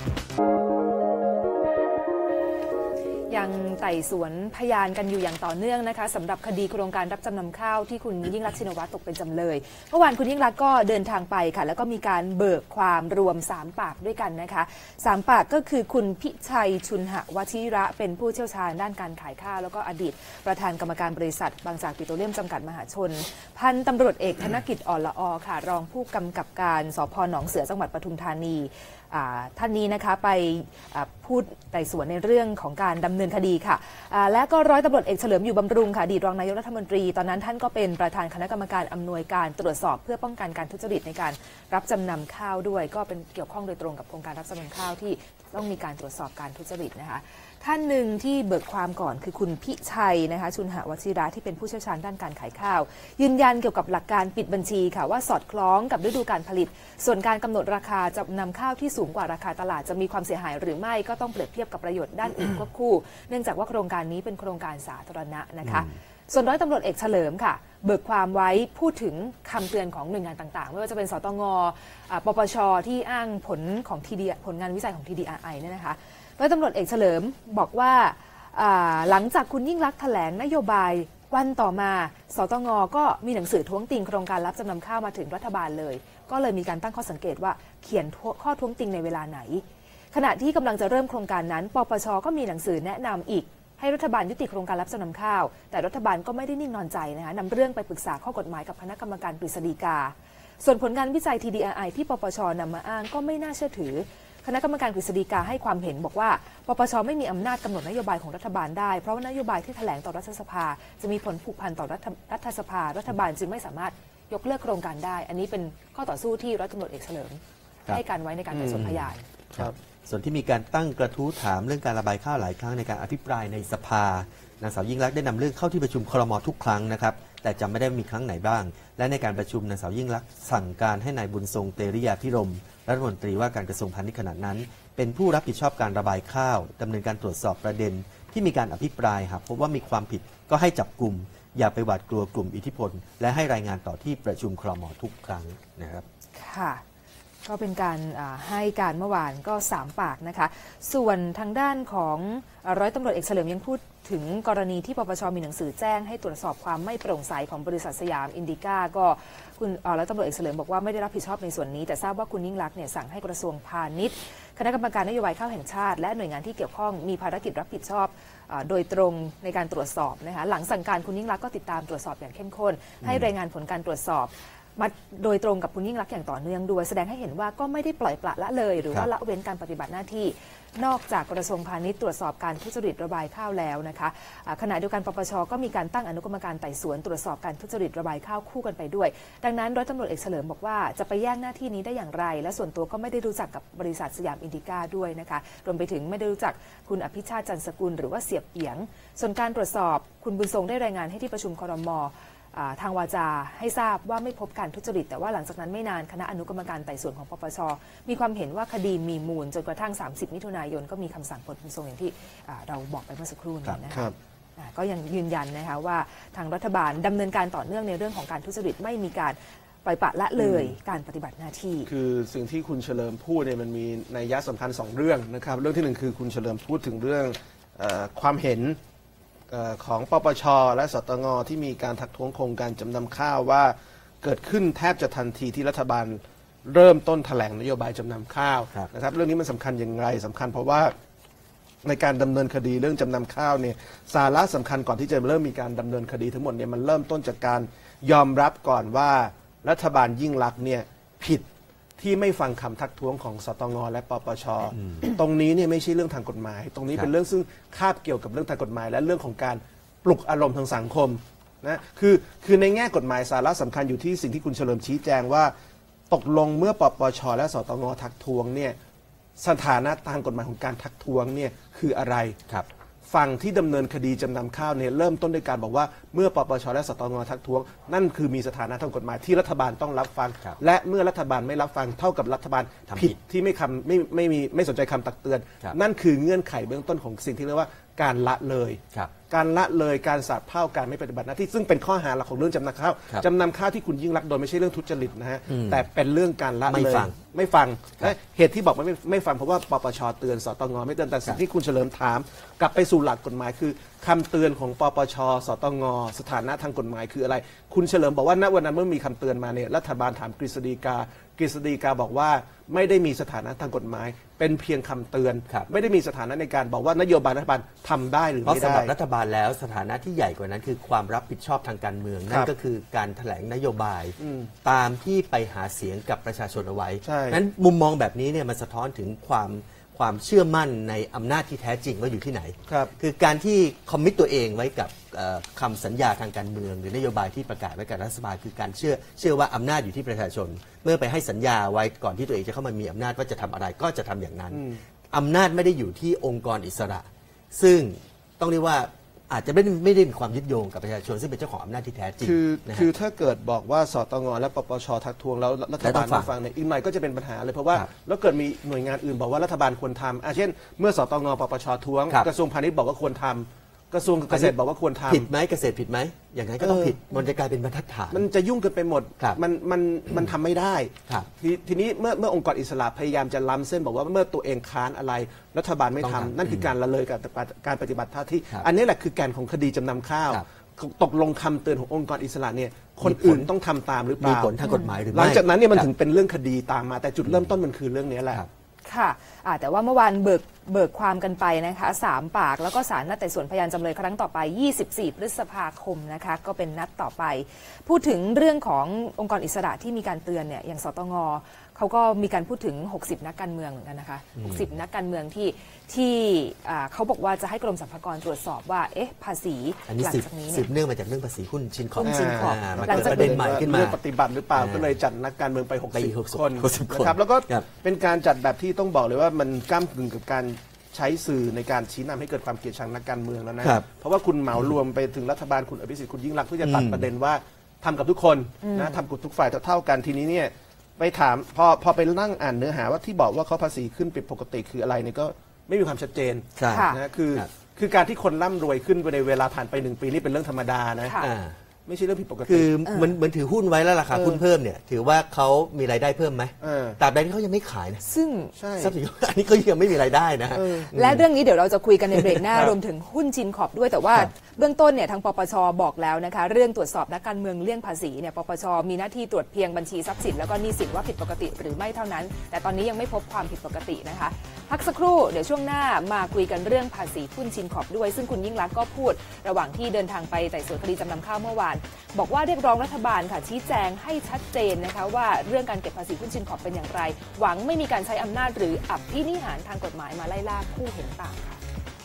Speaker 1: ยังไต่สวนพยานกันอยู่อย่างต่อเนื่องนะคะสำหรับคดีโครงการรับจำนำข้าวที่คุณยิ่งรักษณ์ชินวัตรตกเป็นจำเลยเมื่อวานคุณยิ่งรักษณ์ก็เดินทางไปค่ะแล้วก็มีการเบิกความรวมสามปากด้วยกันนะคะสามปากก็คือคุณพิชัยชุนหวชิระเป็นผู้เชี่ยวชาญด้านการขายข้าวแล้วก็อดีตประธานกรรมการบริษัทบางจากปิโตรเลียมจำกัดมหาชนพันตำรวจเอกธนกิจอ่อนละอค่ะรองผู้กำกับการสภ.หนองเสือจังหวัดปทุมธานีท่านนี้นะคะไปพูดไต่สวนในเรื่องของการดำเนินคดีค่ะและก็ร้อยตำรวจเอกเฉลิมอยู่บำรุงค่ะอดีตรองนายกรัฐมนตรีตอนนั้นท่านก็เป็นประธานคณะกรรมการอำนวยการตรวจสอบเพื่อป้องกันการทุจริตในการรับจำนำข้าวด้วยก็เป็นเกี่ยวข้องโดยตรงกับโครงการรับจำนำข้าวที่ต้องมีการตรวจสอบการทุจริตนะคะท่านหนึ่งที่เบิกความก่อนคือคุณพิชัยนะคะชุนหวชิระที่เป็นผู้เชี่ยวชาญด้านการขายข้าวยืนยันเกี่ยวกับหลักการปิดบัญชีค่ะว่าสอดคล้องกับฤดูการผลิตส่วนการกำหนดราคาจำนำข้าวที่สูงกว่าราคาตลาดจะมีความเสียหายหรือไม่ก็ต้องเปรียบเทียบกับประโยชน์ด้านอื่นควบคู่เนื่องจากว่าโครงการนี้เป็นโครงการสาธารณะนะคะส่วนร้อยตำรวจเอกเฉลิมค่ะเบิกความไว้พูดถึงคำเตือนของหน่วยงานต่างๆไม่ว่าจะเป็นสตง.ปปช.ที่อ้างผลของทีดีผลงานวิจัยของ ที ดี อาร์ ไอ เนี่ยนะคะร้อยตำรวจเอกเฉลิมบอกว่าหลังจากคุณยิ่งรักษณ์แถลงนโยบายวันต่อมาสตง.ก็มีหนังสือท้วงติงโครงการรับจำนำข้าวมาถึงรัฐบาลเลยก็เลยมีการตั้งข้อสังเกตว่าเขียนข้อท้วงติงในเวลาไหนขณะที่กำลังจะเริ่มโครงการนั้นปปช.ก็มีหนังสือแนะนำอีกให้รัฐบาลยุติโครงการรับจำนำข้าวแต่รัฐบาลก็ไม่ได้นิ่งนอนใจนะคะนำเรื่องไปปรึกษาข้อกฎหมายกับคณะกรรมการกฤษฎีกาส่วนผลงานวิจัย ที ดี อาร์ ไอ ที่ปปชนำมาอ้างก็ไม่น่าเชื่อถือคณะกรรมการกฤษฎีกาให้ความเห็นบอกว่าปปชไม่มีอำนาจกำหนดนโยบายของรัฐบาลได้เพราะว่านโยบายที่แถลงต่อรัฐสภาจะมีผลผูกพันต่อรัฐรัฐสภารัฐบาลจึงไม่สามารถยกเลิกโครงการได้อันนี้เป็นข้อต่อสู้ที่ร้อยตำรวจเอกเฉลิมให้การไว้ในการไต่สวนพยาน
Speaker 3: ครับส่วนที่มีการตั้งกระทู้ถามเรื่องการระบายข้าวหลายครั้งในการอภิปรายในสภานางสาวยิ่งลักษณ์ได้นำเรื่องเข้าที่ประชุมครม.ทุกครั้งนะครับแต่จำไม่ได้มีครั้งไหนบ้างและในการประชุมนางสาวยิ่งลักษณ์สั่งการให้นายบุญทรงเตริยาภิรมย์รัฐมนตรีว่าการกระทรวงพาณิชย์ขณะนั้นเป็นผู้รับผิดชอบการระบายข้าวดำเนินการตรวจสอบประเด็นที่มีการอภิปรายหากพบว่ามีความผิดก็ให้จับกลุ่มอย่าไปหวาดกลัวกลุ่มอิทธิพลและให้รายงานต่อที่ประชุมครม.ทุกครั้งนะครับ
Speaker 1: ค่ะก็เป็นการให้การเมื่อวานก็สามปากนะคะส่วนทางด้านของร้อยตำรวจเอกเฉลิมยังพูดถึงกรณีที่ปปชมีหนังสือแจ้งให้ตรวจสอบความไม่โปร่งใสของบริษัทสยามอินดิก้าก็คุณร้อยตำรวจเอกเฉลิมบอกว่าไม่ได้รับผิดชอบในส่วนนี้แต่ทราบว่าคุณยิ่งลักษณ์เนี่ยสั่งให้กระทรวงพาณิชย์คณะกรรมการนโยบายข้าวแห่งชาติและหน่วยงานที่เกี่ยวข้องมีภารกิจรับผิดชอบโดยตรงในการตรวจสอบนะคะหลังสั่งการคุณยิ่งลักษณ์ก็ติดตามตรวจสอบอย่างเข้มข้นให้รายงานผลการตรวจสอบมาโดยตรงกับคุณยิ่งลักษณ์อย่างต่อเนื่องด้วยแสดงให้เห็นว่าก็ไม่ได้ปล่อยปละละเลยหรือว่าละเว้นการปฏิบัติหน้าที่นอกจากกระทรวงพาณิชย์ตรวจสอบการทุจริตระบายข้าวแล้วนะคะขณะเดียวกันปปชก็มีการตั้งอนุกรรมการไต่สวนตรวจสอบการทุจริตระบายข้าวคู่กันไปด้วยดังนั้นร้อยตำรวจเอกเฉลิมบอกว่าจะไปแย่งหน้าที่นี้ได้อย่างไรและส่วนตัวก็ไม่ได้รู้จักกับบริษัทสยามอินดิก้าด้วยนะคะรวมไปถึงไม่ได้รู้จักคุณอภิชาติจันทร์สกุลหรือว่าเสียบเอียงส่วนการตรวจสอบคุณบุญทรงได้รายงานให้ที่ประชุมครม.ทางวาจาให้ทราบว่าไม่พบการทุจริตแต่ว่าหลังจากนั้นไม่นานคณะอนุกรรมการไต่สวนของปปชมีความเห็นว่าคดีมีมูลจนกระทั่งสามสิบมิถุนายนก็มีคำสั่งปลดบุญทรงอย่างที่เราบอกไปเมื่อสักครู่นี้นะคะก็ยังยืนยันนะคะว่าทางรัฐบาลดำเนินการต่อเนื่องในเรื่องของการทุจริตไม่มีการปล่อยปละละเลยการปฏิบัติหน้าที่
Speaker 2: คือสิ่งที่คุณเฉลิมพูดเนี่ยมันมีนัยยะสำคัญสองเรื่องนะครับเรื่องที่หนึ่งคือคุณเฉลิมพูดถึงเรื่องความเห็นของปปชและสตงที่มีการทักท้วงโครงการจำนำข้าวว่าเกิดขึ้นแทบจะทันทีที่รัฐบาลเริ่มต้นแถลงนโยบายจำนำข้าวนะครับเรื่องนี้มันสำคัญอย่างไรสำคัญเพราะว่าในการดำเนินคดีเรื่องจำนำข้าวเนี่ยสาระสำคัญก่อนที่จะเริ่มมีการดำเนินคดีทั้งหมดเนี่ยมันเริ่มต้นจากการยอมรับก่อนว่ารัฐบาลยิ่งลักษณ์เนี่ยผิดที่ไม่ฟังคำทักท้วงของสตงและปปชตรงนี้เนี่ยไม่ใช่เรื่องทางกฎหมายตรงนี้เป็นเรื่องซึ่งคาบเกี่ยวกับเรื่องทางกฎหมายและเรื่องของการปลุกอารมณ์ทางสังคมนะคือคือในแง่กฎหมายสาระสำคัญอยู่ที่สิ่งที่คุณเฉลิมชี้แจงว่าตกลงเมื่อปปชและสตงทักท้วงเนี่ยสถานะทางกฎหมายของการทักท้วงเนี่ยคืออะไรครับฝั่งที่ดำเนินคดีจำนำข้าวเนี่ยเริ่มต้นด้วยการบอกว่าเมื่อปปชและสตงทักท้วงนั่นคือมีสถานะทางกฎหมายที่รัฐบาลต้องรับฟังและเมื่อรัฐบาลไม่รับฟังเท่ากับรัฐบาลผิดที่ไม่คำไม่ไม่มีไม่สนใจคำตักเตือนนั่นคือเงื่อนไขเบื้องต้นของสิ่งที่เรียกว่าการละเลยการละเลยการสาดเผ่าการไม่ปฏิบัติหน้าที่ซึ่งเป็นข้อหาหลักของเรื่องจำนำข้าวจำนำข้าวที่คุณยิ่งลักษณ์โดยไม่ใช่เรื่องทุจริตนะฮะแต่เป็นเรื่องการละเลยไม่ฟังและเหตุที่บอกว่าไม่ไม่ฟังเพราะว่าปปชเตือนสตงไม่เตือนแต่สิ่งที่คุณเฉลิมถามกลับไปสู่หลักกฎหมายคือคำเตือนของปปชสตงสถานะทางกฎหมายคืออะไรคุณเฉลิมบอกว่าณวันนั้นเมื่อมีคำเตือนมาเนี่ยรัฐบาลถามกฤษฎีกากฤษฎีกาบอกว่าไม่ได้มีสถานะทางกฎหมายเป็นเพียงคำเตือนไม่ได้มีสถานะในการบอกว่านโยบายรัฐบาลทำได้หรือไม่ได้
Speaker 3: เพราะสำหรับรัฐบาลแล้วสถานะที่ใหญ่กว่านั้นคือความรับผิดชอบทางการเมืองนั่นก็คือการแถลงนโยบายตามที่ไปหาเสียงกับประชาชนเอาไว้นั้นมุมมองแบบนี้เนี่ยมันสะท้อนถึงความความเชื่อมั่นในอำนาจที่แท้จริงว่าอยู่ที่ไหนครับคือการที่คอมมิตตัวเองไว้กับคำสัญญาทางการเมืองหรือนโยบายที่ประกาศไว้กับรัฐบาลคือการเชื่อเชื่อว่าอำนาจอยู่ที่ประชาชนเมื่อไปให้สัญญาไว้ก่อนที่ตัวเองจะเข้ามามีอำนาจว่าจะทำอะไรก็จะทำอย่างนั้นอำนาจไม่ได้อยู่ที่องค์กรอิสระซึ่งต้องเรียกว่าอาจจะไม่ไม่ได้มีความยึดโยงกับประชาชนซึ่งเป็นเจ้าของอำนาจที่แท้จริง
Speaker 2: คือคือถ้าเกิดบอกว่าสตงและปปชทักท้วงแล้วรัฐบาลไม่ฟังเนี่ยอีกหน่อยก็จะเป็นปัญหาเลยเพราะว่าแล้วเกิดมีหน่วยงานอื่นบอกว่ารัฐบาลควรทำเช่นเมื่อสตงปปชท้วงกระทรวงพาณิชย์บอกว่าควรทำกระทรวงเกษตรบอกว่าควรทำ
Speaker 3: ผิดไหมเกษตรผิดไหมอย่างนั้นก็ต้องผิดมันจะกลายเป็นบรรทัดฐาน
Speaker 2: มันจะยุ่งกันไปหมดมันมันมันทำไม่ได้ทีทีนี้เมื่อเมื่อองค์กรอิสระพยายามจะล้ำเส้นบอกว่าเมื่อตัวเองค้านอะไรรัฐบาลไม่ทำนั่นคือการละเลยกับการปฏิบัติหน้าที่อันนี้แหละคือแกนของคดีจำนำข้าวตกลงคำเตือนขององค์กรอิสระเนี่ยคนอื่นต้องทำตามหรือเปล่า
Speaker 3: มีผลทางกฎหมายหรือไม่
Speaker 2: หลังจากนั้นเนี่ยมันถึงเป็นเรื่องคดีตามมาแต่จุดเริ่มต้นมันคือเรื่องนี้แหละ
Speaker 1: ค่ะแต่ว่าเมื่อวานเบิกเบิกความกันไปนะคะสามปากแล้วก็ศาลนัดไต่สวนพยานจำเลยครั้งต่อไปยี่สิบสี่พฤษภาคมนะคะก็เป็นนัดต่อไปพูดถึงเรื่องขององค์กรอิสระที่มีการเตือนเนี่ยอย่างสตงเขาก็มีการพูดถึงหกสิบนักการเมืองเหมือนกันนะคะหกสิบนักการเมืองที่ที่เขาบอกว่าจะให้กรมสรรพากรตรวจสอบว่าเอ๊ะภาษีหลังจากนี้เนี่ย
Speaker 3: สืบเนื่องมาจากเรื่องภาษีหุ้นชินคอร์
Speaker 1: หุ้นชินคอร์
Speaker 3: มันเกิดประเด็นใหม่ขึ้นมา
Speaker 2: เรื่องปฏิบัติหรือเปล่าก็เลยจัดนักการเมืองไปหก
Speaker 3: ไป
Speaker 2: สิ
Speaker 3: อี
Speaker 2: บ
Speaker 3: กหกสิบ
Speaker 2: คน
Speaker 3: หกสิบคน
Speaker 2: นะครับแล้วก็
Speaker 3: ครับ
Speaker 2: เป็นการจัดแบบที่ต้องบอกเลยว่ามันก้ามกึ่งกับการใช้สื่อในการชี้นำให้เกิดความเกลียดชังนักการเมืองแล้วนะครับ เพราะว่าคุณเหมารวมไปถึงรัฐบาลคุณอภิสิทธิ์คุณยิ่งรักษณ์เพื่อจะตัดประเด็นว่าทำกับทุกคนนะทำกับทุกฝ่ายเท่าๆกันทีนี้เนี่ยไปถามพอพอไปนั่งอ่านเนื้อหาว่าที่บอกว่าเขาภาษีขึ้นผิดปกติคืออะไรเนี่ยก็ไม่มีความชัดเจน
Speaker 3: ใช่
Speaker 2: นะคือ
Speaker 3: ครับ
Speaker 2: คือการที่คนร่ำรวยขึ้นไปในเวลาผ่านไปหนึ่งปีนี่เป็นเรื่องธรรมดานะ
Speaker 1: ค่ะ
Speaker 3: อ่า
Speaker 2: ไม่ใช่เรื่องผิดปกติ
Speaker 3: คือเหมือนเหมือนถือหุ้นไว้แล้วราคา
Speaker 2: เออ
Speaker 3: หุ้นเพิ่มเนี่ยถือว่าเขามีรายได้เพิ่มไหม
Speaker 2: เออ
Speaker 3: ตราบใดที่เขายังไม่ขายนะ
Speaker 1: ซึ่ง
Speaker 2: ใช่
Speaker 3: ทรัพย์สินอันนี้ก็ยังไม่มีรายได้นะฮะ
Speaker 2: เออ
Speaker 1: และเรื่องนี้เดี๋ยวเราจะคุยกันในเบรกหน้า
Speaker 2: ครับ
Speaker 1: รวมถึงหุ้นชินขอบด้วยแต่ว่า
Speaker 3: ครับ
Speaker 1: เบื้องต้นเนี่ยทางปปชบอกแล้วนะคะเรื่องตรวจสอบนักการเมืองเลี่ยงภาษีเนี่ยปปชมีหน้าที่ตรวจเพียงบัญชีทรัพย์สินแล้วก็หนี้สินว่าผิดปกติหรือไม่เท่านั้น แต่ตอนนี้ยังไม่พบความผิดปกตินะคะพักสักครู่เดี๋ยวช่วงหน้ามาคุยกันเรื่องภาษีหุ้นชินขอบด้วยซึ่งคุณยิ่งลักษณ์ก็พูดระหว่างที่เดินทางไปไต่สวนคดีจำนำข้าวเมื่อวานบอกว่าเรียกร้องรัฐบาลค่ะชี้แจงให้ชัดเจนนะคะว่าเรื่องการเก็บภาษีหุ้นชินขอบเป็นอย่างไร หวังไม่มีการใช้อำนาจหรืออภินิหารทางกฎหมายมาไล่ล่าผู้เห็นต่างค่ะ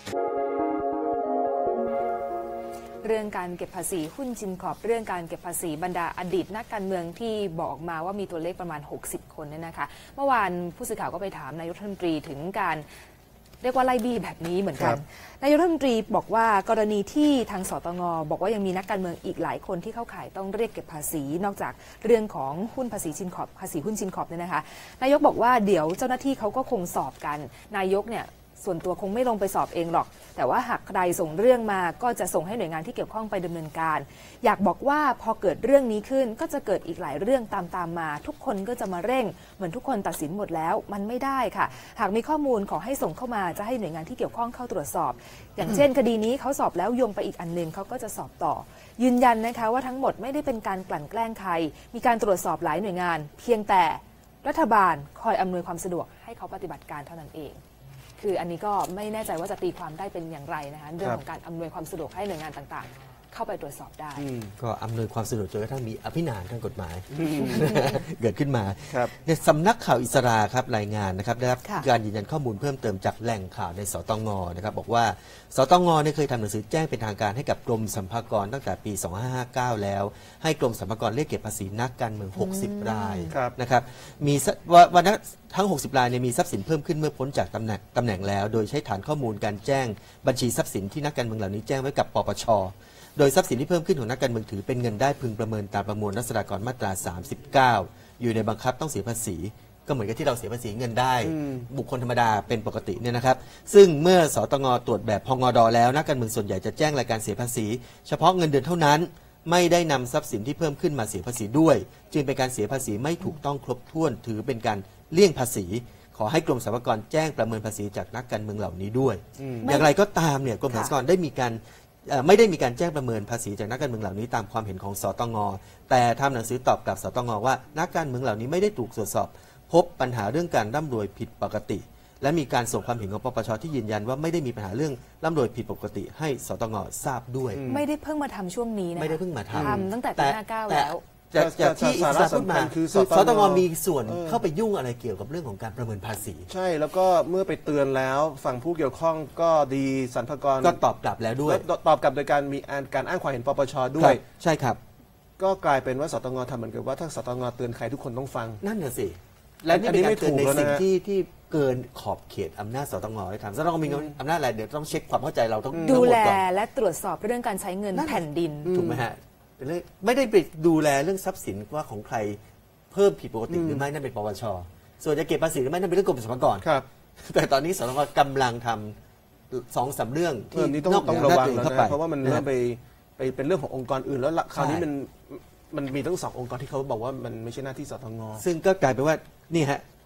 Speaker 1: เรื่องการเก็บภาษีหุ้นชินขอบเรื่องการเก็บภาษีบรรดาอดีตนักการเมืองที่บอกมาว่ามีตัวเลขประมาณหกสิบคนเนี่ยนะคะเมื่อวานผู้สื่อข่าวก็ไปถามนายกรัฐมนตรีถึงการเรียกว่าไล่บี้แบบนี้เหมือนกัน นายกรัฐมนตรีบอกว่ากรณีที่ทางสตงบอกว่ายังมีนักการเมืองอีกหลายคนที่เข้าข่ายต้องเรียกเก็บภาษีนอกจากเรื่องของหุ้นภาษีชินขอบภาษีหุ้นชินขอบเนี่ยนะคะนายกบอกว่าเดี๋ยวเจ้าหน้าที่เขาก็คงสอบกันนายกเนี่ยส่วนตัวคงไม่ลงไปสอบเองหรอกแต่ว่าหากใครส่งเรื่องมาก็จะส่งให้หน่วยงานที่เกี่ยวข้องไปดำเนินการอยากบอกว่าพอเกิดเรื่องนี้ขึ้นก็จะเกิดอีกหลายเรื่องตามตามมาทุกคนก็จะมาเร่งเหมือนทุกคนตัดสินหมดแล้วมันไม่ได้ค่ะหากมีข้อมูลขอให้ส่งเข้ามาจะให้หน่วยงานที่เกี่ยวข้องเข้าตรวจสอบอย่างเช่นคดีนี้เขาสอบแล้วโยงไปอีกอันนึงเขาก็จะสอบต่อยืนยันนะคะว่าทั้งหมดไม่ได้เป็นการกลั่นแกล้งใครมีการตรวจสอบหลายหน่วยงานเพียงแต่รัฐบาลคอยอำนวยความสะดวกให้เขาปฏิบัติการเท่านั้นเองคืออันนี้ก็ไม่แน่ใจว่าจะตีความได้เป็นอย่างไรนะคะเรื่องของการอำนวยความสะดวกให้หน่วยงานต่างๆเข้าไปตรวจสอบได้
Speaker 3: ก็อำนวยความสะดวกจนกระทั่งมีอภินิหารทางกฎหมาย เกิดขึ้นมา
Speaker 2: ครับ
Speaker 3: เนี่ยสำนักข่าวอิสราครับรายงานนะครับได้รับ
Speaker 1: ค่ะ
Speaker 3: การยืนยันข้อมูลเพิ่มเติมจากแหล่งข่าวในสตงนะครับบอกว่าสตงเนี่ยเคยทำหนังสือแจ้งเป็นทางการให้กับกรมสรรพากรตั้งแต่ปีสองพันห้าร้อยห้าสิบเก้าแล้วให้กรมสรรพากรเรียกเก็บภาษีนักการเมืองหกสิบราย
Speaker 2: ครับ
Speaker 3: นะครับมีสว่าวันนั้นทั้งหกสิบรายเนี่ยมีทรัพย์สินเพิ่มขึ้นเมื่อพ้นจากตำแหน่งตำแหน่งแล้วโดยใช้ฐานข้อมูลการแจ้งบัญชีทรัพย์สินที่นักการเมืองเหล่านี้แจ้งไว้กับปปชโดยทรัพย์สินที่เพิ่มขึ้นของนักการเมืองถือเป็นเงินได้พึงประเมินตามประมวลรัษฎากรมาตราสามสิบเก้าอยู่ในบังคับต้องเสียภาษีก็เหมือนกับที่เราเสียภาษีเงินได้บุคคลธรรมดาเป็นปกติเนี่ยนะครับซึ่งเมื่อสตงตรวจแบบพงดแล้วนักการเมืองส่วนใหญ่จะแจ้งรายการเสียภาษีเฉพาะเงินเดือนเท่านั้นไม่ได้นำทรัพย์สินที่เพิ่มขึ้นมาเสียภาษีด้วยจึงเป็นการเสียภาษีไม่ถูกต้องครบถ้วนถือเป็นการเลี่ยงภาษีขอให้กรมสรรพากรแจ้งประเมินภาษีจากนักการเมืองเหล่านี้ด้วยอย่างไรก็ตามเนี่ยกรมสรรพากรได้มีการไม่ได้มีการแจ้งประเมินภาษีจากนักการเมืองเหล่านี้ตามความเห็นของสตงแต่ทำหนังสือตอบกลับสตงว่านักการเมืองเหล่านี้ไม่ได้ถูกตรวจสอบพบปัญหาเรื่องการร่ำรวยผิดปกติและมีการส่งความเห็นของปปชที่ยืนยันว่าไม่ได้มีปัญหาเรื่องร่ำรวยผิดปกติให้สตงทราบด้วย
Speaker 1: ไม่ได้เพิ่งมาทำช่วงนี้นะ
Speaker 3: ไม่ได้เพิ่งมาทำ
Speaker 1: ทำตั้งแต่ปีห้าเก้าแล้ว
Speaker 3: จากจากที่อิสระพูดมาคือสตงมีส่วน
Speaker 2: เออ
Speaker 3: เข้าไปยุ่งอะไรเกี่ยวกับเรื่องของการประเมินภาษี
Speaker 2: ใช่แล้วก็เมื่อไปเตือนแล้วฝั่งผู้เกี่ยวข้องก็ดีสรรพากร
Speaker 3: ก็ตอบกลับแล้วด้วย
Speaker 2: แล้วตอบกลับโดยการมีการอ้างความเห็นปปชด้
Speaker 3: ค
Speaker 2: ว
Speaker 3: รั
Speaker 2: ย
Speaker 3: บใช่ครับ
Speaker 2: ก็กลายเป็นว่าสตงทำเหมือนกับว่าถ้าสตงเตือนใครทุกคนต้องฟัง
Speaker 3: นั่นน่ะสิ
Speaker 2: และ
Speaker 3: และนี่เป็น
Speaker 2: อันนี้
Speaker 3: การ
Speaker 2: ไม่
Speaker 3: เตือนใน
Speaker 2: ถูกแล้วนะ
Speaker 3: สิ่งที่ที่เกินขอบเขตอำนาจสตงให้ทำสตงมีอำนาจอะไรเดี๋ยวต้องเช็คความเข้าใจเราต้อง
Speaker 1: ดู
Speaker 3: ทั้งหม
Speaker 1: แล
Speaker 3: ก่อน
Speaker 1: และตรวจสอบเรื่องการใช้เงินแผ่นดิน
Speaker 3: ถูกไหมฮะเป็นเรื่องไม่ได้ไปดูแลเรื่องทรัพย์สินว่าของใครเพิ่มผิดปกติหรือไม่นั่นเป็นปปชส่วนจะเก็บภาษีหรือไม่นั่นเป็นเรื่องกรมสรรพากร
Speaker 2: ครับ
Speaker 3: แต่ตอนนี้สตงกำลังทำสองสามเรื่อง
Speaker 2: เอ
Speaker 3: ที่
Speaker 2: อนี่ต้อง
Speaker 3: นอกเห
Speaker 2: ต้
Speaker 3: นื
Speaker 2: อง
Speaker 3: อ
Speaker 2: ระ
Speaker 3: หน้า
Speaker 2: วัง
Speaker 3: ตัวเอง
Speaker 2: แล้ว
Speaker 3: เข้าไป
Speaker 2: นะเพราะว่ามันเริ่มไปไปเป็นเรื่องขององค์กรอื่นแล้วละคราวนี้
Speaker 3: ใช่
Speaker 2: มันมันมีตั้งสององค์กรที่เขาบอกว่ามันไม่ใช่หน้าที่สตง
Speaker 3: ซึ่งก็กลายเป็นว่านี่ฮะ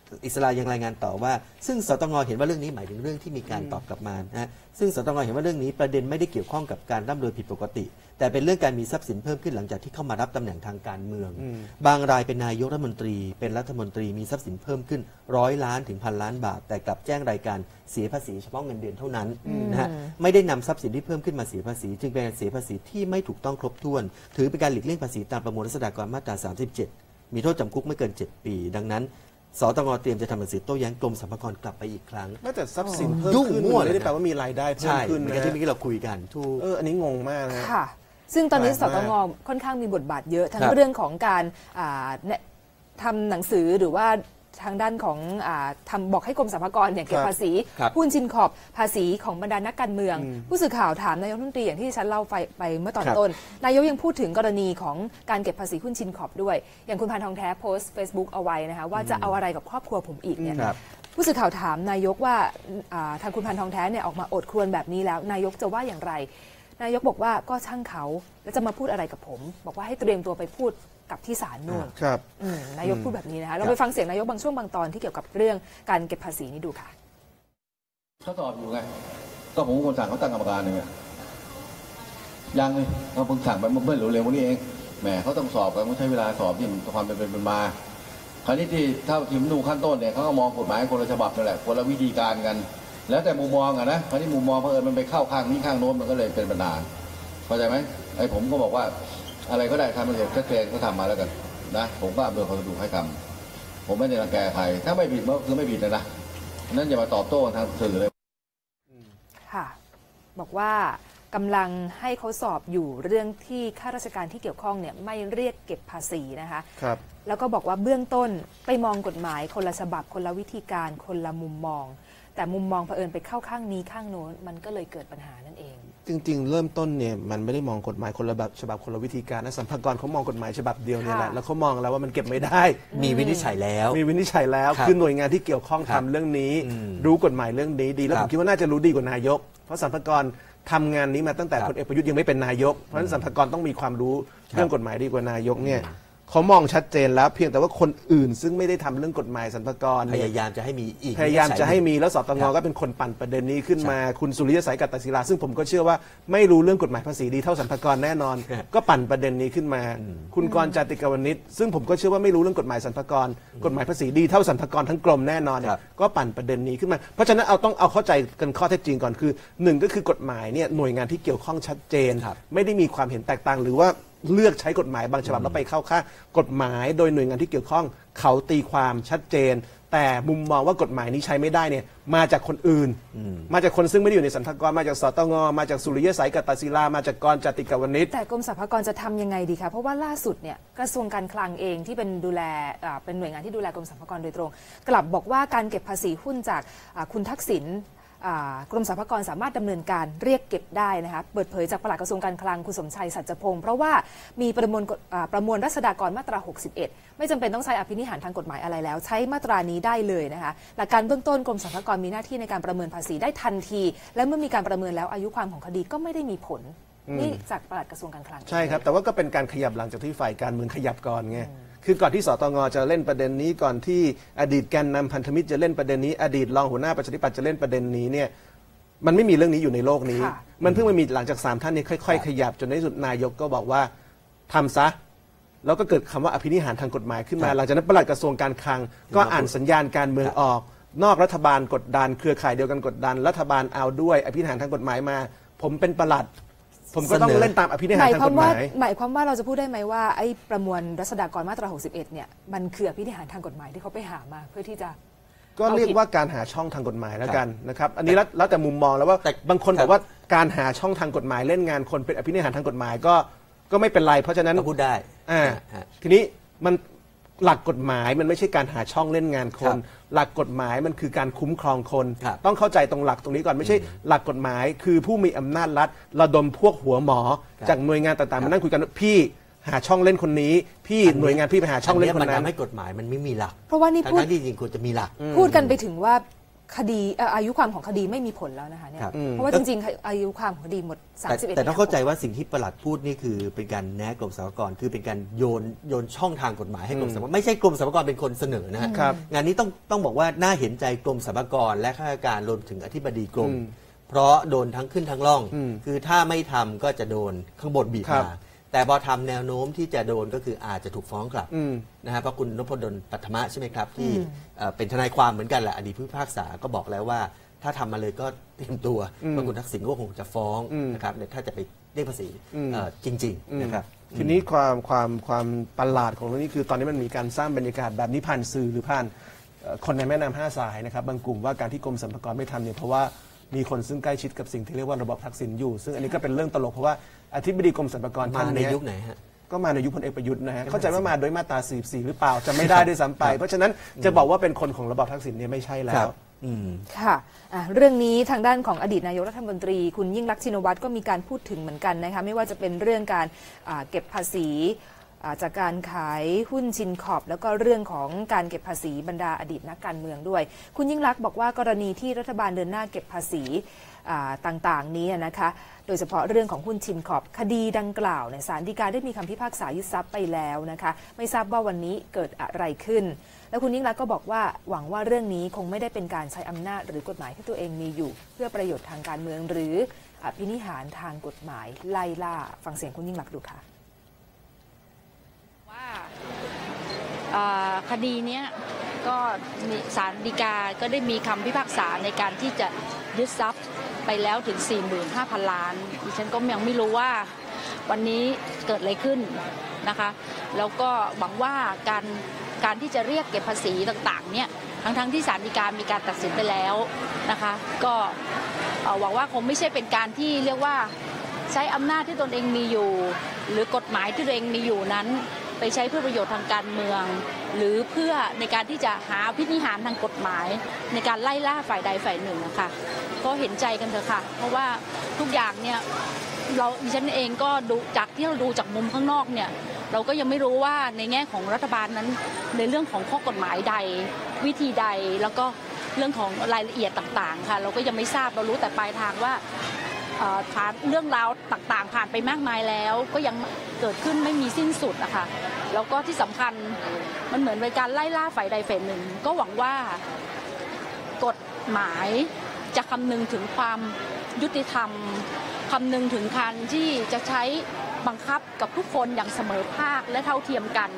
Speaker 3: อิสรายังรายงานต่อว่าซึ่งสตงเห็นว่าเรื่องนี้หมายถึงเรื่องที่มีการตอบกลับมานะฮะซึ่งสตงเห็นว่าเรื่องนี้ประเด็นไม่ได้เกี่ยวข้องกับการร่ำรวยผิดปกติแต่เป็นเรื่องการมีทรัพย์สินเพิ่มขึ้นหลังจากที่เข้ามารับตำแหน่งทางการเมืองบางรายเป็นนายกรัฐมนตรีเป็นรัฐมนตรีมีทรัพย์สินเพิ่มขึ้นร้อยล้านถึงพันล้านบาทแต่กลับแจ้งรายการเสียภาษีเฉพาะเงินเดือนเท่านั้นนะฮะไม่ได้นำทรัพย์สินที่เพิ่มขึ้นมาเสียภาษีจึงเป็นการเสียภาษีที่ไม่ถูกต้องครบถ้วนถือเป็นการหลีกเลี่ยงภาษีตามประมวลรัษฎากรมาตราสามสิบเจ็ดมีโทษจำคุกไม่เกินเจ็ดปีดังนั้นสตงเตรียมจะทำหนังสือโต้แย้งกรมสรรพากรกลับไปอีกครั้ง
Speaker 2: ไม่แต่ทรัพย์สินเพิ่ม
Speaker 3: ยุ่ง
Speaker 2: ขึ้น
Speaker 3: มั่ว
Speaker 2: ไม่ได้แปลว่ามีรายได้เพิ่ม
Speaker 3: ใช่
Speaker 2: ขึ้น
Speaker 3: เหมือน
Speaker 2: นะ
Speaker 3: กับที่เมื่อกี้เราคุยกันทุก
Speaker 2: เอออันนี้งงมากนะ
Speaker 1: ค่ะ ซึ่งตอนนี้
Speaker 2: แปล
Speaker 1: ส
Speaker 2: ก
Speaker 1: ต
Speaker 2: มาก
Speaker 1: งค่อนข้างมีบทบาทเยอะทั้ง
Speaker 3: ครับ
Speaker 1: เรื่องของการอ่าเนี่ยทำหนังสือหรือว่าทางด้านของอาทำบอกให้กรมสรรพากรเนี่ยเก็บภาษี
Speaker 3: ครับ
Speaker 1: หุ้นชินขอบภาษีของบรรดานักการเมือง ผู้สื่อข่าวถามนายกรัฐมนตรีอย่างที่ฉันเล่าไปไปเมื่อตอน
Speaker 2: ครับ
Speaker 1: ต้น นายกยังพูดถึงกรณีของการเก็บภาษีหุ้นชินขอบด้วย อย่างคุณพันทองแท้โพสต์ Facebook เอาไว้นะคะว่าจะเอาอะไรกับครอบครัวผมอีกเนี่ย
Speaker 3: ครับ
Speaker 1: ผู้สื่อข่าวถามนายกว่าอ่าทางคุณพันทองแท้เนี่ยออกมาโอดครวญแบบนี้แล้ว นายกจะว่าอย่างไร นายกบอกว่าก็ช่างเขาแล้วจะมาพูดอะไรกับผม บอกว่าให้เตรียมตัวไปพูดกับที่ศาลนู่น
Speaker 2: ครับ
Speaker 1: อืมนายกพูดแบบนี้นะคะเราไปฟังเสียงนายกบางช่วงบางตอนที่เกี่ยวกับเรื่องการเก็บภาษีนี้ดูค่ะ
Speaker 8: เขาตอบอยู่ไงก็ผมเป็นคนสั่งเขาตั้งกรรมการเลยยังเลยเขาเพิ่งสั่งไปเมื่อเร็วๆวันนี้เองแหมเขาต้องสอบกันต้องใช้เวลาสอบที่มันความเป็นไปเป็นมาคราวนี้ที่ถ้าทีมดูขั้นต้นเนี่ยเขาก็มองกฎหมายคนละฉบับนั่นแหละคนละวิธีการกัน แล้วแต่มุมมองอะนะคราวนี้มุมมองเพื่อมันไปเข้าข้างนี้ข้างโน้นมันก็เลยเป็นปัญหาเข้าใจไหมไอ้ผมก็บอกว่าอะไรก็ได้ทำมันเสร็จชัดเจนก็ทำมาแล้วกันนะผมก็อำนวยความสะดวกให้ทำผมไม่ได้รังแกใครถ้าไม่ผิดก็คือไม่ผิดนะนะนั้นอย่ามาตอบโต้ทางสื่อเลย
Speaker 1: ค่ะ บอกว่ากำลังให้เขาสอบอยู่เรื่องที่ข้าราชการที่เกี่ยวข้องเนี่ยไม่เรียกเก็บภาษีนะคะ
Speaker 2: ครับ
Speaker 1: แล้วก็บอกว่าเบื้องต้นไปมองกฎหมายคนละฉบับคนละวิธีการคนละมุมมอง แต่มุมมองเผอิญไปเข้าข้างนี้ข้างโน้นมันก็เลยเกิดปัญหานั่นเอง
Speaker 2: จริงๆ เริ่มต้นเนี่ยมันไม่ได้มองกฎหมายคนละแบบฉบับคนละวิธีการนะสรรพากรเขามองกฎหมายฉบับเดียวเนี่ยแหละ
Speaker 1: ค่ะ
Speaker 2: แล้วเขามองแล้วว่ามันเก็บไม่ได้
Speaker 3: มีวินิจฉัยแล้ว
Speaker 2: มีวินิจฉัยแล้ว
Speaker 3: ครับ
Speaker 2: คือหน่วยงานที่เกี่ยวข้อง
Speaker 3: ครั
Speaker 2: ทำ
Speaker 3: บ
Speaker 2: เรื่องนี้
Speaker 3: อืม
Speaker 2: รู้กฎหมายเรื่องนี้ดีแล้ว
Speaker 3: ค
Speaker 2: ผ
Speaker 3: รับ
Speaker 2: มคิดว่าน่าจะรู้ดีกว่านายก เพราะสรรพากรทำงานนี้มาตั้งแต่
Speaker 3: ครับ
Speaker 2: พลเอกประยุทธ์ยังไม่เป็นนายกเพราะฉะนั้นสรรพากรต้องมีความรู้
Speaker 3: ครับ
Speaker 2: เรื่องกฎหมายดีกว่านายกเนี่ยเขามองชัดเจนแล้วเพียงแต่ว่าคนอื่น ซึ่งไม่ได้ทำเรื่องกฎหมายสรรพากร
Speaker 3: พ
Speaker 2: เนี่ย
Speaker 3: ยายามจะให้มีอีก
Speaker 2: พยายามจะให้มีแล้วสตง
Speaker 3: ครับ
Speaker 2: ก็เป็นคนปั่นประเด็นนี้ขึ้นมา
Speaker 3: ใช่
Speaker 2: คุณสุริยสัยกัตตศิลาซึ่งผมก็เชื่อว่าไม่รู้เรื่องกฎหมายภาษีดีเท่าสรรพากรแน่นอน
Speaker 3: ครับ
Speaker 2: ก็ปั่นประเด็นนี้ขึ้นมา คุณกรณ์จาติกาวนิชซึ่งผมก็เชื่อว่าไม่รู้เรื่องกฎหมายสรรพากรกฎหมายภาษีดีเท่าสรรพากรทั้งกรมแน่นอนเนี่ย
Speaker 3: ครับ
Speaker 2: ก็ปั่นประเด็นนี้ขึ้นมาเพราะฉะนั้นเอาต้องเอาเข้าใจกันข้อเท็จจริงก่อนคือหนึ่งก็คือกฎหมายเนี่ยหน่วยงานที่เกี่ยวข้องชัดเจน
Speaker 3: ครับ
Speaker 2: ไม่ได้มีความเห็นแตกต่างหรือว่าเลือกใช้กฎหมายบางฉบับแล้วไปเข้าข้างกฎหมายโดยหน่วยงานที่เกี่ยวข้องเขาตีความชัดเจน แต่มุมมองว่ากฎหมายนี้ใช้ไม่ได้เนี่ยมาจากคนอื่น มาจากคนซึ่งไม่ได้อยู่ในสรรพากรมาจากสตงมาจากสุริยสัยกัตตศิลามาจากกรณ์จาติกาวนิช
Speaker 1: แต่กรมสรรพากรจะทำยังไงดีคะเพราะว่าล่าสุดเนี่ยกระทรวงการคลังเองที่เป็นดูแลอ่าเป็นหน่วยงานที่ดูแลกรมสรรพากรโดยตรง กลับบอกว่าการเก็บภาษีหุ้นจากอ่าคุณทักษิณอ่ากรมสรรพากรสามารถดำเนินการเรียกเก็บได้นะคะเปิดเผยจากปลัดกระทรวงการคลังคุณสมชัยสัจพงศ์เพราะว่ามีประมวลกฎอ่าประมวลรัษฎากรมาตราหกสิบเอ็ดไม่จำเป็นต้องใช้อภินิหารทางกฎหมายอะไรแล้ว ใช้มาตรานี้ได้เลยนะคะหลักการเบื้องต้นกรมสรรพากรมีหน้าที่ในการประเมินภาษีได้ทันที และเมื่อมีการประเมินแล้วอายุความของคดีก็ไม่ได้มีผลนี่จากปลัดกระทรวงการคลัง
Speaker 2: ใช่ครับ แต่ว่าก็เป็นการขยับหลังจากที่ฝ่ายการเมืองขยับก่อนไงคือก่อนที่สตงจะเล่นประเด็นนี้ก่อนที่อดีตแกนนำพันธมิตรจะเล่นประเด็นนี้อดีตรองหัวหน้าประชาธิปัตย์จะเล่นประเด็นนี้เนี่ยมันไม่มีเรื่องนี้อยู่ในโลกนี้
Speaker 1: ค่ะ
Speaker 2: มันเพิ่งมามีหลังจากสามท่านนี้ค่อยๆ ขยับจนในที่สุดนายกก็บอกว่าทำซะแล้วก็เกิดคำว่าอภินิหารทางกฎหมายขึ้นมา
Speaker 3: ครับ
Speaker 2: หลังจากนั้นปลัดกระทรวงการคลัง ก็อ่านสัญญาณการเมืองออก นอกรัฐบาลกดดันเครือข่ายเดียวกันกดดัน รัฐบาลเอาด้วยอภินิหารทางกฎหมายมา ผมเป็นปลัด ผมก็ต้อง
Speaker 3: เสนอ
Speaker 2: เล่นตามอภินิหาร
Speaker 1: หมาย
Speaker 2: ทาง
Speaker 1: ควาก ม
Speaker 2: ฎห
Speaker 1: ว่าม
Speaker 2: าย
Speaker 1: หมายความว่าเราจะพูดได้ไหมว่าไอ้ประมวลรัษฎากรมาตราหกสิบเอ็ดเนี่ยมันคืออภินิหารทางกฎหมายที่เขาไปหามาเพื่อที่จะ
Speaker 2: ก็เรียกว่าการหาช่องทางกฎหมายแล้วกันนะครับอันนี้แล้วแล้วแต่มุมมองแล้วว่า
Speaker 3: แต่
Speaker 2: บางคน
Speaker 3: ครับ
Speaker 2: บอกว่าการหาช่องทางกฎหมายเล่นงานคนเป็นอภินิหารทางกฎหมายก็ก็ไม่เป็นไร เพราะฉะนั้น
Speaker 3: ก็พูดได้
Speaker 2: อ่า
Speaker 3: ฮะ
Speaker 2: ทีนี้มันหลักกฎหมายมันไม่ใช่การหาช่องเล่นงานคน
Speaker 3: ครับ
Speaker 2: หลักกฎหมายมันคือการคุ้มครองคน
Speaker 3: ครับ
Speaker 2: ต้องเข้าใจตรงหลักตรงนี้ก่อนไม่ใช่หลักกฎหมายคือผู้มีอำนาจรัฐระดมพวกหัวหมอ
Speaker 3: ครับ
Speaker 2: จากหน่วยงานต่างๆมานั่งคุยกันว่าพี่หาช่องเล่นคนนี้ พี่หน่วยงานพี่ไปหาช่องเล่นคน
Speaker 3: มั
Speaker 2: นั้น
Speaker 3: ทำให้กฎหมายมันไม่มีหลัก
Speaker 1: เพราะว่านี่พูด
Speaker 3: ทั้งๆที่จริงๆควรจะมีหลัก
Speaker 1: พูดกันไปถึงว่าคดีเอ่ออายุความของคดีไม่มีผลแล้วนะคะเนี่ย
Speaker 3: ครับ
Speaker 1: เพราะว่าจริงๆอายุความของคดีหมดสาม
Speaker 3: แต่
Speaker 1: สิบเอ็ด
Speaker 3: แต่ต้องเข้าใจว่าสิ่งที่ประหลัดพูดนี่คือเป็นการแนะกรมสรรพากรคือเป็นการโยนโยนช่องทางกฎหมายให้กรมสรรพากรไม่ใช่กรมสรรพากรเป็นคนเสนอนะฮะ
Speaker 2: ครับ
Speaker 3: งานนี้ต้องต้องบอกว่าน่าเห็นใจกรมสรรพากรและข้าราชการรวมถึงอธิบดีกรม
Speaker 2: อืม
Speaker 3: เพราะโดนทั้งขึ้นทั้งล่อง
Speaker 2: อืม
Speaker 3: คือถ้าไม่ทำก็จะโดนข้างบนบีบ
Speaker 2: ครับ
Speaker 3: มาแต่พอทำแนวโน้มที่จะโดนก็คืออาจจะถูกฟ้องกลับ
Speaker 2: อืม
Speaker 3: นะฮะเพราะคุณนพดลปัทมะใช่ไหมครับที่เอ่อเป็นทนายความเหมือนกันแหละอดีตผู้พิพากษาก็บอกแล้วว่า ถ้าทำมาเลยก็เตรียมตัว
Speaker 2: อืม
Speaker 3: ว่าคุณทักษิณก็คงจะฟ้อง
Speaker 2: อืม
Speaker 3: นะครับเนี่ยถ้าจะไปเรียกภาษี
Speaker 2: อืม
Speaker 3: เอ่อจริง ๆ นะครับ
Speaker 2: ทีนี้ความความความประหลาดของเรื่องนี้คือตอนนี้มันมีการสร้างบรรยากาศแบบนี้ผ่านสื่อหรือผ่านเอ่อคนในแม่น้ำห้าสายนะครับบางกลุ่มว่าการที่กรมสรรพากรไม่ทำเนี่ยเพราะว่ามีคนซึ่งใกล้ชิดกับสิ่งที่เรียกว่าระบบทักษิณอยู่ ซึ่งอันนี้ก็เป็นเรื่องตลกเพราะว่าอธิบดีกรมสรรพากร
Speaker 3: มา
Speaker 2: ท่าน
Speaker 3: ใน
Speaker 2: เนี้ย
Speaker 3: ยุคไหนฮะ
Speaker 2: ก็มาในยุคพลเอกประยุทธ์นะฮะเข้าใจว่ามาโดยมาตราสี่สิบสี่หรือเปล่าจะไม่ได้ด้วยซ้ำไป เพราะฉะนั้นจะบอกว่าเป็นคนของระบอบทักษิณเนี่ยไม่ใช่แล้
Speaker 3: ครั
Speaker 2: ว
Speaker 3: บ อืม
Speaker 1: ค่ะอ่ะเรื่องนี้ทางด้านของอดีตนายกรัฐมนตรี คุณยิ่งลักษณ์ชินวัตรก็มีการพูดถึงเหมือนกันนะคะไม่ว่าจะเป็นเรื่องการอ่าเก็บภาษีอ่าจากการขายหุ้นชินคอร์ปแล้วก็เรื่องของการเก็บภาษีบรรดาอดีตนักการเมืองด้วย คุณยิ่งลักษณ์บอกว่ากรณีที่รัฐบาลเดินหน้าเก็บภาษีอ่าต่างๆนี้นะคะโดยเฉพาะเรื่องของหุ้นชินคอร์ปคดีดังกล่าวเนี่ยศาลฎีกาได้มีคำพิพากษายึดทรัพย์ไปแล้วนะคะไม่ทราบว่าวันนี้เกิดอะไรขึ้น แล้วคุณยิ่งลักษณ์ก็บอกว่าหวังว่าเรื่องนี้คงไม่ได้เป็นการใช้อำนาจหรือกฎหมายที่ตัวเองมีอยู่ เพื่อประโยชน์ทางการเมืองหรืออภินิหารทางกฎหมายไล่ล่าฟังเสียงคุณยิ่งลักษณ์ดูค่ะ
Speaker 9: ว่าเอ่อคดีเนี้ยก็มีศาลฎีกาก็ได้มีคำพิพากษาในการที่จะยึดทรัพย์ไปแล้วถึง สี่หมื่นห้าพัน ล้านดิฉันก็ยังไม่รู้ว่าวันนี้เกิดอะไรขึ้นนะคะแล้วก็หวังว่าการการที่จะเรียกเก็บภาษีต่างๆเนี่ยทั้งๆทที่ศาลฎีกามีการตัดสินไปแล้วนะคะก็เอ่อหวังว่าคงไม่ใช่เป็นการที่เรียกว่าใช้อำนาจที่ตนเองมีอยู่หรือกฎหมายที่ตัวเองมีอยู่นั้นไปใช้เพื่อประโยชน์ทางการเมืองหรือเพื่อในการที่จะหาพินิหารทางกฎหมายในการไล่ล่าฝ่ายใดฝ่ายหนึ่งนะคะก็เห็นใจกันเถอะค่ะเพราะว่าทุกอย่างเนี่ยเราดิฉันเองก็ดูจากที่เราดูจากมุมข้างนอกเนี่ยเราก็ยังไม่รู้ว่าในแง่ของรัฐบาลนั้นในเรื่องของข้อกฎหมายใดวิธีใดแล้วก็เรื่องของรายละเอียดต่างๆค่ะเราก็ยังไม่ทราบเรารู้แต่ปลายทางว่าผ่านเรื่องราวต่างๆผ่านไปมากมายแล้วก็ยังเกิดขึ้นไม่มีสิ้นสุดนะคะแล้วก็ที่สำคัญมันเหมือนเป็นการไล่ล่าฝ่ายใดฝ่ายหนึ่งก็หวังว่ากฎหมายจะคำนึงถึงความยุติธรรมคำนึงถึงการที่จะใช้บังคับกับทุกคนอย่างเสมอภาคและเท่าเทียมกัน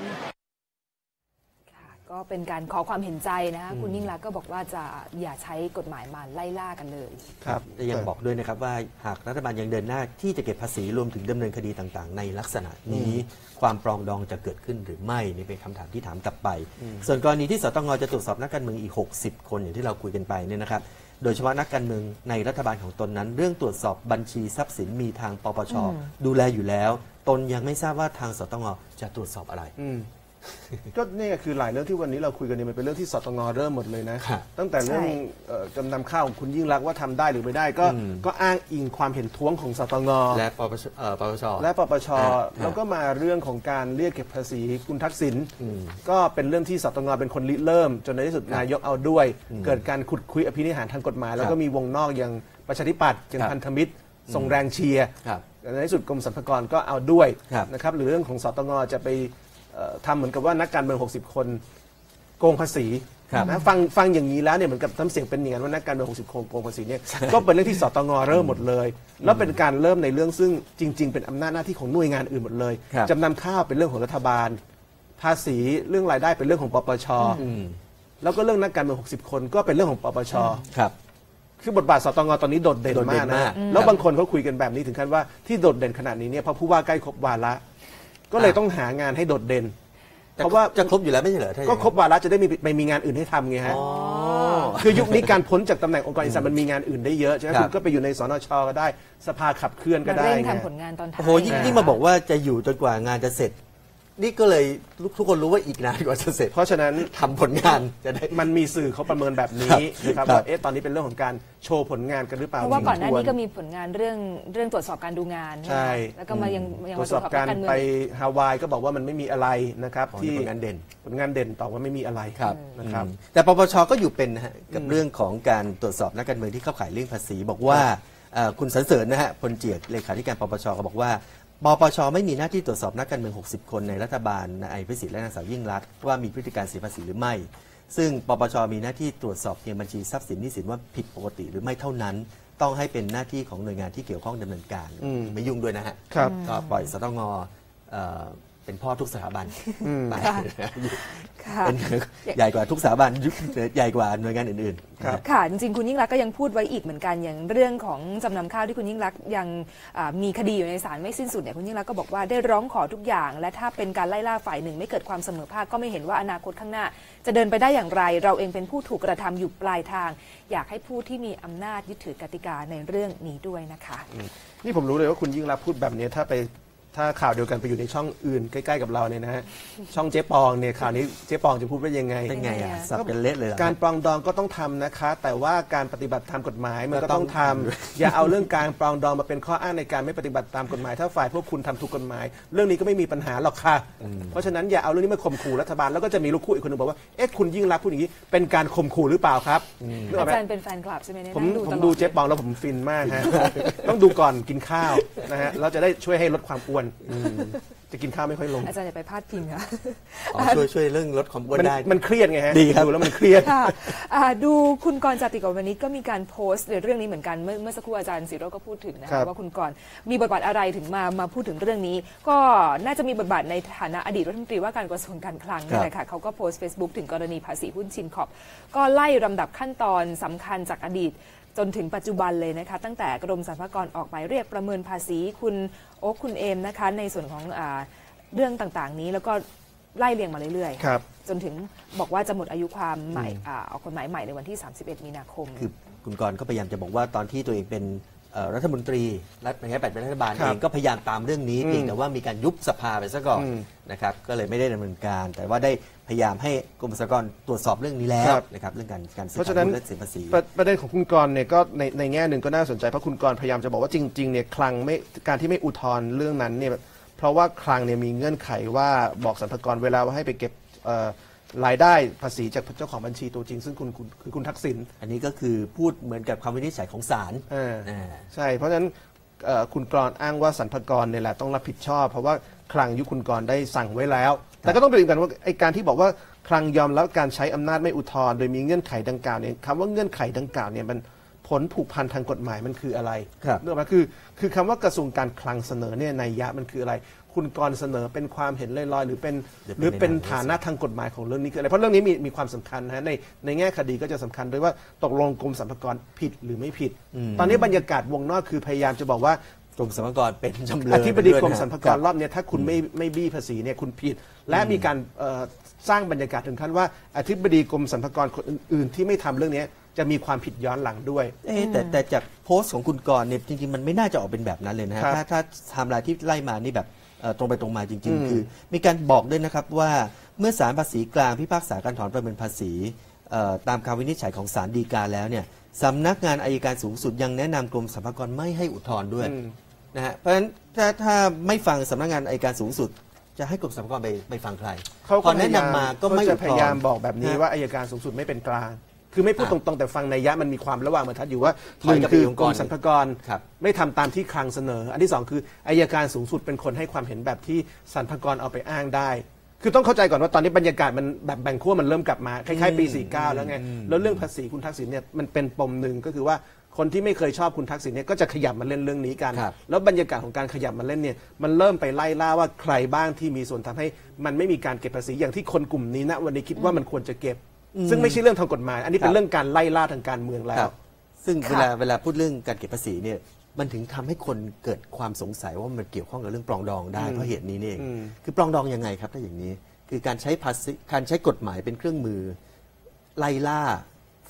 Speaker 1: ก็เป็นการขอความเห็นใจนะคะคุณยิ่งลักษณ์ก็บอกว่าจะอย่าใช้กฎหมายมาไล่ล่ากันเลย
Speaker 3: ครับและยังบอกด้วยนะครับว่าหากรัฐบาลยังเดินหน้าที่จะเก็บภาษีรวมถึงดำเนินคดีต่างๆในลักษณะนี้ความปรองดองจะเกิดขึ้นหรือไม่นี่เป็นคำถามที่ถามกลับไปส่วนกรณีที่สตงจะตรวจสอบนักการเมืองอีกหกสิบคนอย่างที่เราคุยกันไปเนี่ยนะครับโดยเฉพาะนักการเมืองในรัฐบาลของตนนั้นเรื่องตรวจสอบบัญชีทรัพย์สินมีทางปปชดูแลอยู่แล้วตนยังไม่ทราบว่าทางสตงจะตรวจสอบอะไร
Speaker 2: ก็นี่คือหลายเรื่องที่วันนี้เราคุยกันเนี่ยมันเป็นเรื่องที่สตงเริ่มหมดเลยนะตั้งแต่เรื่องจำนำข้าวของคุณยิ่งลักษณ์ว่าทำได้หรือไม่ได้ก็ก็อ้างอิงความเห็นท้วงของสตง
Speaker 3: และปปชปปช
Speaker 2: และปปชแล้วก็มาเรื่องของการเรียกเก็บภาษีคุณทักษิณก็เป็นเรื่องที่สตงเป็นคนริเริ่มจนในที่สุดนายกเอาด้วยเกิดการขุดคุยอภินิหารทางกฎหมายแล้วก็มีวงนอกอย่างประชาธิปัตย์อย่างพันธมิตรส่งแรงเชียร์ในที่สุดกรมสรรพากรก็เอาด้วยนะครับหรือเรื่องของสตงจะไปทำเหมือนกับว่านักการเมืองหกสิบคนโกงภาษีนะฟังฟังอย่างนี้แล้วเนี่ยเหมือนกับน้ำเสียงเป็นอย่างนั้นว่านักการเมืองหกสิบคนโกงภาษีเนี่ยก็เป็นเรื่องที่สตงเริ่มหมดเลยแล้วเป็นการเริ่มในเรื่องซึ่งจริงๆเป็นอำนาจหน้าที่ของหน่วยงานอื่นหมดเลยจำนำข้าวเป็นเรื่องของรัฐบาลภาษีเรื่องรายได้เป็นเรื่องของปปชแล้วก็เรื่องนักการเมืองหกสิบคนก็เป็นเรื่องของปปช
Speaker 3: ครับ
Speaker 2: คือบทบาทสตงตอนนี้โดดเด่นมากนะแล้วบางคนเขาคุยกันแบบนี้ถึงขั้นว่าที่โดดเด่นขนาดนี้เนี่ยเพราะผู้ว่าใกล้ครบวาระก็เลยต้องหางานให้โดดเด่นเพราะว่า
Speaker 3: จะครบอยู่แล้วไม่ใช่เหรอ
Speaker 2: ก็ครบวาระจะได้มีไม่มีงานอื่นให้ทำไงฮะคือยุคนี้การพ้นจากตำแหน่งองค์กรอิสระมันมีงานอื่นได้เยอะใช่ไหมคุณก็ไปอยู่ในสนชก็ได้สภาขับเคลื่อนก็ได้
Speaker 1: เร่งทำผลงานตอนท้าย
Speaker 3: โอ้โหยิ่งมาบอกว่าจะอยู่จนกว่างานจะเสร็จนี่ก็เลยทุกคนรู้ว่าอีกนานกว่าจะเสร็จ
Speaker 2: เพราะฉะนั้น
Speaker 3: ทำผลงานจะได้
Speaker 2: มันมีสื่อเขาประเมินแบบนี้นะครับ
Speaker 3: ครับ
Speaker 2: ว่าเอ๊ะตอนนี้เป็นเรื่องของการโชว์ผลงานกันหรือเปล่า
Speaker 1: เพราะว่าก่อนหน้านี้ก็
Speaker 2: จริงๆ
Speaker 1: มีผลงานเรื่องเรื่องตรวจสอบการดูงาน
Speaker 2: ใช่
Speaker 1: แล้วก็มายังยัง
Speaker 2: ตรวจสอบการ
Speaker 1: เมื
Speaker 2: ไป
Speaker 1: อง
Speaker 2: ฮาวายก็บอกว่ามันไม่มีอะไรนะครับ
Speaker 3: อ๋อ
Speaker 2: ที่
Speaker 3: นี่ผลงานเด่น
Speaker 2: ผลงานเด่นตอบว่าไม่มีอะไร
Speaker 3: ครับ
Speaker 2: นะครับ
Speaker 3: อืมแต่ปปชก็อยู่เป็นนะฮะกับเรื่องของการตรวจสอบนักการเมืองที่เข้าข่ายเรื่องภาษีบอกว่าเอ่อคุณสันเสริญนะฮะพลเจียกเลขาธิการปปชก็บอกว่าปปชไม่มีหน้าที่ตรวจสอบนักการเมืองหกสิบคนในรัฐบาลนายพิสิทธิ์และนางสาวยิ่งรักษณ์ว่ามีพฤติการเสียภาษีหรือไม่ ซึ่งปปชมีหน้าที่ตรวจสอบเพียงบัญชีทรัพย์สินหนี้สินว่าผิดปกติหรือไม่เท่านั้น ต้องให้เป็นหน้าที่ของหน่วยงานที่เกี่ยวข้องดำเนินการ
Speaker 2: อืม
Speaker 3: ไม่ยุ่งด้วยนะฮะ
Speaker 2: ครับ
Speaker 3: ก็ปล่อยสตงเอ่อเป็นพ่อทุกสถาบันไป
Speaker 1: ค่ะ
Speaker 3: เป็นใหญ่กว่าทุกสถาบันยุคใหญ่กว่าหน่วยงานอื่นๆ
Speaker 2: ครับ
Speaker 1: ค่ะจริงๆคุณยิ่งรักษณ์ก็ยังพูดไว้อีกเหมือนกันอย่างเรื่องของจำนำข้าวที่คุณยิ่งรักษณ์ยังอ่ามีคดีอยู่ในศาลไม่สิ้นสุดเนี่ยคุณยิ่งรักษณ์ก็บอกว่าได้ร้องขอทุกอย่าง และถ้าเป็นการไล่ล่าฝ่ายหนึ่งไม่เกิดความเสมอภาคก็ไม่เห็นว่าอนาคตข้างหน้า จะเดินไปได้อย่างไร เราเองเป็นผู้ถูกกระทำอยู่ปลายทาง อยากให้ผู้ที่มีอำนาจยึดถือกติกาในเรื่องนี้ด้วยนะคะ
Speaker 2: นี่ผมรู้เลยว่าคุณยิ่งรักษณ์พูดแบบนี้ถ้าไปถ้าข่าวเดียวกันไปอยู่ในช่องอื่นใกล้ๆกับเราเนี่ยนะฮะช่องเจ๊ปองเนี่ยข่าวนี้เจ๊ปองจะพูดว่ายังไง
Speaker 3: เป็นไงอ่ะ
Speaker 1: ยังไงอะ
Speaker 3: สับกันเละเลยเหรอ
Speaker 2: การปรองดองก็ต้องทำนะคะ แต่ว่าการปฏิบัติตามกฎหมายมัน
Speaker 3: ก็
Speaker 2: ก็
Speaker 3: ต้
Speaker 2: ต้
Speaker 3: อ
Speaker 2: อง งทำอย่าเอาเรื่องการปรองดองมาเป็นข้ออ้างในการไม่ปฏิบัติตามกฎหมายถ้าฝ่ายพวกคุณทำถูกกฎหมาย เรื่องนี้ก็ไม่มีปัญหาหรอกค่ะเพราะฉะนั้นอย่าเอาเรื่องนี้มาข่มขู่รัฐบาลแล้วก็จะมีลูกคู่อีกคนหนึงบอกว่าเอ๊ะคุณยิ่งรักษณ์พูดอย่างนี้เป็นการข่มขู่หรือเปล่าครับนึกออก
Speaker 1: อา
Speaker 2: ไหม
Speaker 1: จารย์เป็นแฟนคลับใช่ไหมเนี่ย
Speaker 2: ผม
Speaker 1: นั่งดู
Speaker 2: ผ
Speaker 1: ต
Speaker 2: ม
Speaker 1: ลอ
Speaker 2: ดู
Speaker 1: ด
Speaker 2: เจ๊ปองแล้วผมฟินมากฮะ ต้องดูก่อนกินข้าวนะฮะเราจะได้ช่วยให้ลดความอ้วนจะกินข้าวไม่ค่อยลง
Speaker 1: อาจารย์อย่าไปพาดพิงค่ะ
Speaker 3: อ๋อช่วยช่วยเรื่องลดความอ้วน
Speaker 2: มัน
Speaker 3: ได้
Speaker 2: มันเครียดไงฮะ
Speaker 3: ดีครับ
Speaker 2: ดูแล้วมันเครียด
Speaker 1: ค่ะอ่าดูคุณกรณ์จติกวันนี้ก็มีการโพสต์ในเรื่องนี้เหมือนกันเมื่อเมื่อสักครู่อาจารย์ศิโรจน์ก็พูดถึงนะ
Speaker 2: ครั
Speaker 1: คะ
Speaker 2: บ
Speaker 1: ว่าคุณกรณ์มีบทบาทอะไรถึงมามาพูดถึงเรื่องนี้ ก็น่าจะมีบทบาทในฐานะอดีตรัฐมนตรีว่าการกระทรวงการคลังนี่แหละค่ะเขาก็โพสต์ Facebook ถึงกรณีภาษีหุ้นชินคอร์ปก็ไล่ลำดับขั้นตอนสำคัญจากอดีตจนถึงปัจจุบันเลยนะคะตั้งแต่กรมสรรพากรออกหมายเรียกประเมินภาษีคุณโอ๊คคุณเอมนะคะในส่วนของอ่าเรื่องต่างๆนี้แล้วก็ไล่เรียงมาเรื่อยๆ
Speaker 2: ครับ
Speaker 1: จนถึงบอกว่าจะหมดอายุความใหม่อ่าออกกฎหมายใหม่ในวันที่ สามสิบเอ็ด มีนาคม
Speaker 3: คือคุณกรณ์ก็พยายามจะบอกว่าตอนที่ตัวเองเป็นเอ่อรัฐมนตรีรัฐมนตรีเป็นรัฐบาล
Speaker 2: ครั
Speaker 3: เอบ งก็พยายามตามเรื่องนี้
Speaker 2: อืม
Speaker 3: เพียงแต่ว่ามีการยุบสภาไปซะก่อน
Speaker 2: อืม
Speaker 3: นะครับก็เลยไม่ได้ดำเนินการ แต่ว่าได้พยายามให้กรมสรรพากรตรวจสอบเรื่องนี้แล้ว
Speaker 2: ครับ
Speaker 3: นะครับเรื่องการการซื้
Speaker 2: เพ
Speaker 3: อ
Speaker 2: ราะ
Speaker 3: ขาย
Speaker 2: ฉะนั้น
Speaker 3: หุ้นและเสียภาษี
Speaker 2: ประประเด็นของคุณกรณ์เนี่ยก็ในในแง่หนึ่งก็น่าสนใจเพราะคุณกรณ์พยายามจะบอกว่าจริงๆเนี่ยคลังไม่การที่ไม่อุทธรณ์เรื่องนั้นเนี่ยเพราะว่าคลังเนี่ยมีเงื่อนไขว่าบอกสรรพากรเวลาว่าให้ไปเก็บเอ่อรายได้ภาษีจากเจ้าของบัญชีตัวจริง ซึ่งคุณคุณคือคุณทักษิณ
Speaker 3: อันนี้ก็คือพูดเหมือนกับคำวินิจฉัยของศาล
Speaker 2: อ่า
Speaker 3: อ่า
Speaker 2: ใช่ เพราะฉะนั้นเอ่อคุณกรณ์อ้างว่าสรรพากรเนี่ยแหละต้องรับผิดชอบ เพราะว่าคลังยุคคุณกรณ์ได้สั่งไว้แล้ว แต่ก็ต้องไปดูกันว่าไอการที่บอกว่าคลังยอมรับการใช้อำนาจไม่อุทธรณ์โดยมีเงื่อนไขดังกล่าวเนี่ยคำว่าเงื่อนไขดังกล่าวเนี่ยมันผลผูกพันทางกฎหมายมันคืออะไร
Speaker 3: ครับ
Speaker 2: เนื่องมาคือคือคำว่ากระทรวงการคลังเสนอเนี่ยนัยยะมันคืออะไร คุณกรณ์เสนอเป็นความเห็นลอยๆหรือเป็นหรือเป็นฐานะทางกฎหมายของเรื่องนี้คืออะไรเพราะเรื่องนี้มีมีความสำคัญนะฮะในในแง่คดีก็จะสำคัญด้วยว่าตกลงกรมสรรพากรผิดหรือไม่ผิด ตอนนี้บรรยากาศวงนอกคือพยายามจะบอกว่า
Speaker 3: กรมสรรพากรเป็นจำเลย
Speaker 2: อธิบดี
Speaker 3: วย
Speaker 2: กรม
Speaker 3: นะ
Speaker 2: สรรพากรรอบเนี้ยถ้าคุณไม่ไม่บี้ภาษีเนี่ยคุณผิด และมีการเอ่อสร้างบรรยากาศถึงขั้นว่าอธิบดีกรมสรรพากรคนอื่นๆ ที่ไม่ทำเรื่องนี้จะมีความผิดย้อนหลังด้วย
Speaker 3: เอ๊ะแต่แต่จากโพสต์ของคุณกรณ์เนี่ยจริงๆมันไม่น่าจะออกเป็นแบบนั้นเลยนะฮะ
Speaker 2: ครับ
Speaker 3: ถ้าถ้าไทม์ไลน์ที่ไล่มานี่แบบเอ่อตรงไปตรงมาจริง
Speaker 2: อืม
Speaker 3: ๆ คือ มีการบอกด้วยนะครับว่าเมื่อศาลภาษีกลางพิพากษาการถอนประเมินภาษีเอ่อตามคำวินิจฉัยของศาลฎีกาแล้วเนี่ยสำนักงานอัยการสูงสุดยังแนะนำกรมสรรพากรไม่ให้อุทธรณ์ด้วย
Speaker 2: อืม
Speaker 3: นะฮะเพราะฉะนั้นถ้าถ้าไม่ฟังสำนักงานอัยการสูงสุด จะให้กรมสรรพากรไปไปฟังใคร
Speaker 2: เขา
Speaker 3: พอแนะนำมาก็ไม่
Speaker 2: เขจะ
Speaker 3: อุทธรณ์
Speaker 2: พยายามบอกแบบนี้
Speaker 3: ฮะ
Speaker 2: ว่าอัยการสูงสุดไม่เป็นกลาง คือไม่พูดตรงๆแต่ฟังนัยยะมันมีความระหว่างบรรทัดอยู่ว่า
Speaker 3: ถ
Speaker 2: ห
Speaker 3: อย
Speaker 2: นึ่ง
Speaker 3: กลับไป
Speaker 2: คือ
Speaker 3: องค์
Speaker 2: ก
Speaker 3: ก
Speaker 2: ร
Speaker 3: ร
Speaker 2: มสรรพากร
Speaker 3: ครับ
Speaker 2: ไม่ทำตามที่คลังเสนอ อันที่สองคืออัยการสูงสุดเป็นคนให้ความเห็นแบบที่สรรพากรเอาไปอ้างได้ คือต้องเข้าใจก่อนว่าตอนนี้บรรยากาศมันแบบแบ่งขั้วมันเริ่มกลับมาคล้ายๆปีสี่สิบเก้าแล้วไงแล้วเรื่องภาษีคุณทักษิณเนี่ยมันเป็นปมหนึ่งก็คือว่าคนที่ไม่เคยชอบคุณทักษิณเนี่ยก็จะขยับมาเล่นเรื่องนี้กัน
Speaker 3: ครับ
Speaker 2: แล้วบรรยากาศของการขยับมาเล่นเนี่ยมันเริ่มไปไล่ล่าว่าใครบ้างที่มีส่วนทำให้มันไม่มีการเก็บภาษีอย่างที่คนกลุ่มนี้ณวันนี้คิดว่ามันควรจะเก็บ ซึ่งไม่ใช่เรื่องทางกฎหมาย อันนี้เป็นเรื่องการไล่ล่าทางการเมืองแล้
Speaker 3: คว รับซึ่งเวลาเวลาพูดเรื่องการเก็บภาษีเนี่ยมันถึงทำให้คนเกิดความสงสัยว่ามันเกี่ยวข้องกับเรื่องปรองดองได้เพราะเหตุนี้นี่เอง
Speaker 2: อืม
Speaker 3: คือปรองดองยังไงครับถ้าอย่างนี้ คือการใช้ภาษีการใช้กฎหมายเป็นเครื่องมือไล่ล่า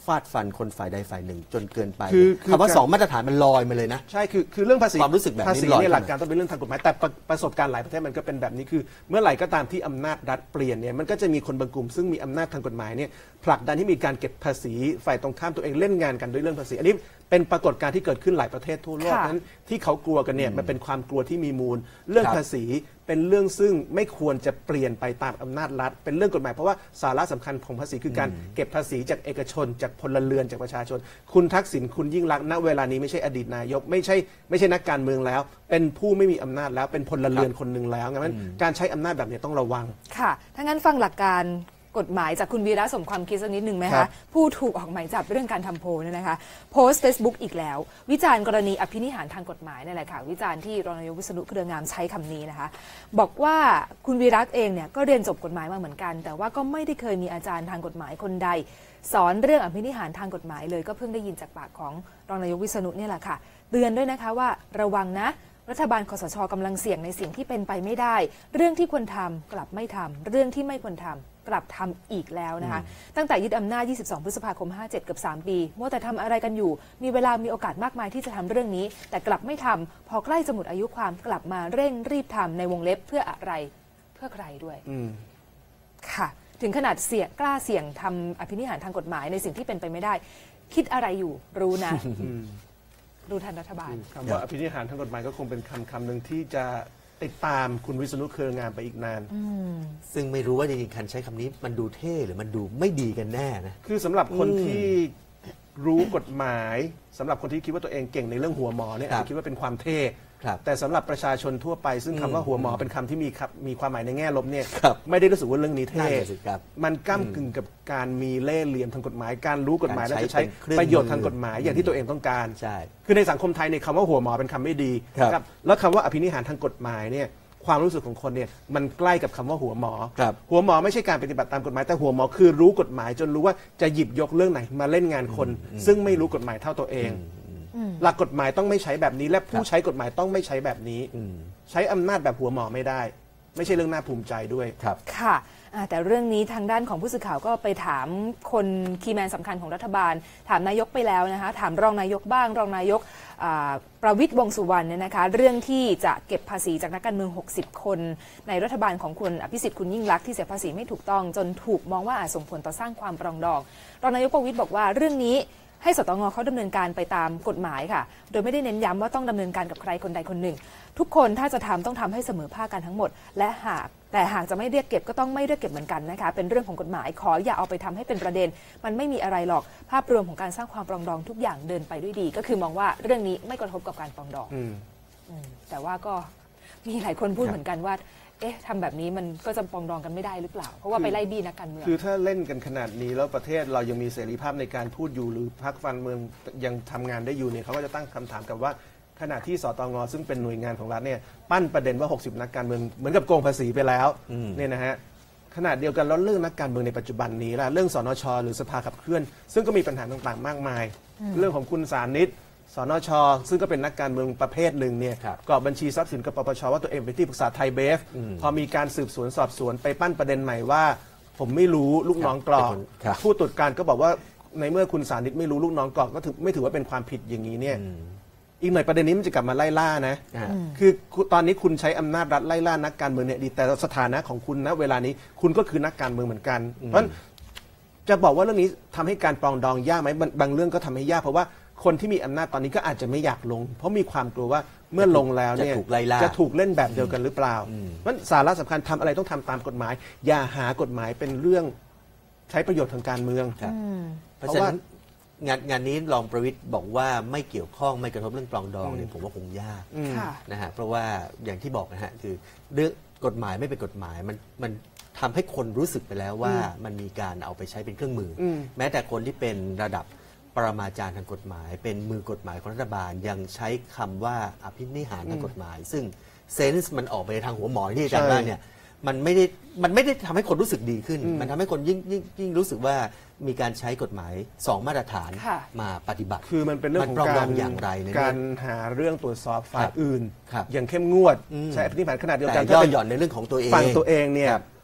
Speaker 3: ฟาดฟันคนฝ่ายใดฝ่ายหนึ่งจนเกินไป
Speaker 2: คือคือ
Speaker 3: คำว่าสองมาตรฐานมันลอยมาเลยนะ
Speaker 2: ใช่คือคือเรื่องภาษี
Speaker 3: ความรู้สึกแบบนี้
Speaker 2: ภาษี
Speaker 3: ลอย
Speaker 2: เนี่ย
Speaker 3: ขึ้น
Speaker 2: หลักการต้องเป็นเรื่องทางกฎหมายแต่ประประสบการณ์หลายประเทศมันก็เป็นแบบนี้คือ เมื่อไหร่ก็ตามที่อำนาจรัฐเปลี่ยนเนี่ยมันก็จะมีคนบางกลุ่มซึ่งมีอำนาจทางกฎหมายเนี่ยผลักดันให้มีการเก็บภาษีฝ่ายตรงข้ามตัวเองเล่นงานกันด้วยเรื่องภาษีอันนี้เป็นปรากฏการณ์ที่เกิดขึ้นหลายประเทศทั่วโลก
Speaker 1: ค่ะ
Speaker 2: นั้นที่เขากลัวกันเนี่ยมันเป็นความกลัวที่มีมูล เรื่อง
Speaker 3: ครับ
Speaker 2: ภาษีเป็นเรื่องซึ่งไม่ควรจะเปลี่ยนไปตามอำนาจรัฐเป็นเรื่องกฎหมายเพราะว่าสาระสำคัญของภาษีคือการเก็บภาษีจากเอกชนจากพลเรือนจากประชาชน คุณทักษิณคุณยิ่งลักษณ์ณเวลานี้ไม่ใช่อดีตนายกไม่ใช่ไม่ใช่นักการเมืองแล้ว เป็นผู้ไม่มีอำนาจแล้วเป็นพลเรือนคนหนึ่งแล้วงั้นการใช้อำนาจแบบนี้ต้องระวัง
Speaker 1: ค่ะ ถ้างั้นฟังหลักการกฎหมายจากคุณวีระสมความคิดสักนิดหนึ่งไหม
Speaker 2: ครั
Speaker 1: คะ
Speaker 2: บ
Speaker 1: ผู้ถูกออกหมายจับเรื่องการทำโพลเนี่ยนะคะ โพสต์ Facebook อีกแล้ว วิจารณ์กรณีอภินิหารทางกฎหมายนั่นแหละค่ะ วิจารณ์ที่รองนายกวิษณุเครืองามใช้คำนี้นะคะ บอกว่าคุณวีระเองเนี่ยก็เรียนจบกฎหมายมาเหมือนกัน แต่ว่าก็ไม่ได้เคยมีอาจารย์ทางกฎหมายคนใด สอนเรื่องอภินิหารทางกฎหมายเลยก็เพิ่งได้ยินจากปากของรองนายกวิษณุเนี่ยแหละค่ะเตือนด้วยนะคะว่าระวังนะรัฐบาลคสช.กำลังเสี่ยงในสิ่งที่เป็นไปไม่ได้ เรื่องที่ควรทำกลับไม่ทำเรื่องที่ไม่ควรทำกลับทำอีกแล้วนะคะตั้งแต่ยึดอำนาจยี่สิบสองพฤษภาคมห้าเจ็ดเกือบสามปีมัวแต่ทำอะไรกันอยู่มีเวลามีโอกาสมากมายที่จะทำเรื่องนี้แต่กลับไม่ทำพอใกล้จะหมดอายุความกลับมาเร่งรีบทำในวงเล็บเพื่ออะไรเพื่อใครด้วยค่ะถึงขนาดเสี่ยงกล้าเสี่ยงทำอภินิหารทางกฎหมายในสิ่งที่เป็นไปไม่ได้ คิดอะไรอยู่รู้นะ รู้ทันรัฐบาล
Speaker 2: คำว่าอภินิหารทางกฎหมายก็คงเป็นคำคำหนึ่งที่จะติดตามคุณวิษณุเครืองามไปอีกนาน
Speaker 3: ซึ่งไม่รู้ว่าจริงๆการใช้คำนี้มันดูเท่หรือมันดูไม่ดีกันแน่นะ
Speaker 2: คือสำหรับคนที่รู้กฎหมายสำหรับคนที่คิดว่าตัวเองเก่งในเรื่องหัวหมอเนี่ย
Speaker 3: ครั
Speaker 2: อาจ
Speaker 3: บ
Speaker 2: จะคิดว่าเป็นความเท่
Speaker 3: ครับ
Speaker 2: แต่สำหรับประชาชนทั่วไป ซึ่งคำว่าหัวหมอเป็นคำที่มีครับมีความหมายในแง่ลบเนี่ย
Speaker 3: ครับ
Speaker 2: ไม่ได้รู้สึกว่าเรื่องนี้
Speaker 3: นั่
Speaker 2: เท่
Speaker 3: นน่ะสิครับ
Speaker 2: มันก้ากึ่งกับการมีเล่ห์เหลี่ยมทางกฎหมาย การรู้กฎหมาย
Speaker 3: การ
Speaker 2: และ
Speaker 3: ใช้
Speaker 2: จะใช้
Speaker 3: เป็นเครื่อง
Speaker 2: ประโยชน์
Speaker 3: มือ
Speaker 2: ทางกฎหมายอย่างที่ตัวเองต้องการ
Speaker 3: ใช่
Speaker 2: คือในสังคมไทยเนี่ยคำว่าหัวหมอเป็นคำไม่ดี
Speaker 3: ครับ
Speaker 2: แล้วคำว่าอภินิหารทางกฎหมายเนี่ยความรู้สึกของคนเนี่ยมันใกล้กับคำว่าหัวหมอ
Speaker 3: ครับ
Speaker 2: หัวหมอไม่ใช่การปฏิบัติตามกฎหมายแต่หัวหมอคือรู้กฎหมายจนรู้ว่าจะหยิบยกเรื่องไหนมาเล่นงานคน ซึ่งไม่รู้กฎหมายเท่าตัวเอง หลักกฎหมายต้องไม่ใช้แบบนี้ และผู้ใช้กฎหมายต้องไม่ใช้แบบนี้ ใช้อำนาจแบบหัวหมอไม่ได้ ไม่ใช่เรื่องน่าภูมิใจด้วย
Speaker 3: ครับ
Speaker 1: ค่ะอ่าแต่เรื่องนี้ทางด้านของผู้สื่อข่าวก็ไปถามคนคีย์แมนสำคัญของรัฐบาล ถามนายกไปแล้วนะคะถามรองนายกบ้างรองนายกอ่าประวิตรวงษ์สุวรรณเนี่ยนะคะเรื่องที่จะเก็บภาษีจากนักการเมืองหกสิบคนในรัฐบาลของคุณอภิสิทธิ์คุณยิ่งลักษณ์ที่เสียภาษีไม่ถูกต้องจนถูกมองว่าอาจส่งผลต่อสร้างความปรองดองรองนายกประวิตรบอกว่าเรื่องนี้ให้สตงเขาดำเนินการไปตามกฎหมายค่ะโดยไม่ได้เน้นย้ำว่าต้องดำเนินการกับใครคนใดคนหนึ่งทุกคนถ้าจะทำต้องทำให้เสมอภาคกันทั้งหมดและหากแต่หากจะไม่เรียกเก็บก็ต้องไม่เรียกเก็บเหมือนกันนะคะเป็นเรื่องของกฎหมายขออย่าเอาไปทำให้เป็นประเด็นมันไม่มีอะไรหรอกภาพรวมของการสร้างความปรองดองทุกอย่างเดินไปด้วยดีก็คือมองว่าเรื่องนี้ไม่กระทบกับการปรองดองอืมแต่ว่าก็มีหลายคนพูดเหมือนกันว่าเอ๊ะทำแบบนี้มันก็จะปรองดองกันไม่ได้หรือเปล่าเพราะว่าไปไล่บี้นักการเมือง
Speaker 2: คือถ้าเล่นกันขนาดนี้แล้วประเทศเรายังมีเสรีภาพในการพูดอยู่หรือพรรคการเมืองยังทำงานได้อยู่เนี่ยเขาก็จะตั้งคำถามกับว่าขณะที่สตงซึ่งเป็นหน่วยงานของรัฐเนี่ยปั้นประเด็นว่าหกสิบนักการเมืองเหมือนกับโกงภาษีไปแล้วเนี่ยนะฮะขณะเดียวกันแล้วเรื่องนักการเมืองในปัจจุบันนี้ล่ะเรื่องสนช.หรือสภาขับเคลื่อนซึ่งก็มีปัญหาต่างๆมากมายเรื่องของคุณสานิตสนช.ซึ่งก็เป็นนักการเมืองประเภทหนึ่งเนี่ยกรอกบัญชีทรัพย์สินกับปปช.ว่าตัวเองเป็นที่ปรึกษาไทยเบฟพอมีการสืบสวนสอบสวนไปปั้นประเด็นใหม่ว่าผมไม่รู้ลูกน้องกรอกผู้ตรวจการก็บอกว่าในเมื่อคุณสานิตไม่รู้ลูกน้องกรอกก็ถือไม่ถือว่าเป็นความผิดอย่างนี้เนี่ยอีกหน่อยประเด็นนี้มันจะกลับมาไล่ล่านะคือตอนนี้คุณใช้อำนาจรัฐไล่ล่านักการเมืองเนี่ยดีแต่สถานะของคุณณเวลานี้คุณก็คือนักการเมืองเหมือนกันเพราะฉะนั้นจะบอกว่าเรื่องนี้ทำให้การปรองดองยากไหมบางเรื่องก็ทำให้ยากเพราะว่าคนที่มีอำนาจตอนนี้ก็อาจจะไม่อยากลงเพราะมีความกลัวว่าเมื่อลงแล้วเนี่ย
Speaker 3: จะถูกไล่ล่า
Speaker 2: จะถูกเล่นแบบเดียวกันหรือเปล่าเพราะฉะนั้นสาระสำคัญทำอะไรต้องทำตามกฎหมายอย่าหากฎหมายเป็นเรื่องใช้ประโยชน์ทางการเมือง
Speaker 3: เพราะฉะนั้นงานงานนี้รองประวิตรบอกว่าไม่เกี่ยวข้องไม่กระทบเรื่องปรองดองเนี่ยผมว่าคงยากนะฮะเพราะว่าอย่างที่บอกนะฮะคือเรื่องกฎหมายไม่เป็นกฎหมายมันมันทำให้คนรู้สึกไปแล้วว่ามันมีการเอาไปใช้เป็นเครื่องมือแม้แต่คนที่เป็นระดับปรมาจารย์ทางกฎหมายเป็นมือกฎหมายของรัฐบาลยังใช้คำว่าอภินิหารทางกฎหมายซึ่งเซนส์มันออกไปทางหัวหมอที่อาจารย์ว่าเนี่ยมันไม่ได้มันไม่ได้ทำให้คนรู้สึกดีขึ้นมันทำให้คนยิ่งยิ่งยิ่งรู้สึกว่ามีการใช้กฎหมายสองมาตรฐานมาปฏิบัติ
Speaker 2: คือมันเป็นเรื่องของการอย่างไรการหาเรื่องตรวจสอบฝ่ายอื่นอย่างเข้มงวดใช้อภินิหารขนาดเดียวกัน
Speaker 3: ย่อหย่อนในเรื่องของตัวเอง
Speaker 2: ฝั่งตัวเองเนี่ย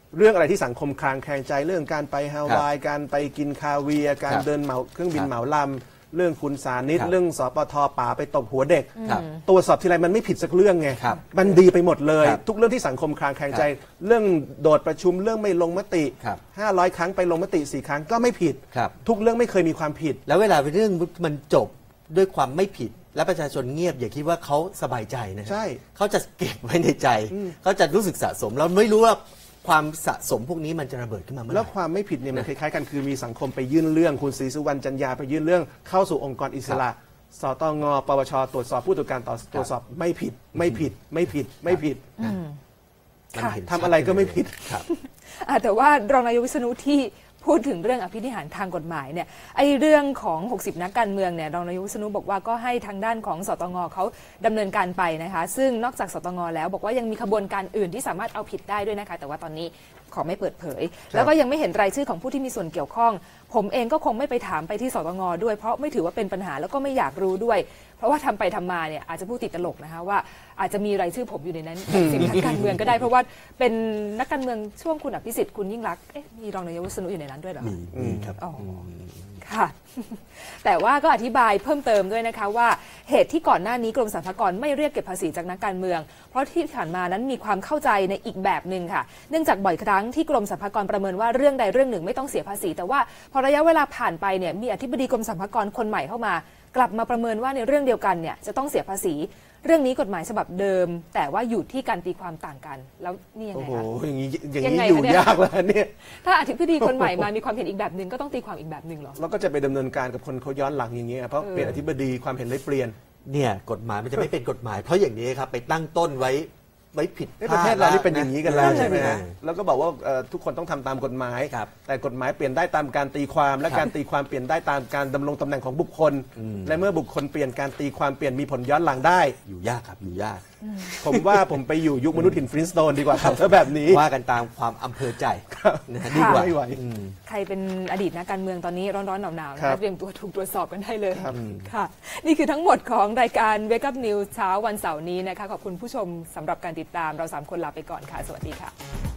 Speaker 2: เรื่องอะไรที่สังคมคลางแคลงใจเรื่องการไปฮาวายการไปกินคาเวียร์การเดินเหมาเครื่องบินเหมาลำเรื่องคุณสานิตเรื่องสปทป่าไปตบหัวเด็กตรวจสอบทีไรมันไม่ผิดสักเรื่องไงมันดีไปหมดเลยทุกเรื่องที่สังคมคลางแคลงใจเรื่องโดดประชุมเรื่องไม่ลงมติห้าร้อยครั้งไปลงมติสี่ครั้งก็ไม่ผิดทุกเรื่องไม่เคยมีความผิด
Speaker 3: แล้วเวลาเป็นเรื่องมันจบด้วยความไม่ผิดและประชาชนเงียบอย่าคิดว่าเขาสบายใจนะใช่เขาจะเก็บไว้ในใจเขาจะรู้สึกสะสมแล้วไม่รู้ว่าความสะสมพวกนี้มันจะระเบิดขึ้นมาเมื่อไหร่
Speaker 2: แล้วความไม่ผิดเนี่ยมันคล้ายๆกันคือมีสังคมไปยื่นเรื่องคุณศรีสุวรรณจันยาไปยื่นเรื่องเข้าสู่องค์กรอิสระสตงปปชตรวจสอบผู้ตรวจการตรวจสอบไม่ผิดไม่ผิดไม่ผิดไม่ผิดทำอะไรก็ไม่ผิด
Speaker 1: แต่ว่ารองนายกวิษณุที่พูดถึงเรื่องอภินิหารทางกฎหมายเนี่ยไอ้เรื่องของหกสิบนักการเมืองเนี่ยรองนายกวิษณุบอกว่าก็ให้ทางด้านของสตงเขาดำเนินการไปนะคะซึ่งนอกจากสตงแล้วบอกว่ายังมีขบวนการอื่นที่สามารถเอาผิดได้ด้วยนะคะแต่ว่าตอนนี้ขอไม่เปิดเผยแล้วก็ยังไม่เห็นรายชื่อของผู้ที่มีส่วนเกี่ยวข้องผมเองก็คงไม่ไปถามไปที่สตงด้วยเพราะไม่ถือว่าเป็นปัญหาแล้วก็ไม่อยากรู้ด้วยเพราะว่าทำไปทำมาเนี่ยอาจจะพูดติดตลกนะคะว่าอาจจะมีรายชื่อผมอยู่ในนั้นสิบนักการเมืองก็ได้เพราะว่าเป็นนักการเมืองช่วงคุณอภิสิทธิ์คุณยิ่งรักษณ์มีรองนายกวิษณุอยู่ในนั้นด้วยเหรอ
Speaker 3: มีครับ
Speaker 1: อ๋อค่ะแต่ว่าก็อธิบายเพิ่มเติมด้วยนะคะว่าเหตุที่ก่อนหน้านี้กรมสรรพากรไม่เรียกเก็บภาษีจากนักการเมืองเพราะที่ผ่านมานั้นมีความเข้าใจในอีกแบบหนึ่งค่ะเนื่องจากบ่อยครั้งที่กรมสรรพากรประเมินว่าเรื่องใดเรื่องหนึ่งไม่ต้องเสียภาษีแต่ว่าพอระยะเวลาผ่านไปเนี่ยมีอธิบดีกรมสรรพากรคนใหม่เข้ามากลับมาประเมินว่าในเรื่องเดียวกันเนี่ยจะต้องเสียภาษีเรื่องนี้กฎหมายฉบับเดิมแต่ว่าอยู่ที่การตีความต่างกันแล้วนี่ยังไงคะ
Speaker 2: โอ้โหอย่างนี้อย่างนี้อยู่ยากแล้วเนี่ย
Speaker 1: ถ้าอธิบดีคนใหม่มามีความเห็นอีกแบบหนึ่งก็ต้องตีความอีกแบบหนึ่งหรอ
Speaker 2: แล้วก็จะไปดำเนินการกับคนเขาย้อนหลังอย่างเงี้ยเพราะเปลี่ยนอธิบดีความเห็นเลยเปลี่ยน
Speaker 3: เนี่ยกฎหมายมันจะไม่เป็นกฎหมายเพราะอย่างนี้ครับไปตั้งต้นไว้ไว้ผิด
Speaker 2: ประเทศเรานี่เป็นอย่างนี้กันแล้วใช่ไหมฮะแล้วก็บอกว่าทุกคนต้องทำตามกฎหมายแต่กฎหมายเปลี่ยนได้ตามการตีความและการตีความเปลี่ยนได้ตามการดำรงตำแหน่งของบุคคลและเมื่อบุคคลเปลี่ยนการตีความเปลี่ยนมีผลย้อนหลังได้
Speaker 3: อยู่ยากครับอยู่ยาก
Speaker 2: ผมว่าผมไปอยู่ยุคมนุษย์หินฟลินสโตนดีกว่าครับถ้าแบบนี้
Speaker 3: ว่ากันตามความอำเภอใจดีกว่า
Speaker 2: ไม่ไหว
Speaker 1: ใครเป็นอดีตนักการเมืองตอนนี้ร้อนๆหนาวๆนะเตรียมตัวถูกตรวจสอบกันได้เลยค่ะนี่คือทั้งหมดของรายการ Wake Up News เช้าวันเสาร์นี้นะคะขอบคุณผู้ชมสำหรับการติดตามเราสามคนลาไปก่อนค่ะสวัสดีค่ะ